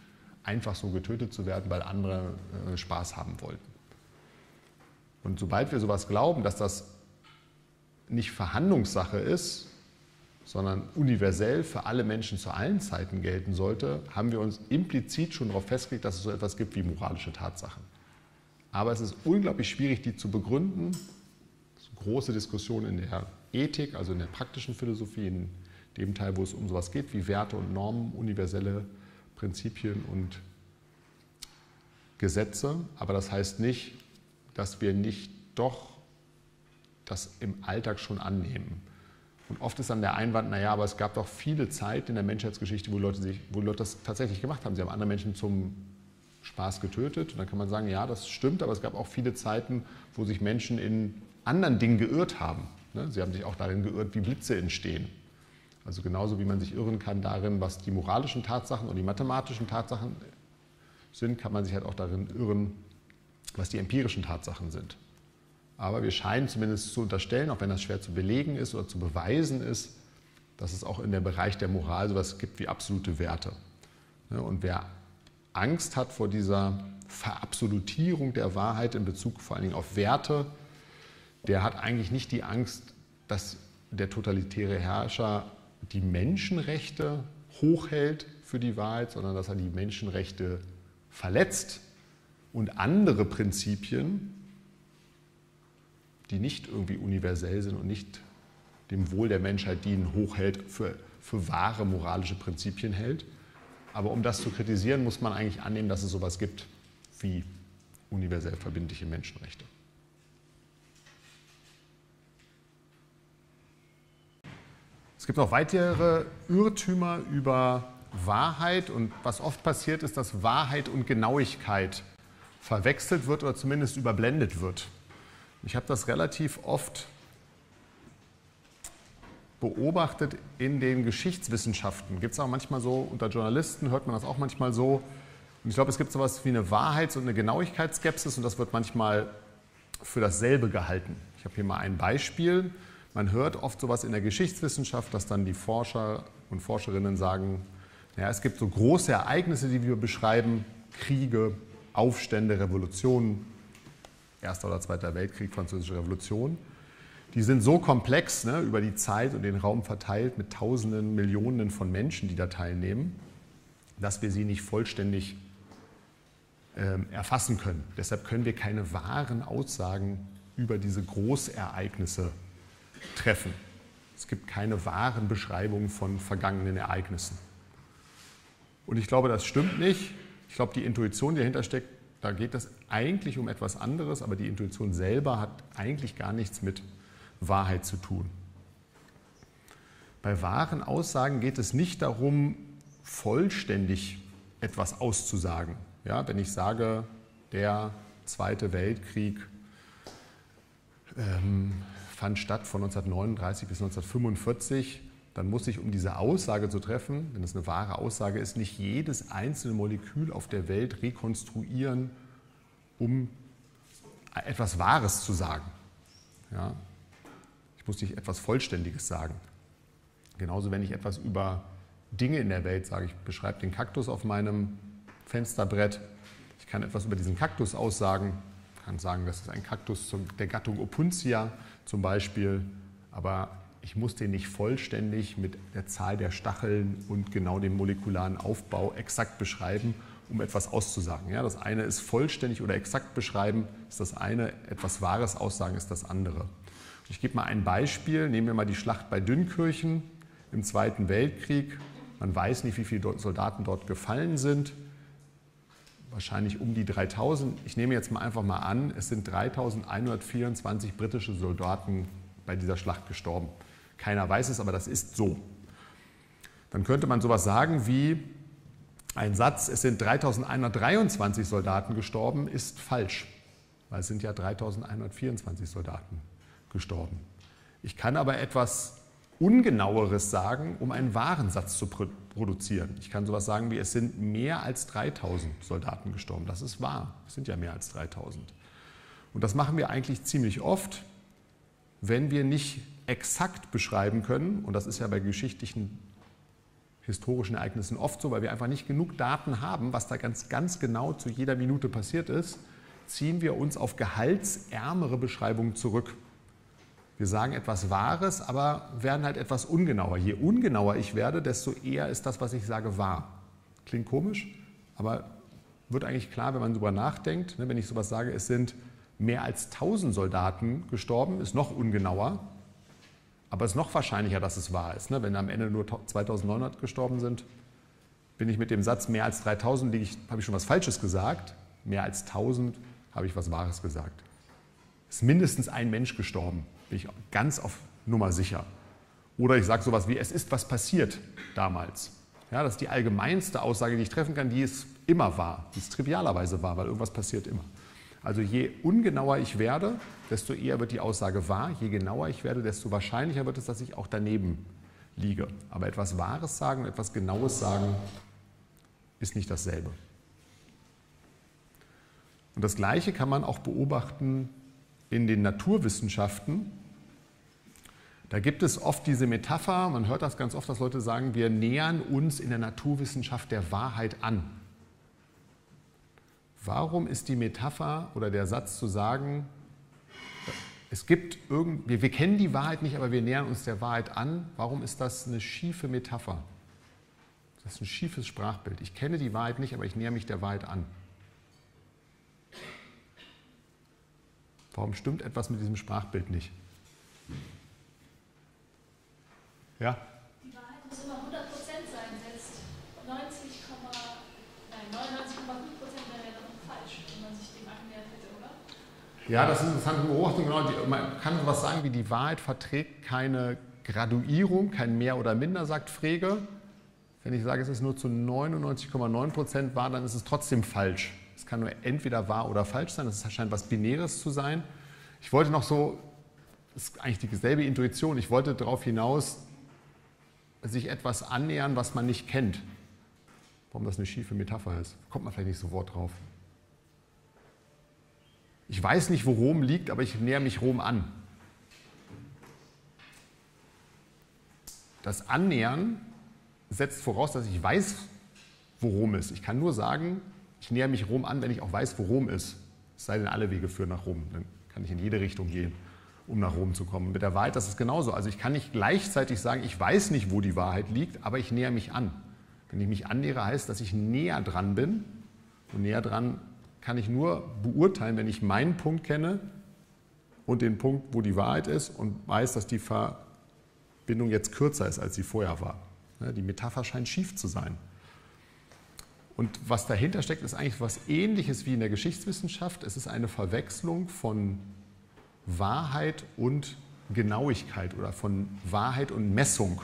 einfach so getötet zu werden, weil andere Spaß haben wollten. Und sobald wir sowas glauben, dass das nicht Verhandlungssache ist, sondern universell für alle Menschen zu allen Zeiten gelten sollte, haben wir uns implizit schon darauf festgelegt, dass es so etwas gibt wie moralische Tatsachen. Aber es ist unglaublich schwierig, die zu begründen. Es ist eine große Diskussion in der Ethik, also in der praktischen Philosophie, in dem Teil, wo es um sowas geht, wie Werte und Normen, universelle Prinzipien und Gesetze. Aber das heißt nicht, dass wir nicht doch das im Alltag schon annehmen. Und oft ist dann der Einwand, naja, aber es gab doch viele Zeit in der Menschheitsgeschichte, wo Leute das tatsächlich gemacht haben. Sie haben andere Menschen zum Spaß getötet. Und dann kann man sagen, ja, das stimmt, aber es gab auch viele Zeiten, wo sich Menschen in anderen Dingen geirrt haben. Sie haben sich auch darin geirrt, wie Blitze entstehen. Also genauso wie man sich irren kann darin, was die moralischen Tatsachen und die mathematischen Tatsachen sind, kann man sich halt auch darin irren, was die empirischen Tatsachen sind. Aber wir scheinen zumindest zu unterstellen, auch wenn das schwer zu belegen ist oder zu beweisen ist, dass es auch in dem Bereich der Moral sowas gibt wie absolute Werte. Und wer Angst hat vor dieser Verabsolutierung der Wahrheit in Bezug vor allen Dingen auf Werte, der hat eigentlich nicht die Angst, dass der totalitäre Herrscher die Menschenrechte hochhält für die Wahrheit, sondern dass er die Menschenrechte verletzt und andere Prinzipien, die nicht irgendwie universell sind und nicht dem Wohl der Menschheit dienen, hochhält, für wahre moralische Prinzipien hält. Aber um das zu kritisieren, muss man eigentlich annehmen, dass es sowas gibt wie universell verbindliche Menschenrechte. Es gibt noch weitere Irrtümer über Wahrheit und was oft passiert ist, dass Wahrheit und Genauigkeit verwechselt wird oder zumindest überblendet wird. Ich habe das relativ oft beobachtet in den Geschichtswissenschaften. Gibt es auch manchmal so, unter Journalisten hört man das auch manchmal so. Und ich glaube, es gibt sowas wie eine Wahrheits- und eine Genauigkeitsskepsis und das wird manchmal für dasselbe gehalten. Ich habe hier mal ein Beispiel. Man hört oft sowas in der Geschichtswissenschaft, dass dann die Forscher und Forscherinnen sagen, ja, es gibt so große Ereignisse, die wir beschreiben, Kriege, Aufstände, Revolutionen, Erster oder Zweiter Weltkrieg, Französische Revolution. Die sind so komplex, ne, über die Zeit und den Raum verteilt mit Tausenden, Millionen von Menschen, die da teilnehmen, dass wir sie nicht vollständig erfassen können. Deshalb können wir keine wahren Aussagen über diese Großereignisse treffen. Es gibt keine wahren Beschreibungen von vergangenen Ereignissen. Und ich glaube, das stimmt nicht. Ich glaube, die Intuition, die dahinter steckt, da geht es eigentlich um etwas anderes, aber die Intuition selber hat eigentlich gar nichts mit Wahrheit zu tun. Bei wahren Aussagen geht es nicht darum, vollständig etwas auszusagen. Ja, wenn ich sage, der Zweite Weltkrieg fand statt von 1939 bis 1945, dann muss ich, um diese Aussage zu treffen, wenn es eine wahre Aussage ist, nicht jedes einzelne Molekül auf der Welt rekonstruieren, um etwas Wahres zu sagen. Ja? Ich muss nicht etwas Vollständiges sagen. Genauso, wenn ich etwas über Dinge in der Welt sage, ich beschreibe den Kaktus auf meinem Fensterbrett, ich kann etwas über diesen Kaktus aussagen, kann sagen, das ist ein Kaktus der Gattung Opuntia zum Beispiel, aber ich muss den nicht vollständig mit der Zahl der Stacheln und genau dem molekularen Aufbau exakt beschreiben, um etwas auszusagen. Ja, das eine ist vollständig oder exakt beschreiben, ist das eine, etwas Wahres aussagen ist das andere. Ich gebe mal ein Beispiel, nehmen wir mal die Schlacht bei Dünkirchen im Zweiten Weltkrieg. Man weiß nicht, wie viele Soldaten dort gefallen sind, wahrscheinlich um die 3000. Ich nehme jetzt mal einfach mal an, es sind 3124 britische Soldaten bei dieser Schlacht gestorben. Keiner weiß es, aber das ist so. Dann könnte man sowas sagen wie, ein Satz, es sind 3123 Soldaten gestorben, ist falsch, weil es sind ja 3124 Soldaten gestorben. Ich kann aber etwas Ungenaueres sagen, um einen wahren Satz zu produzieren. Ich kann sowas sagen wie, es sind mehr als 3000 Soldaten gestorben. Das ist wahr, es sind ja mehr als 3000. Und das machen wir eigentlich ziemlich oft, wenn wir nicht exakt beschreiben können, und das ist ja bei geschichtlichen historischen Ereignissen oft so, weil wir einfach nicht genug Daten haben, was da ganz genau zu jeder Minute passiert ist, ziehen wir uns auf gehaltsärmere Beschreibungen zurück. Wir sagen etwas Wahres, aber werden halt etwas ungenauer. Je ungenauer ich werde, desto eher ist das, was ich sage, wahr. Klingt komisch, aber wird eigentlich klar, wenn man darüber nachdenkt. Wenn ich sowas sage, es sind mehr als 1000 Soldaten gestorben, ist noch ungenauer. Aber es ist noch wahrscheinlicher, dass es wahr ist. Wenn am Ende nur 2900 gestorben sind, bin ich mit dem Satz mehr als 3000, habe ich schon was Falsches gesagt. Mehr als 1000 habe ich was Wahres gesagt. Es ist mindestens ein Mensch gestorben, bin ich ganz auf Nummer sicher. Oder ich sage sowas wie, es ist was passiert damals. Ja, das ist die allgemeinste Aussage, die ich treffen kann, die ist immer wahr, die ist trivialerweise wahr, weil irgendwas passiert immer. Also je ungenauer ich werde, desto eher wird die Aussage wahr. Je genauer ich werde, desto wahrscheinlicher wird es, dass ich auch daneben liege. Aber etwas Wahres sagen, etwas Genaues sagen, ist nicht dasselbe. Und das Gleiche kann man auch beobachten in den Naturwissenschaften. Da gibt es oft diese Metapher, man hört das ganz oft, dass Leute sagen, wir nähern uns in der Naturwissenschaft der Wahrheit an. Warum ist die Metapher oder der Satz zu sagen, wir kennen die Wahrheit nicht, aber wir nähern uns der Wahrheit an? Warum ist das eine schiefe Metapher? Das ist ein schiefes Sprachbild. Ich kenne die Wahrheit nicht, aber ich nähere mich der Wahrheit an. Warum stimmt etwas mit diesem Sprachbild nicht? Ja? Die Wahrheit muss immer 100% sein, selbst 99,5% wäre ja dann falsch, wenn man sich dem annähert hätte, oder? Ja, das ist eine interessante Beobachtung. Genau. Man kann sowas sagen wie, die Wahrheit verträgt keine Graduierung, kein Mehr oder Minder, sagt Frege. Wenn ich sage, es ist nur zu 99,9% wahr, dann ist es trotzdem falsch. Es kann nur entweder wahr oder falsch sein, das scheint was Binäres zu sein. Ich wollte noch so, das ist eigentlich dieselbe Intuition, ich wollte darauf hinaus, sich etwas annähern, was man nicht kennt. Warum das eine schiefe Metapher ist, kommt man vielleicht nicht sofort drauf. Ich weiß nicht, wo Rom liegt, aber ich nähere mich Rom an. Das Annähern setzt voraus, dass ich weiß, wo Rom ist. Ich kann nur sagen, ich nähere mich Rom an, wenn ich auch weiß, wo Rom ist. Es sei denn, alle Wege führen nach Rom. Dann kann ich in jede Richtung gehen, um nach Rom zu kommen. Mit der Wahrheit, das ist genauso. Also ich kann nicht gleichzeitig sagen, ich weiß nicht, wo die Wahrheit liegt, aber ich nähere mich an. Wenn ich mich annähere, heißt, dass ich näher dran bin. Und näher dran kann ich nur beurteilen, wenn ich meinen Punkt kenne und den Punkt, wo die Wahrheit ist und weiß, dass die Verbindung jetzt kürzer ist, als sie vorher war. Die Metapher scheint schief zu sein. Und was dahinter steckt, ist eigentlich was Ähnliches wie in der Geschichtswissenschaft. Es ist eine Verwechslung von Wahrheit und Genauigkeit oder von Wahrheit und Messung.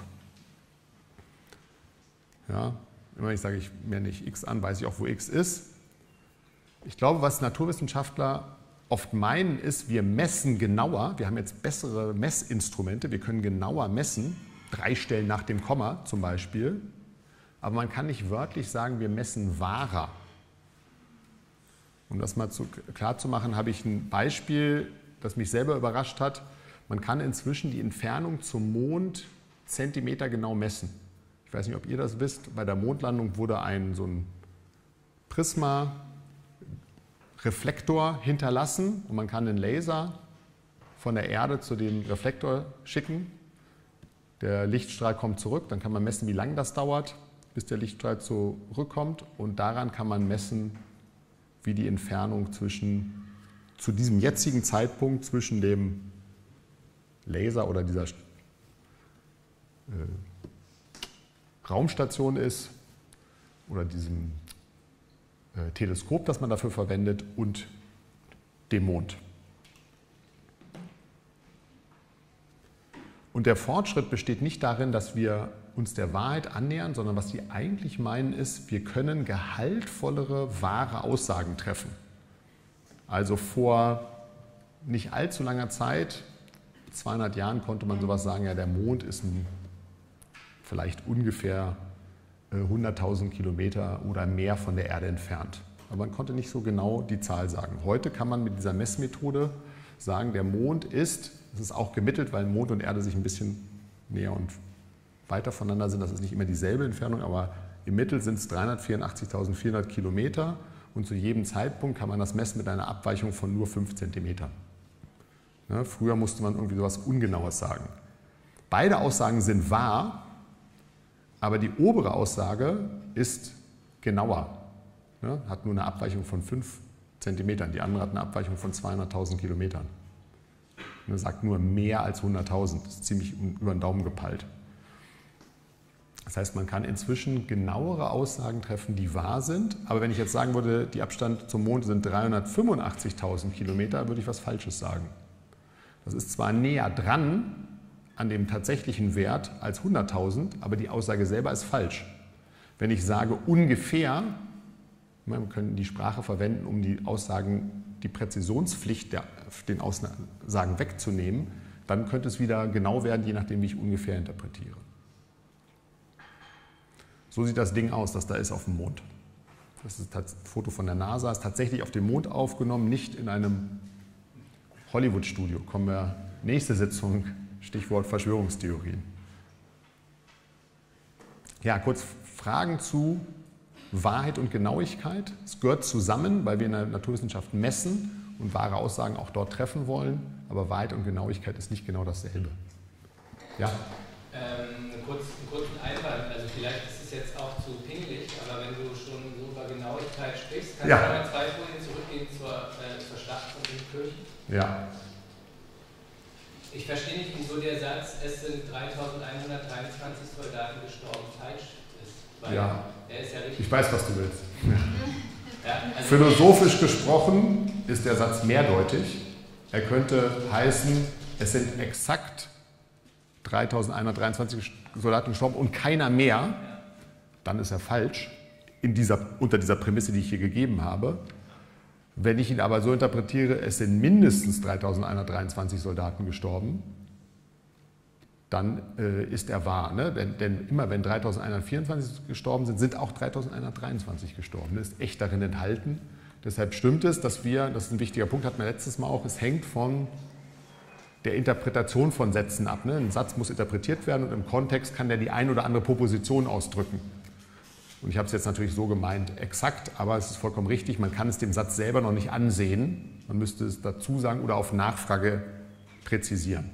Ja, immer wenn ich sage, ich messe nicht x an, weiß ich auch, wo x ist. Ich glaube, was Naturwissenschaftler oft meinen, ist, wir messen genauer. Wir haben jetzt bessere Messinstrumente, wir können genauer messen, 3 Stellen nach dem Komma zum Beispiel. Aber man kann nicht wörtlich sagen, wir messen wahrer. Um das mal klar zu machen, habe ich ein Beispiel, das mich selber überrascht hat. Man kann inzwischen die Entfernung zum Mond zentimetergenau messen. Ich weiß nicht, ob ihr das wisst. Bei der Mondlandung wurde so ein Prisma-Reflektor hinterlassen und man kann einen Laser von der Erde zu dem Reflektor schicken. Der Lichtstrahl kommt zurück, dann kann man messen, wie lange das dauert, bis der Lichtstrahl zurückkommt, und daran kann man messen, wie die Entfernung zu diesem jetzigen Zeitpunkt zwischen dem Laser oder dieser Raumstation ist oder diesem Teleskop, das man dafür verwendet, und dem Mond. Und der Fortschritt besteht nicht darin, dass wir uns der Wahrheit annähern, sondern was die eigentlich meinen ist, wir können gehaltvollere, wahre Aussagen treffen. Also vor nicht allzu langer Zeit, 200 Jahren, konnte man sowas sagen, ja, der Mond ist vielleicht ungefähr 100.000 Kilometer oder mehr von der Erde entfernt. Aber man konnte nicht so genau die Zahl sagen. Heute kann man mit dieser Messmethode sagen, der Mond ist, das ist auch gemittelt, weil Mond und Erde sich ein bisschen näher und weiter voneinander sind. Das ist nicht immer dieselbe Entfernung, aber im Mittel sind es 384.400 Kilometer und zu jedem Zeitpunkt kann man das messen mit einer Abweichung von nur 5 Zentimetern. Ja, früher musste man irgendwie sowas Ungenaues sagen. Beide Aussagen sind wahr, aber die obere Aussage ist genauer. Ja, hat nur eine Abweichung von 5 Zentimetern, die andere hat eine Abweichung von 200.000 Kilometern. Und sagt nur mehr als 100.000, das ist ziemlich über den Daumen gepeilt. Das heißt, man kann inzwischen genauere Aussagen treffen, die wahr sind, aber wenn ich jetzt sagen würde, die Abstand zum Mond sind 385.000 Kilometer, würde ich was Falsches sagen. Das ist zwar näher dran an dem tatsächlichen Wert als 100.000, aber die Aussage selber ist falsch. Wenn ich sage ungefähr, wir können die Sprache verwenden, um die Aussagen, die Präzisionspflicht den Aussagen wegzunehmen, dann könnte es wieder genau werden, je nachdem, wie ich ungefähr interpretiere. So sieht das Ding aus, das da ist auf dem Mond. Das ist ein Foto von der NASA, ist tatsächlich auf dem Mond aufgenommen, nicht in einem Hollywood-Studio. Kommen wir nächste Sitzung, Stichwort Verschwörungstheorien. Ja, kurz Fragen zu Wahrheit und Genauigkeit. Es gehört zusammen, weil wir in der Naturwissenschaft messen und wahre Aussagen auch dort treffen wollen, aber Wahrheit und Genauigkeit ist nicht genau dasselbe. Ja? Einen kurzen Einwand, also vielleicht ist es jetzt auch zu pingelig, aber wenn du schon so über Genauigkeit sprichst, kannst du mal 2 Folien zurückgehen zur Schlacht von den Kirchen? Ja. Ich verstehe nicht, wieso der Satz, es sind 3.123 Soldaten gestorben, falsch ist. Weil der ist ja richtig. Ich weiß, was du willst. Ja, also philosophisch gesprochen ist der Satz mehrdeutig. Er könnte heißen, es sind exakt 3.123 Soldaten gestorben und keiner mehr. Dann ist er falsch, unter dieser Prämisse, die ich hier gegeben habe. Wenn ich ihn aber so interpretiere, es sind mindestens 3.123 Soldaten gestorben, dann ist er wahr. Ne? Denn immer wenn 3.124 gestorben sind, sind auch 3.123 gestorben. Das ist echt darin enthalten. Deshalb stimmt es, dass das ist ein wichtiger Punkt, hatten wir letztes Mal auch, es hängt von der Interpretation von Sätzen ab. Ne? Ein Satz muss interpretiert werden und im Kontext kann der die ein oder andere Proposition ausdrücken. Und ich habe es jetzt natürlich so gemeint, exakt, aber es ist vollkommen richtig, man kann es dem Satz selber noch nicht ansehen. Man müsste es dazu sagen oder auf Nachfrage präzisieren.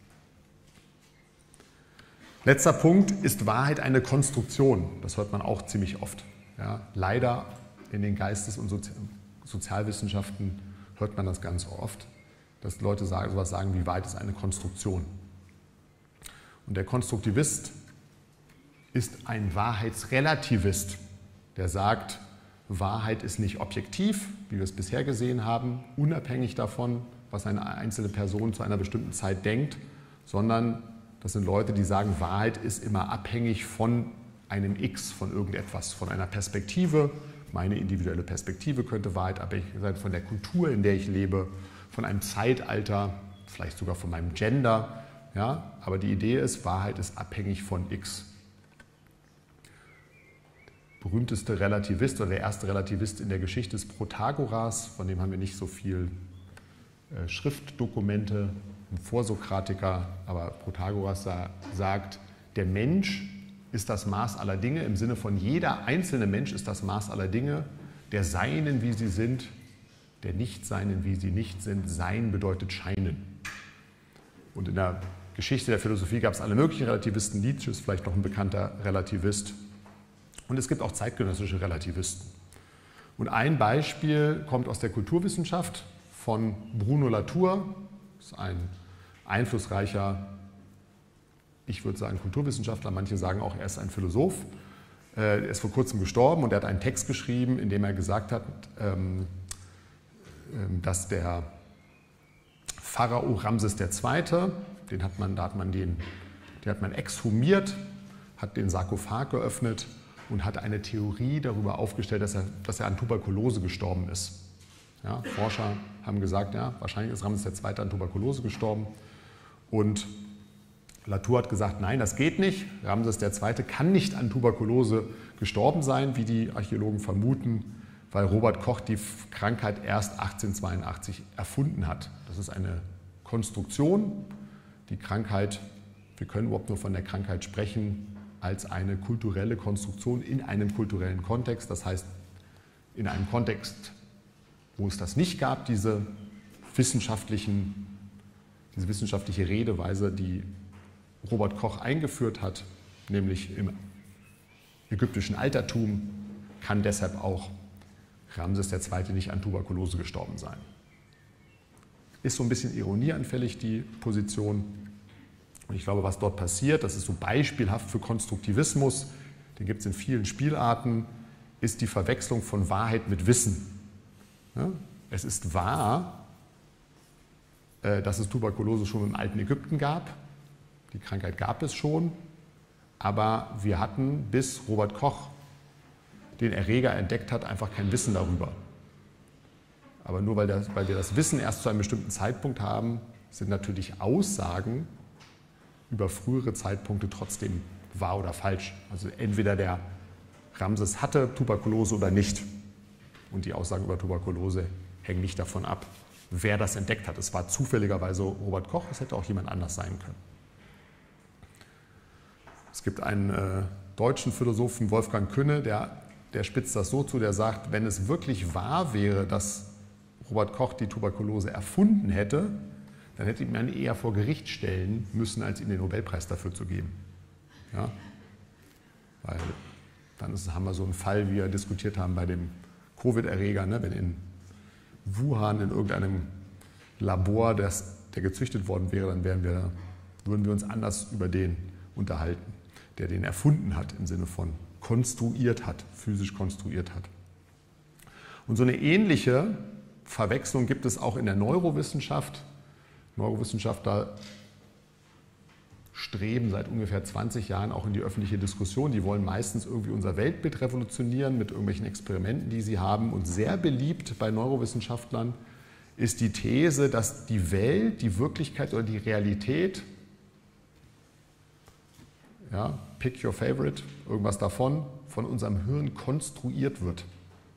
Letzter Punkt, ist Wahrheit eine Konstruktion? Das hört man auch ziemlich oft. Ja, leider in den Geistes- und Sozialwissenschaften hört man das ganz oft, dass Leute sowas sagen wie Wahrheit ist eine Konstruktion. Und der Konstruktivist ist ein Wahrheitsrelativist, der sagt, Wahrheit ist nicht objektiv, wie wir es bisher gesehen haben, unabhängig davon, was eine einzelne Person zu einer bestimmten Zeit denkt, sondern das sind Leute, die sagen, Wahrheit ist immer abhängig von einem X, von irgendetwas, von einer Perspektive. Meine individuelle Perspektive könnte Wahrheit abhängig sein von der Kultur, in der ich lebe, von einem Zeitalter, vielleicht sogar von meinem Gender. Ja? Aber die Idee ist, Wahrheit ist abhängig von X. Der berühmteste Relativist oder der erste Relativist in der Geschichte ist Protagoras, von dem haben wir nicht so viel Schriftdokumente, ein Vorsokratiker, aber Protagoras sagt, der Mensch ist das Maß aller Dinge, im Sinne von jeder einzelne Mensch ist das Maß aller Dinge, der Seinen, wie sie sind, der Nichtseinen, wie sie nicht sind. Sein bedeutet scheinen. Und in der Geschichte der Philosophie gab es alle möglichen Relativisten, Nietzsche ist vielleicht noch ein bekannter Relativist. Und es gibt auch zeitgenössische Relativisten. Und ein Beispiel kommt aus der Kulturwissenschaft von Bruno Latour, das ist ein einflussreicher, ich würde sagen Kulturwissenschaftler, manche sagen auch, er ist ein Philosoph. Er ist vor kurzem gestorben und er hat einen Text geschrieben, in dem er gesagt hat, dass der Pharao Ramses II., den hat man exhumiert, hat den Sarkophag geöffnet und hat eine Theorie darüber aufgestellt, dass er an Tuberkulose gestorben ist. Ja, Forscher haben gesagt, ja, wahrscheinlich ist Ramses II. An Tuberkulose gestorben. Und Latour hat gesagt, nein, das geht nicht. Ramses II. Kann nicht an Tuberkulose gestorben sein, wie die Archäologen vermuten, weil Robert Koch die Krankheit erst 1882 erfunden hat. Das ist eine Konstruktion. Die Krankheit Wir können überhaupt nur von der Krankheit sprechen als eine kulturelle Konstruktion in einem kulturellen Kontext. Das heißt, in einem Kontext, wo es das nicht gab, diese wissenschaftliche Redeweise, die Robert Koch eingeführt hat, nämlich im ägyptischen Altertum, kann deshalb auch Ramses II. Nicht an Tuberkulose gestorben sein. Ist so ein bisschen ironieanfällig, die Position. Und ich glaube, was dort passiert, das ist so beispielhaft für Konstruktivismus, den gibt es in vielen Spielarten, ist die Verwechslung von Wahrheit mit Wissen. Ja? Es ist wahr, dass es Tuberkulose schon im alten Ägypten gab. Die Krankheit gab es schon, aber wir hatten, bis Robert Koch den Erreger entdeckt hat, einfach kein Wissen darüber. Aber nur weil wir das Wissen erst zu einem bestimmten Zeitpunkt haben, sind natürlich Aussagen über frühere Zeitpunkte trotzdem wahr oder falsch. Also entweder der Ramses hatte Tuberkulose oder nicht. Und die Aussagen über Tuberkulose hängen nicht davon ab, wer das entdeckt hat. Es war zufälligerweise Robert Koch, es hätte auch jemand anders sein können. Es gibt einen deutschen Philosophen, Wolfgang Künne, der spitzt das so zu, der sagt, wenn es wirklich wahr wäre, dass Robert Koch die Tuberkulose erfunden hätte, dann hätte man ihn eher vor Gericht stellen müssen, als ihm den Nobelpreis dafür zu geben. Ja? Weil dann haben wir so einen Fall, wie wir diskutiert haben bei dem Covid-Erreger, ne? Wenn in Wuhan in irgendeinem Labor, der gezüchtet worden wäre, dann würden wir uns anders über den unterhalten, der den erfunden hat, im Sinne von konstruiert hat, physisch konstruiert hat. Und so eine ähnliche Verwechslung gibt es auch in der Neurowissenschaft. Neurowissenschaftler streben seit ungefähr 20 Jahren auch in die öffentliche Diskussion. Die wollen meistens irgendwie unser Weltbild revolutionieren mit irgendwelchen Experimenten, die sie haben. Und sehr beliebt bei Neurowissenschaftlern ist die These, dass die Welt, die Wirklichkeit oder die Realität, ja, pick your favorite, irgendwas davon, von unserem Hirn konstruiert wird.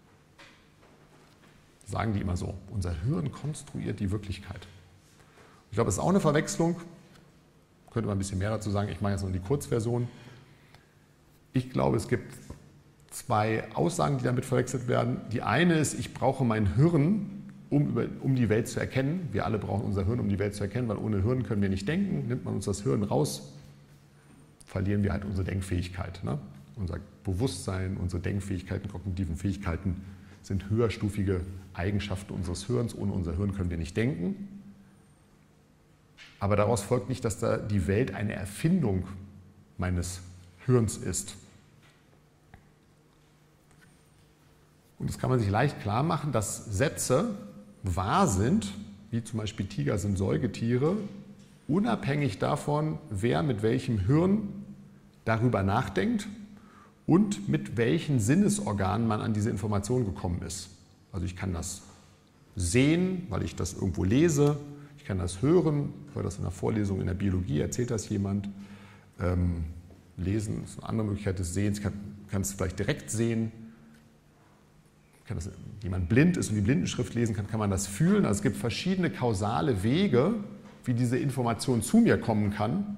Sagen die immer so. Unser Hirn konstruiert die Wirklichkeit. Ich glaube, das ist auch eine Verwechslung. Könnte man ein bisschen mehr dazu sagen. Ich mache jetzt nur die Kurzversion. Ich glaube, es gibt zwei Aussagen, die damit verwechselt werden. Die eine ist, ich brauche mein Hirn, um die Welt zu erkennen. Wir alle brauchen unser Hirn, um die Welt zu erkennen, weil ohne Hirn können wir nicht denken. Nimmt man uns das Hirn raus, verlieren wir halt unsere Denkfähigkeit. Ne? Unser Bewusstsein, unsere Denkfähigkeiten, kognitiven Fähigkeiten sind höherstufige Eigenschaften unseres Hirns. Ohne unser Hirn können wir nicht denken. Aber daraus folgt nicht, dass da die Welt eine Erfindung meines Hirns ist. Und das kann man sich leicht klar machen, dass Sätze wahr sind, wie zum Beispiel Tiger sind Säugetiere, unabhängig davon, wer mit welchem Hirn darüber nachdenkt und mit welchen Sinnesorganen man an diese Information gekommen ist. Also ich kann das sehen, weil ich das irgendwo lese. Ich kann das hören, weil das in einer Vorlesung in der Biologie erzählt das jemand. Lesen ist eine andere Möglichkeit des Sehens. Ich kann es vielleicht direkt sehen. Wenn jemand blind ist und die Blindenschrift lesen kann, kann man das fühlen. Also es gibt verschiedene kausale Wege, wie diese Information zu mir kommen kann.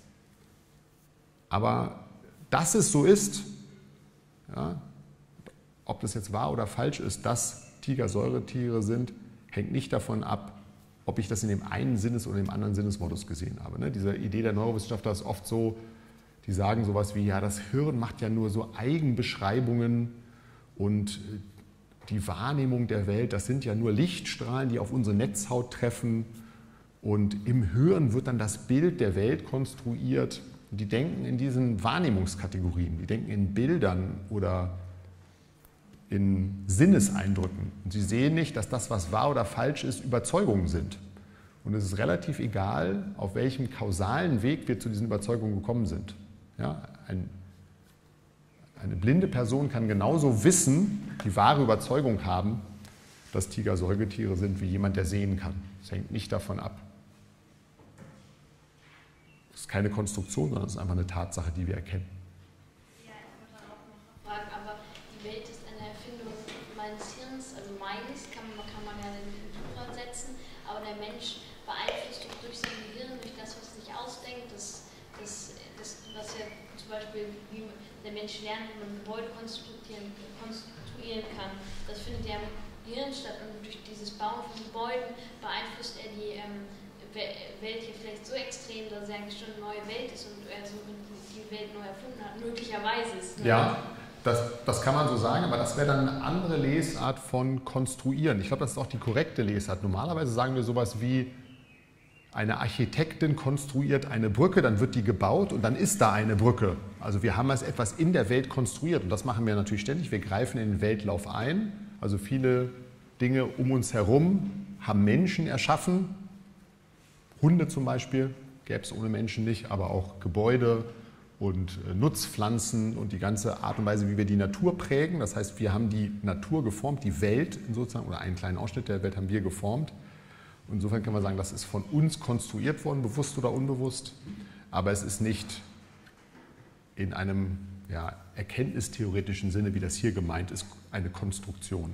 Aber dass es so ist, ja, ob das jetzt wahr oder falsch ist, dass Tiger Säugetiere sind, hängt nicht davon ab, ob ich das in dem einen Sinnes- oder dem anderen Sinnesmodus gesehen habe. Ne? Diese Idee der Neurowissenschaftler ist oft so, die sagen sowas wie, ja, das Hirn macht ja nur so Eigenbeschreibungen und die Wahrnehmung der Welt, das sind ja nur Lichtstrahlen, die auf unsere Netzhaut treffen und im Hirn wird dann das Bild der Welt konstruiert. Und die denken in diesen Wahrnehmungskategorien, die denken in Bildern oder in Sinneseindrücken. Und sie sehen nicht, dass das, was wahr oder falsch ist, Überzeugungen sind. Und es ist relativ egal, auf welchem kausalen Weg wir zu diesen Überzeugungen gekommen sind. Ja, eine blinde Person kann genauso wissen, die wahre Überzeugung haben, dass Tiger Säugetiere sind, wie jemand, der sehen kann. Das hängt nicht davon ab. Das ist keine Konstruktion, sondern es ist einfach eine Tatsache, die wir erkennen. Ja, ich wollte auch noch fragen, aber die Welt ist eine Erfindung meines Hirns, also meines, kann man ja in den Plural setzen, aber der Mensch beeinflusst durch sein Gehirn, durch das, was er sich ausdenkt, das was ja zum Beispiel, wie der Mensch lernt, wie man Gebäude konstruieren kann, das findet ja im Gehirn statt und durch dieses Bauen von Gebäuden beeinflusst er die Welt hier vielleicht so extrem, dass es eigentlich schon eine neue Welt ist und er so die Welt neu erfunden hat, möglicherweise ist. Ne? Ja, das kann man so sagen, aber das wäre dann eine andere Lesart von konstruieren. Ich glaube, das ist auch die korrekte Lesart. Normalerweise sagen wir sowas wie, eine Architektin konstruiert eine Brücke, dann wird die gebaut und dann ist da eine Brücke. Also wir haben etwas in der Welt konstruiert und das machen wir natürlich ständig. Wir greifen in den Weltlauf ein. Also viele Dinge um uns herum haben Menschen erschaffen. Hunde zum Beispiel gäbe es ohne Menschen nicht, aber auch Gebäude und Nutzpflanzen und die ganze Art und Weise, wie wir die Natur prägen. Das heißt, wir haben die Natur geformt, die Welt sozusagen, oder einen kleinen Ausschnitt der Welt haben wir geformt. Insofern kann man sagen, das ist von uns konstruiert worden, bewusst oder unbewusst, aber es ist nicht in einem erkenntnistheoretischen Sinne, wie das hier gemeint ist, eine Konstruktion.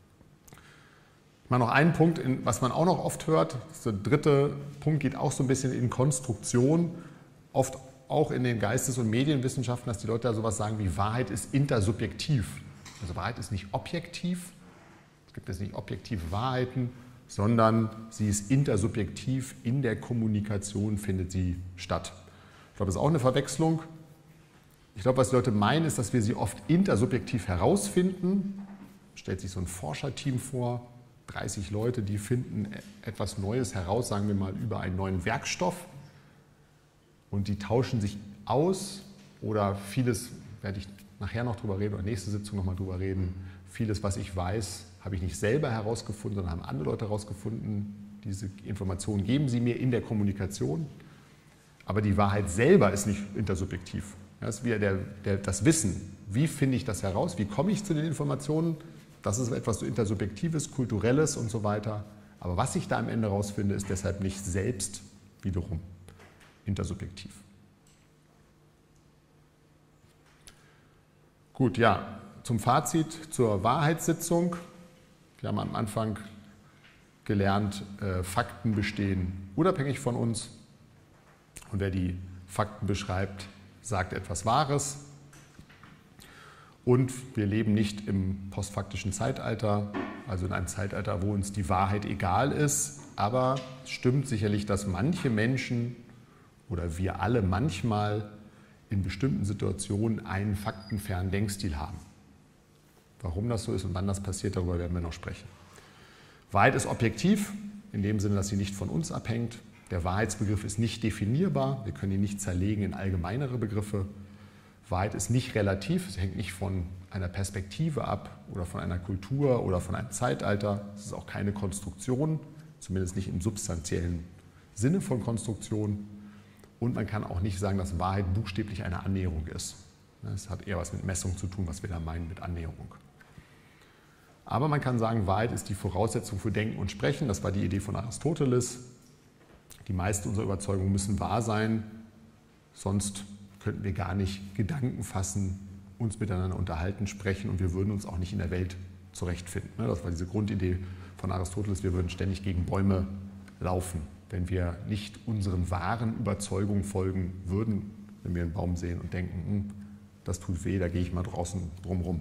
Ich mache noch einen Punkt, was man auch noch oft hört, der dritte Punkt geht auch so ein bisschen in Konstruktion, oft auch in den Geistes- und Medienwissenschaften, dass die Leute da sowas sagen wie Wahrheit ist intersubjektiv. Also Wahrheit ist nicht objektiv, es gibt jetzt nicht objektive Wahrheiten, sondern sie ist intersubjektiv, in der Kommunikation findet sie statt. Ich glaube, das ist auch eine Verwechslung. Ich glaube, was die Leute meinen, ist, dass wir sie oft intersubjektiv herausfinden. Stellt sich so ein Forscherteam vor, 30 Leute, die finden etwas Neues heraus, sagen wir mal, über einen neuen Werkstoff. Und die tauschen sich aus oder vieles, werde ich nachher noch drüber reden oder nächste Sitzung nochmal drüber reden, vieles, was ich weiß, habe ich nicht selber herausgefunden, sondern haben andere Leute herausgefunden. Diese Informationen geben sie mir in der Kommunikation. Aber die Wahrheit selber ist nicht intersubjektiv. Das ist wieder das Wissen. Wie finde ich das heraus? Wie komme ich zu den Informationen? Das ist etwas so Intersubjektives, Kulturelles und so weiter. Aber was ich da am Ende herausfinde, ist deshalb nicht selbst wiederum intersubjektiv. Gut, ja, zum Fazit zur Wahrheitssitzung. Wir haben am Anfang gelernt, Fakten bestehen unabhängig von uns. Und wer die Fakten beschreibt, sagt etwas Wahres. Und wir leben nicht im postfaktischen Zeitalter, also in einem Zeitalter, wo uns die Wahrheit egal ist. Aber es stimmt sicherlich, dass manche Menschen oder wir alle manchmal in bestimmten Situationen einen faktenfernen Denkstil haben. Warum das so ist und wann das passiert, darüber werden wir noch sprechen. Wahrheit ist objektiv, in dem Sinne, dass sie nicht von uns abhängt. Der Wahrheitsbegriff ist nicht definierbar, wir können ihn nicht zerlegen in allgemeinere Begriffe. Wahrheit ist nicht relativ, es hängt nicht von einer Perspektive ab oder von einer Kultur oder von einem Zeitalter. Es ist auch keine Konstruktion, zumindest nicht im substanziellen Sinne von Konstruktion. Und man kann auch nicht sagen, dass Wahrheit buchstäblich eine Annäherung ist. Es hat eher was mit Messung zu tun, was wir da meinen mit Annäherung. Aber man kann sagen, Wahrheit ist die Voraussetzung für Denken und Sprechen. Das war die Idee von Aristoteles. Die meisten unserer Überzeugungen müssen wahr sein, sonst könnten wir gar nicht Gedanken fassen, uns miteinander unterhalten, sprechen und wir würden uns auch nicht in der Welt zurechtfinden. Das war diese Grundidee von Aristoteles, wir würden ständig gegen Bäume laufen, wenn wir nicht unseren wahren Überzeugungen folgen würden, wenn wir einen Baum sehen und denken, das tut weh, da gehe ich mal draußen drumherum.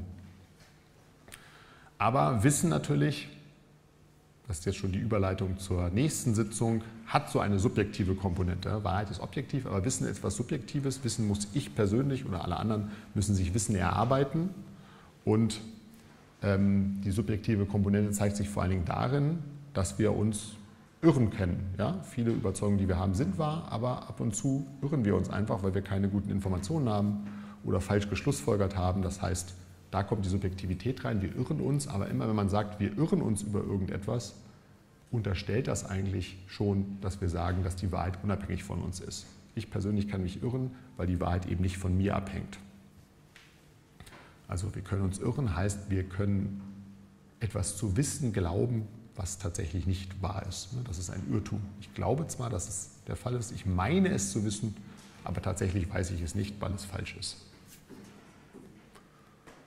Aber Wissen natürlich, das ist jetzt schon die Überleitung zur nächsten Sitzung, hat so eine subjektive Komponente. Wahrheit ist objektiv, aber Wissen ist etwas Subjektives. Wissen muss ich persönlich oder alle anderen müssen sich Wissen erarbeiten. Und die subjektive Komponente zeigt sich vor allen Dingen darin, dass wir uns irren können. Ja? Viele Überzeugungen, die wir haben, sind wahr, aber ab und zu irren wir uns einfach, weil wir keine guten Informationen haben oder falsch geschlussfolgert haben. Das heißt, da kommt die Subjektivität rein, wir irren uns, aber immer wenn man sagt, wir irren uns über irgendetwas, unterstellt das eigentlich schon, dass wir sagen, dass die Wahrheit unabhängig von uns ist. Ich persönlich kann mich irren, weil die Wahrheit eben nicht von mir abhängt. Also wir können uns irren, heißt, wir können etwas zu wissen glauben, was tatsächlich nicht wahr ist. Das ist ein Irrtum. Ich glaube zwar, dass es der Fall ist, ich meine es zu wissen, aber tatsächlich weiß ich es nicht, weil es falsch ist.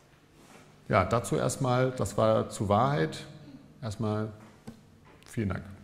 Ja, dazu erstmal, das war zur Wahrheit. Erstmal vielen Dank.